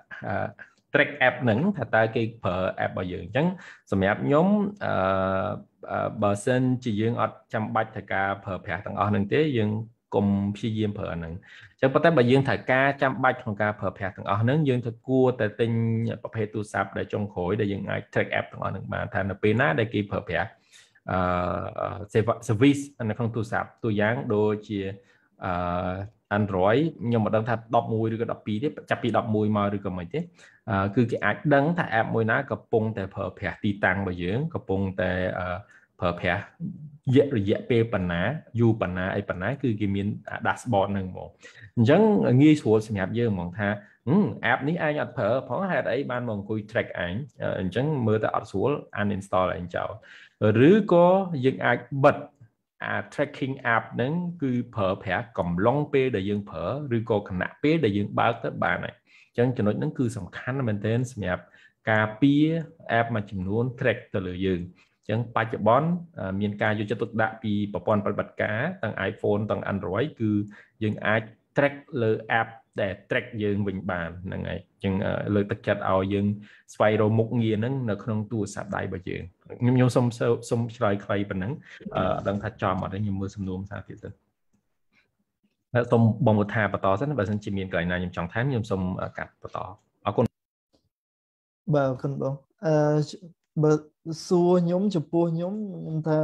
track app ហ្នឹងថាតើគេប្រើ app របស់យើងអញ្ចឹងសម្រាប់ខ្ញុំអឺបើសិនជាយើងអត់ចាំបាច់ត្រូវការប្រើប្រាស់ទាំងអស់ហ្នឹងទេយើងកុំព្យាយាមប្រើហ្នឹងអញ្ចឹងប៉ុន្តែបើយើងត្រូវការចាំបាច់ក្នុងការប្រើប្រាស់ទាំងអស់ហ្នឹងយើងត្រូវគួរតែទិញប្រភេទទូរស័ព្ទដែលចុងក្រោយដែលយើងអាច track app ទាំងអស់ហ្នឹងបានថានៅពេលណាដែលគេប្រើប្រាស់អឺ service នៅក្នុងទូរស័ព្ទទូយ៉ាងដូចជាអឺ Android ខ្ញុំមិនដឹងថាដប់មួយឬក៏ដប់ពីរទេចាប់ពីដប់មួយមកឬក៏មិនទេគឺគេអាចដឹងថា app មួយណាកំពុងតែប្រើប្រាស់ទីតាំងរបស់យើងកំពុងតែប្រើប្រាស់រយៈពេលប៉ុណ្ណាយូរប៉ុណ្ណាអីប៉ុណ្ណាគឺគេមាន dashboard ហ្នឹងហ្មងអញ្ចឹងងាយស្រួលសម្រាប់យើងហ្មងថា app នេះឯងអត់ប្រើផងហេតុអីបានមកអង្គុយ track ឯងអញ្ចឹងមើលទៅអត់ស្រួល uninstall ឯងចោលឬក៏យើងអាចបិទអា tracking app ហ្នឹងគឺប្រើប្រាស់កំឡុងពេលដែលយើងប្រើឬក៏ខណៈពេលដែលយើងបើកទៅបានហើយអញ្ចឹងចំណុចហ្នឹងគឺសំខាន់មែនទែនសម្រាប់ការពារ app មួយចំនួន track ទៅលើយើងអញ្ចឹងបច្ចុប្បន្នមានការយកចិត្តទុកដាក់ពីប្រព័ន្ធប្រតិបត្តិការទាំង iPhone ទាំង Android គឺយើងអាច track លើ app ដែល track យើងវិញបានហ្នឹងហើយអញ្ចឹងលើកទឹកចិត្តឲ្យយើងស្វែងរកមុខងារហ្នឹងនៅក្នុងទូរស័ព្ទដៃរបស់យើងខ្ញុំខ្ញុំសូមសូមឆ្លើយខ្លីប៉ុណ្ណឹងអឺដឹងថាចំអត់ទេខ្ញុំមើលសំណួរភាសាទៀតសិនហើយសូមបងវុធាបន្តសិនបើសិនជាមានកន្លែងណាខ្ញុំចង់ថែមខ្ញុំសូមកាត់បន្តអរគុណបាទអរគុណបងអឺបើសួរខ្ញុំចំពោះខ្ញុំខ្ញុំថា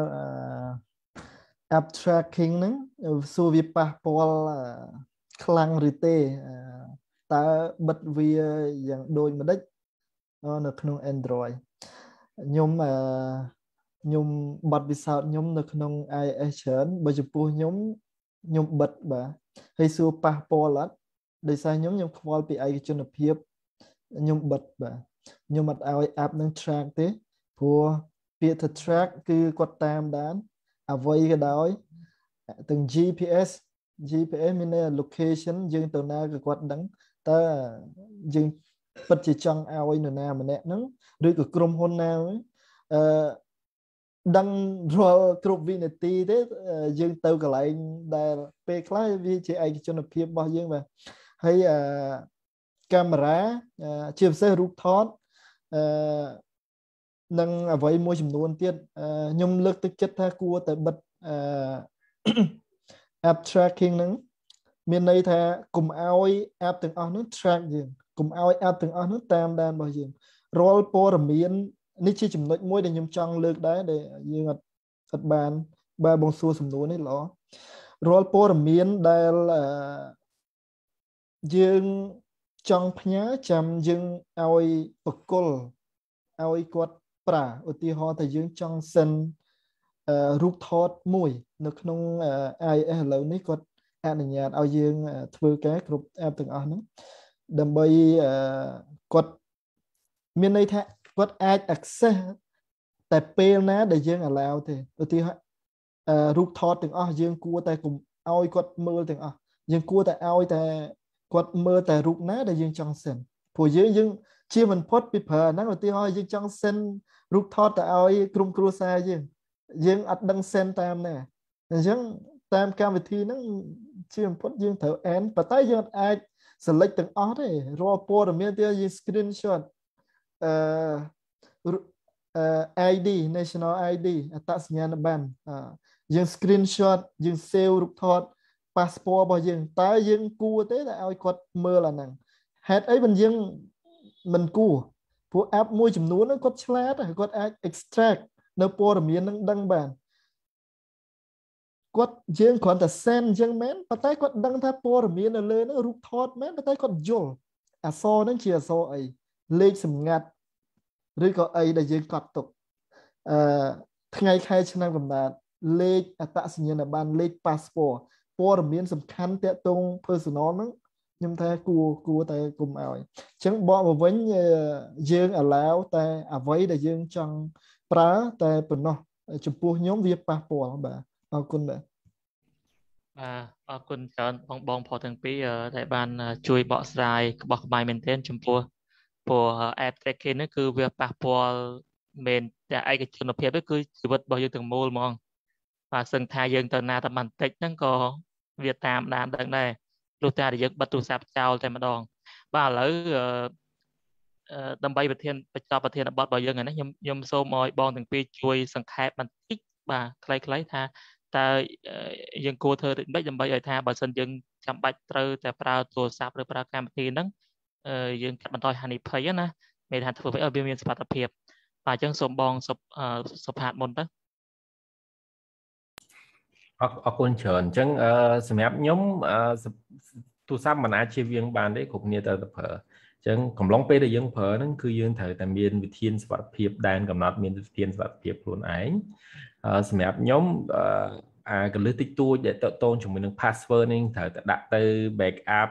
app tracking ហ្នឹងសួរវាប៉ះពាល់ខ្លាំងឬទេតើបិទវាយ៉ាងដូចម្ដេចនៅក្នុង Android ខ្ញុំអឺខ្ញុំបတ်វិសោធន៍ខ្ញុំនៅក្នុង iOS ច្រើនបើចំពោះខ្ញុំខ្ញុំបិទបាទហើយសួរប៉ះពាល់អត់ដោយសារខ្ញុំខ្ញុំខ្វល់ពីឯកជនភាពខ្ញុំបិទបាទខ្ញុំអត់ឲ្យ app នឹង track ទេព្រោះពាក្យថា track គឺគាត់តាមដានអ្វីក៏ដោយទាំង G P S G P S មាន location យើងទៅណាក៏គាត់ដឹងតើយើងពិតជាចង់ឲ្យនរណាម្នាក់ហ្នឹងឬក៏ក្រុមហ៊ុនណាអឺដឹងរាល់គ្រប់វិនាទីទេយើងទៅកន្លែងដែលពេលខ្លះវាជាឯកជនភាពរបស់យើងបាទហើយអឺកាមេរ៉ាជាពិសេសរូបថតអឺនិងអ្វីមួយចំនួនទៀតខ្ញុំលើកទឹកចិត្តថាគួរតែបិទអឺ app tracking ហ្នឹងមានន័យថាកុំឲ្យ app ទាំងអស់ហ្នឹង track យើងកុំឲ្យ app ទាំងអស់ហ្នឹងតាមដានរបស់យើងរាល់ព័ត៌មាននេះជាចំណុចមួយដែលខ្ញុំចង់លើកដែរដែលយើងអត់អត់បានបើបងសួរសំណួរនេះល្អរាល់ព័ត៌មានដែលយើងចង់ផ្ញើចាំយើងឲ្យបកគលឲ្យគាត់ប្រើឧទាហរណ៍ថាយើងចង់ send រូបថតមួយនៅក្នុង iOS ឥឡូវនេះគាត់អនុញ្ញាតឲ្យយើងធ្វើការគ្រប់ app ទាំងអស់ហ្នឹងដើម្បីគាត់មានន័យថាគាត់អាច access តែពេលណាដែលយើង allow ទេឧទាហរណ៍រូបថតទាំងអស់យើងគួរតែកុំឲ្យគាត់មើលទាំងអស់យើងគួរតែឲ្យតែគាត់មើលតែរូបណាដែលយើងចង់ send ព្រោះយើងយើងជាមិនផុតពីប្រើហ្នឹងឧទាហរណ៍យើងចង់ send រូបថតទៅឲ្យក្រុមគ្រួសារយើងយើងអត់ដឹង send តាមណាអញ្ចឹងតាមកម្មវិធីហ្នឹងជាបំផុតយើងត្រូវ end ប៉ុន្តែយើងអាច select ទាំងអស់ទេរាល់ព័ត៌មានទៀតយើង screenshot អឺ I D national I D អត្តសញ្ញាណប័ណ្ណយើង screenshot យើង save រូបថត passport របស់យើងតើយើងគួរទេតែឲ្យគាត់មើលអាហ្នឹងហេតុអីមិនយើងមិនគួរព្រោះ app មួយចំនួនហ្នឹងគាត់ឆ្លាតគាត់អាច extract នៅព័ត៌មានហ្នឹងដឹងបានគាត់យើងគ្រាន់តែ send អញ្ចឹងមែនប៉ុន្តែគាត់ដឹងថាព័ត៌មាននៅលើហ្នឹងរូបថតមែនប៉ុន្តែគាត់យល់អក្សរហ្នឹងជាអក្សរអីលេខសម្ងាត់ឬក៏អីដែលយើងកត់ទុកថ្ងៃខែឆ្នាំកំណើតលេខអត្តសញ្ញាណប័ណ្ណលេខ passport ព័ត៌មានសំខាន់តាក់ទង personal ហ្នឹងខ្ញុំថាគួរគួរតែគុំឲ្យអញ្ចឹងបកមកវិញយើង allow តែអ្វីដែលយើងចង់ប្រើតែប៉ុណ្ណោះចំពោះខ្ញុំវាប៉ះពាល់បាទអរគុណបាទបាទអរគុណច្រើនបងបងផទាំងពីរដែលបានជួយបកស្រាយក្បោះក្បាយមែនទែនចំពោះព្រោះ app tracking នេះគឺវាប៉ះពាល់មែនតែឯកជនភាពគឺជីវិតរបស់យើងទាំងមូលហ្មងបាទសឹងថាយើងទៅណាតែបន្តិចហ្នឹងក៏វាតាមដានដឹងដែរព្រោះតែយើងបិទទូរស័ព្ទចោលតែម្ដងបាទឥឡូវដើម្បីប្រធានបញ្ចប់ប្រធានបទរបស់យើងនេះខ្ញុំខ្ញុំសូមឲ្យបងទាំងពីរជួយសង្ខេបបន្តិចបាទខ្លីៗថាតើយើងគួរធ្វើដូចម្តេចដើម្បីឲ្យថាបើសិនយើងចាំបាច់ត្រូវតែប្រើទូរស័ព្ទឬប្រើកម្មវិធីហ្នឹងយើងកាត់បន្ថយហានិភ័យណាមានថាធ្វើឲ្យវាមានសុវត្ថិភាពបាទអញ្ចឹងសូមបងសុផាតមុនទៅអរអរគុណច្រើនអញ្ចឹងសម្រាប់ខ្ញុំទូរស័ព្ទមិនអាចជៀសវាងបានទេគ្រប់គ្នាត្រូវតែប្រើអញ្ចឹងកំឡុងពេលដែលយើងប្រើហ្នឹងគឺយើងត្រូវតែមានវិធានសុវត្ថិភាពដែនកំណត់មានវិធានសុវត្ថិភាពខ្លួនឯងសម្រាប់ខ្ញុំអាកលឹះតិចតួចដែលតតងជាមួយនឹង password នេះត្រូវតែដាក់ទៅ backup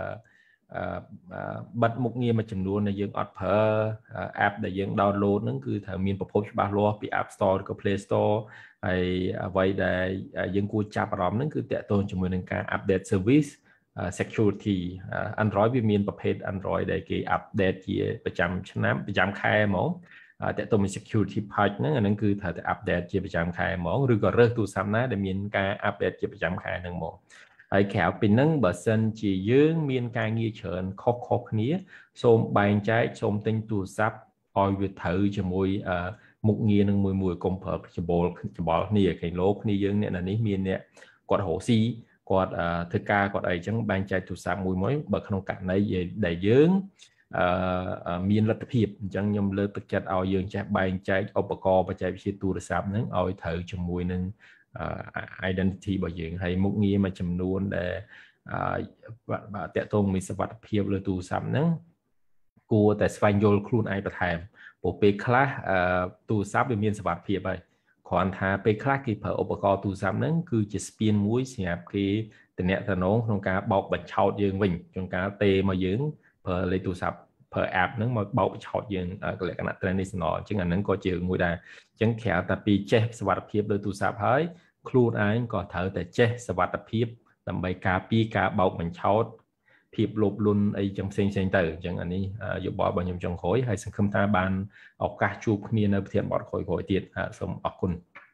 បិទមុខងារមួយចំនួនដែលយើងអត់ប្រើ app ដែលយើង download ហ្នឹងគឺត្រូវមានប្រភពច្បាស់លាស់ពី App Store ឬក៏ Play Store ហើយអ្វីដែលយើងគួរចាប់អារម្មណ៍ហ្នឹងគឺតាក់ទងជាមួយនឹងការ update service security Android វាមានប្រភេទ Android ដែលគេ update ជាប្រចាំឆ្នាំប្រចាំខែហ្មងតាក់ទងនឹង security patch ហ្នឹងអាហ្នឹងគឺត្រូវតែ update ជាប្រចាំខែហ្មងឬក៏រើសទូរស័ព្ទណាដែលមានការ update ជាប្រចាំខែហ្នឹងហ្មងហើយក្រៅពីហ្នឹងបើសិនជាយើងមានការងារច្រើនខុសៗគ្នាសូមបែងចែកសូមទិញទូរស័ព្ទឲ្យវាត្រូវជាមួយមុខងារនឹងមួយមួយកុំប្រើច្បល់ច្បល់គ្នាគេលោគ្នាយើងអ្នកនេះមានអ្នកគាត់រកស៊ីគាត់ធ្វើការគាត់អីចឹងបែងចែកទូរស័ព្ទមួយមួយបើក្នុងករណីដែលយើងមានលទ្ធភាពអញ្ចឹងខ្ញុំលើកទឹកចិត្តឲ្យយើងចេះបែងចែកឧបករណ៍បច្ចេកវិទ្យាទូរស័ព្ទហ្នឹងឲ្យត្រូវជាមួយនឹង identity របស់យើងហើយមុខងារមួយចំនួនដែលតាក់ទងមួយសុវត្ថិភាពលើទូរស័ព្ទហ្នឹងគួរតែស្វែងយល់ខ្លួនឯងបន្ថែមព្រោះពេលខ្លះទូរស័ព្ទវាមានសុវត្ថិភាពហើយគ្រាន់ថាពេលខ្លះគេប្រើឧបករណ៍ទូរស័ព្ទហ្នឹងគឺជាស្ពានមួយសម្រាប់គេតំណែងក្នុងការបោកបញ្ឆោតយើងវិញជួនកាលទេមកយើងប្រើលេខទូរស័ព្ទប្រើ app ហ្នឹងមកបោកបញ្ឆោតយើងលក្ខណៈ traditional អញ្ចឹងអាហ្នឹងក៏ជារឿងមួយដែរអញ្ចឹងក្រៅតែពីចេះសុវត្ថិភាពលើទូរស័ព្ទហើយខ្លួនឯងក៏ត្រូវតែចេះសុវត្ថិភាពដើម្បីការពារការបោកបញ្ឆោតភាពលោភលន់អីចឹងផ្សេងផ្សេងទៅអញ្ចឹងអានេះយោបល់របស់ខ្ញុំចុងក្រោយហើយសង្ឃឹមថាបានឱកាសជួបគ្នានៅប្រធានបទក្រោយៗទៀតសូមអរគុណ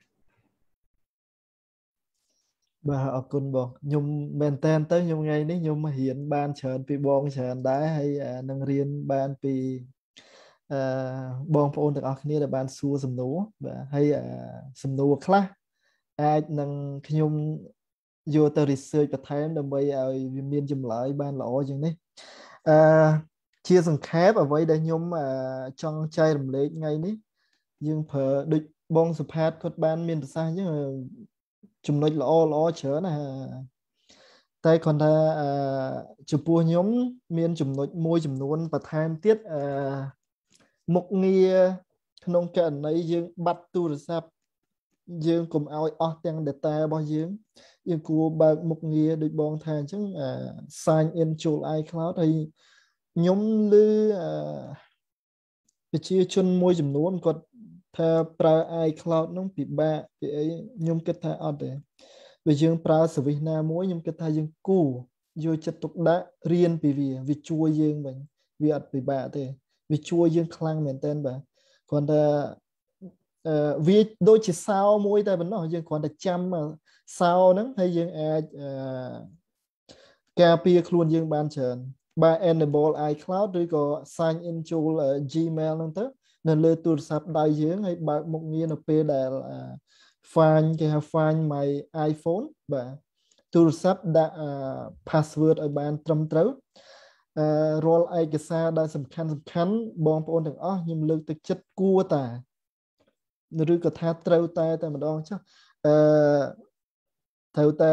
បាទអរគុណបងខ្ញុំមែនតើទៅខ្ញុំថ្ងៃនេះខ្ញុំរៀនបានច្រើនពីបងច្រើនដែរហើយនឹងរៀនបានពីអឺបងប្អូនទាំងអស់គ្នាដែលបានសួរសំណួរបាទហើយសំណួរខ្លះអាចនឹងខ្ញុំយកទៅ research បន្ថែមដើម្បីឲ្យវាមានចម្លើយបានល្អជាងនេះអឺជាសង្ខេបអ្វីដែលខ្ញុំចង់ចែករំលែកថ្ងៃនេះយើងប្រើដូចបងសុផាតគាត់បានមានប្រសាសន៍អញ្ចឹងចំណុចល្អល្អច្រើនណាតែគាត់ថាចំពោះខ្ញុំមានចំណុចមួយចំនួនបន្ថែមទៀតអឺមុខងារក្នុងករណីយើងបាត់ទូរស័ព្ទយើងកុំឲ្យអស់ទាំង data របស់យើងយើងគួរបើកមុខងារដូចបងថាអញ្ចឹង sign in ចូល iCloud ហើយខ្ញុំឮប្រជាជនមួយចំនួនគាត់ថាប្រើ iCloud នោះពិបាកពីអីខ្ញុំគិតថាអត់ទេបើយើងប្រើ service ណាមួយខ្ញុំគិតថាយើងគួរយកចិត្តទុកដាក់រៀនពីវាវាជួយយើងវិញវាអត់ពិបាកទេវាជួយយើងខ្លាំងមែនទែនបាទគ្រាន់តែអឺវាដូចជាសោមួយតែប៉ុណ្ណោះយើងគ្រាន់តែចាំសោហ្នឹងហើយយើងអាចអឺការពារខ្លួនយើងបានច្រើនបាទ enable iCloud ឬក៏ sign in ចូល Gmail ហ្នឹងទៅនៅលើទូរស័ព្ទដៃយើងហើយបើកមុខងារនៅពេលដែល find គេហៅ find my iPhone បាទទូរស័ព្ទដាក់ password ឲ្យបានត្រឹមត្រូវអឺរាល់ឯកសារដែលសំខាន់សំខាន់បងប្អូនទាំងអស់ខ្ញុំលើកទឹកចិត្តគួរតាឬក៏ថាត្រូវតែតែម្ដងចុះអឺត្រូវតែ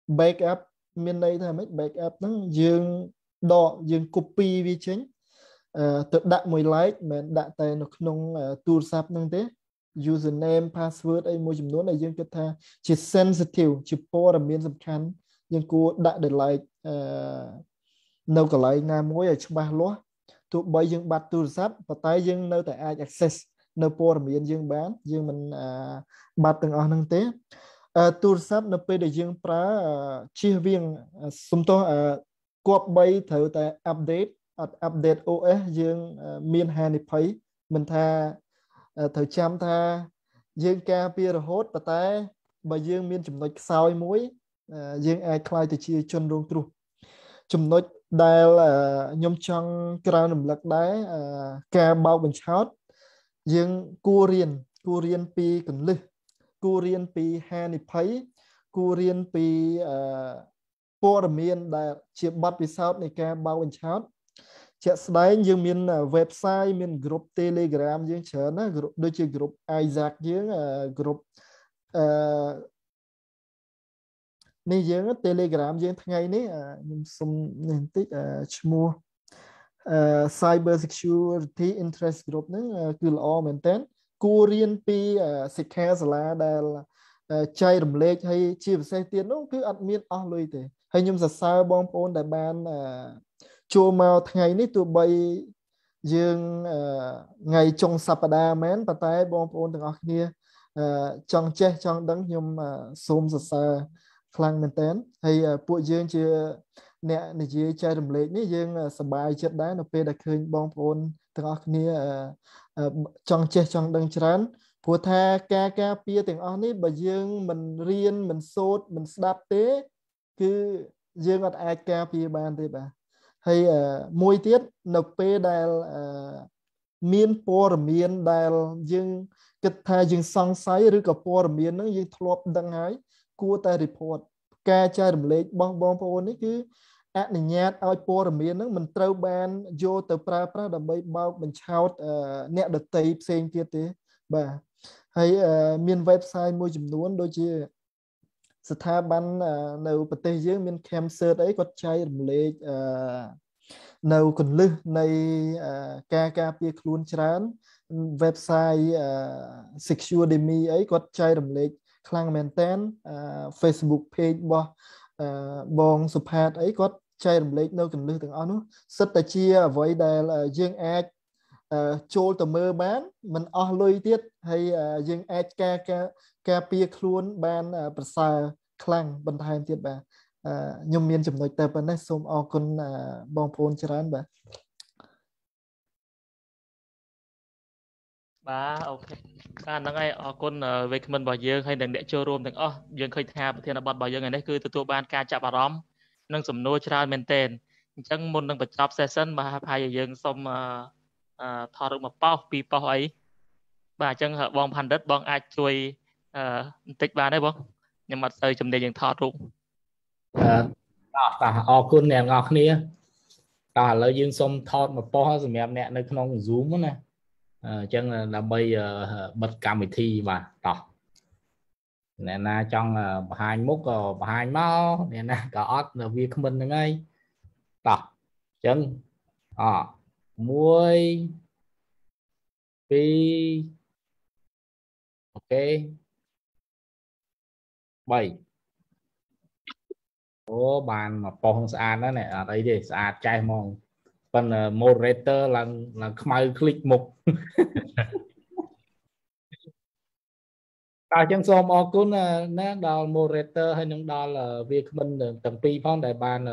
backup មានន័យថាម៉េច backup ហ្នឹងយើងដកយើង copy វាចេញ tự đặt một like mình đặt tay nó không tool sắp năng thế username password ấy một chấm nón này dương kết tha chỉ sensitive chỉ po miền sầm khăn nhưng cô đặt được like nấu cái like nga muối ở trong ba lúa tụ bây dương bắt tool sắp và tay dương nơi tại ai access nơi po miền dương bán dương mình bắt từng ở năng thế tool sắp nó pe để dương pra chia viên xung to cọp bay thử tại update update ô ét dương miền Hà Nội thấy mình tha thời trăm tha dương ca pia hốt và tay bà dương miền chủng nói sao muối dương ai khai từ chia chân rong tru chủng nói đây là nhom trong crown nằm lật đáy ca bao bình chót dương Korean Korean pi cần lư Korean pi Hà Nội thấy Korean pi po miền đại chia bắt vì sao này ca bao bình chót chạy đấy dương miền website miền group telegram dương chờ nó group đôi chỉ group Isaac dương group này dương telegram dương ngày ní nhưng xung nên tích mua cyber security interest group nữa cứ lo mình tên Korean pi secure là đây là chạy đầm lệ hay chia sẻ tiền nó cứ admin ở lui thế hay nhưng giờ sao bom phone đại ban chua màu ngày ní tụi bay dương ngày trong sapada mến và tay bom phone từng ở kia trong che trong đấng nhưng mà xôm giờ xa khăn mình tên hay bộ dương chưa nè này chỉ chơi đầm lệ ní dương sờ bài chết đá nó pe đặc khơi bom phone từng ở kia trong che trong đấng chán của tha ca ca pia từng ở ní bà dương mình riêng mình sốt mình đáp tế cứ dương ở ai ca pia ban thế bà hay môi tiết nộp pe đài miền po miền đài dương kết thay dương sang sái rồi cả po miền nó dương thọp đăng hái cua tay report ca cha đầm lệ bong bong po này cứ ác này nhát ao po miền nó mình trâu ban vô từ pra pra đầm bay bao mình chào nẹt đợt tây xem tiết thế bà hay miền website môi chấm nuốn đôi chiสถาบันในประเทศยังมีแคมเซอร์ได้ก็ใช้เลยในคนลึกในการการเปิดคลุนชรันเว็บไซต์ security มีไอ้ก็ใช้เลยคลังแมนเทน Facebook page บ่บองสุภาพไอ้ก็ใช้เลยในคนลึกถึงอันนู้นสัตว์เชียไว้ได้ยังแอดโจลตัวมือบ้านมันอ๋อลุยเตี้ยให้ยังแอดการการการเปียคล้วนบ้านประสาคลังบรรทายเตี้ยบ้านยมเมียนจำนวนแต่ปนได้สมเอาคนบองโพนชรันบ้านบ้าโอเคบ้านนั่งไงเอาคนเวกมันบ่อยเยอะให้เด็กเด็กโชว์รวมถึงอ๋อยังเคยทำประเทศนบบ่อยเยอะไงนี่คือตัวบ้านการจับอารมณ์นั่งสมโนชรันเมนเทนจังมุนนั่งประจับเซสชั่นมาพายยังสมทอดออกมาเป้าปีเป้าไอ้บ่าจังเหรอบองพันดัดบองอาช่วยติดบ้านได้บ้างยังมาเตยจำเนียงทอดรุ่งแต่ออกคุณเนี่ยออกนี้แต่เรายืนสมทอดมาป้อสมัยเนี่ยในขนมซูมนะจังlà bây giờ bật cam bị thi màต่อเนี่ยนะจังhai mốt hai máuเนี่ยนะก็อดlà việc mình là ngayต่อจังอ่ามวยปีโอเคbảyโอ้บานมาปองสะอาดนั่นแหละอะไรดิสะอาดใจมองเป็นโมเรเตอร์หลังหลังขมายคลิกมุกตาจังสมออกคุณนะดอลโมเรเตอร์ให้น้องดอลviệc mìnhตั้งปีพ้องได้บาน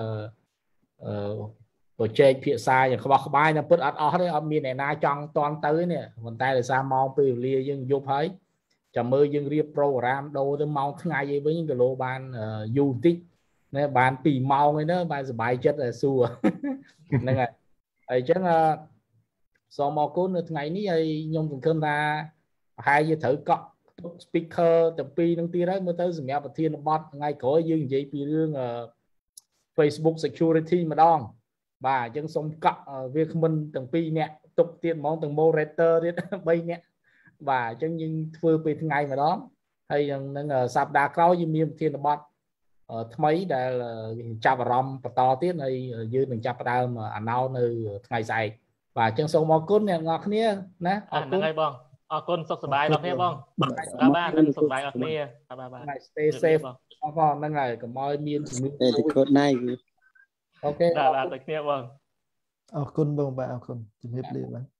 ตัวเช็คเพียซายอย่างเขาบอกเขาบ้านนะเปิดอัดออกได้เอามีไหนนาจังตอนตื้อเนี่ยคนใต้เลยซามองไปเรียยังยุบให้จะมือยังเรียบโปรแกรมโดจะมองทั้งไงvới những cái lô banยูทิกเนี่ยบานปีเมาไงเนอะบานสบายchất là xua nên là ấy chứ là so mò cún được ngày ní ấy nhung từng cơm ta hai giờ thử cọ speaker tập pi năng tia đấy mới tới dùng bật thiên bot ngay có dương gì pi dương Facebook security mà đong bà chân xong cọ việc mình từng pi nè tục tiền món từng moderator đấy bay nè và chân nhưng vừa pi ngày mà đó hay nên là sạp đá cao như miền thiên bot mấy đã là chạp rom và to tiết này dư mình chạp đau mà anh nào nơi ngày dài và chân sông mò côn nè ngọt nia nè à năng ai bong ở côn sốc sbài lắm nhé bong ba ba năng sốc sbài ngọt nia ba ba stay safe còn năng này có mọi miền để cột này ok là là được nia bong ở côn bông bà ở côn chụp hiệp liền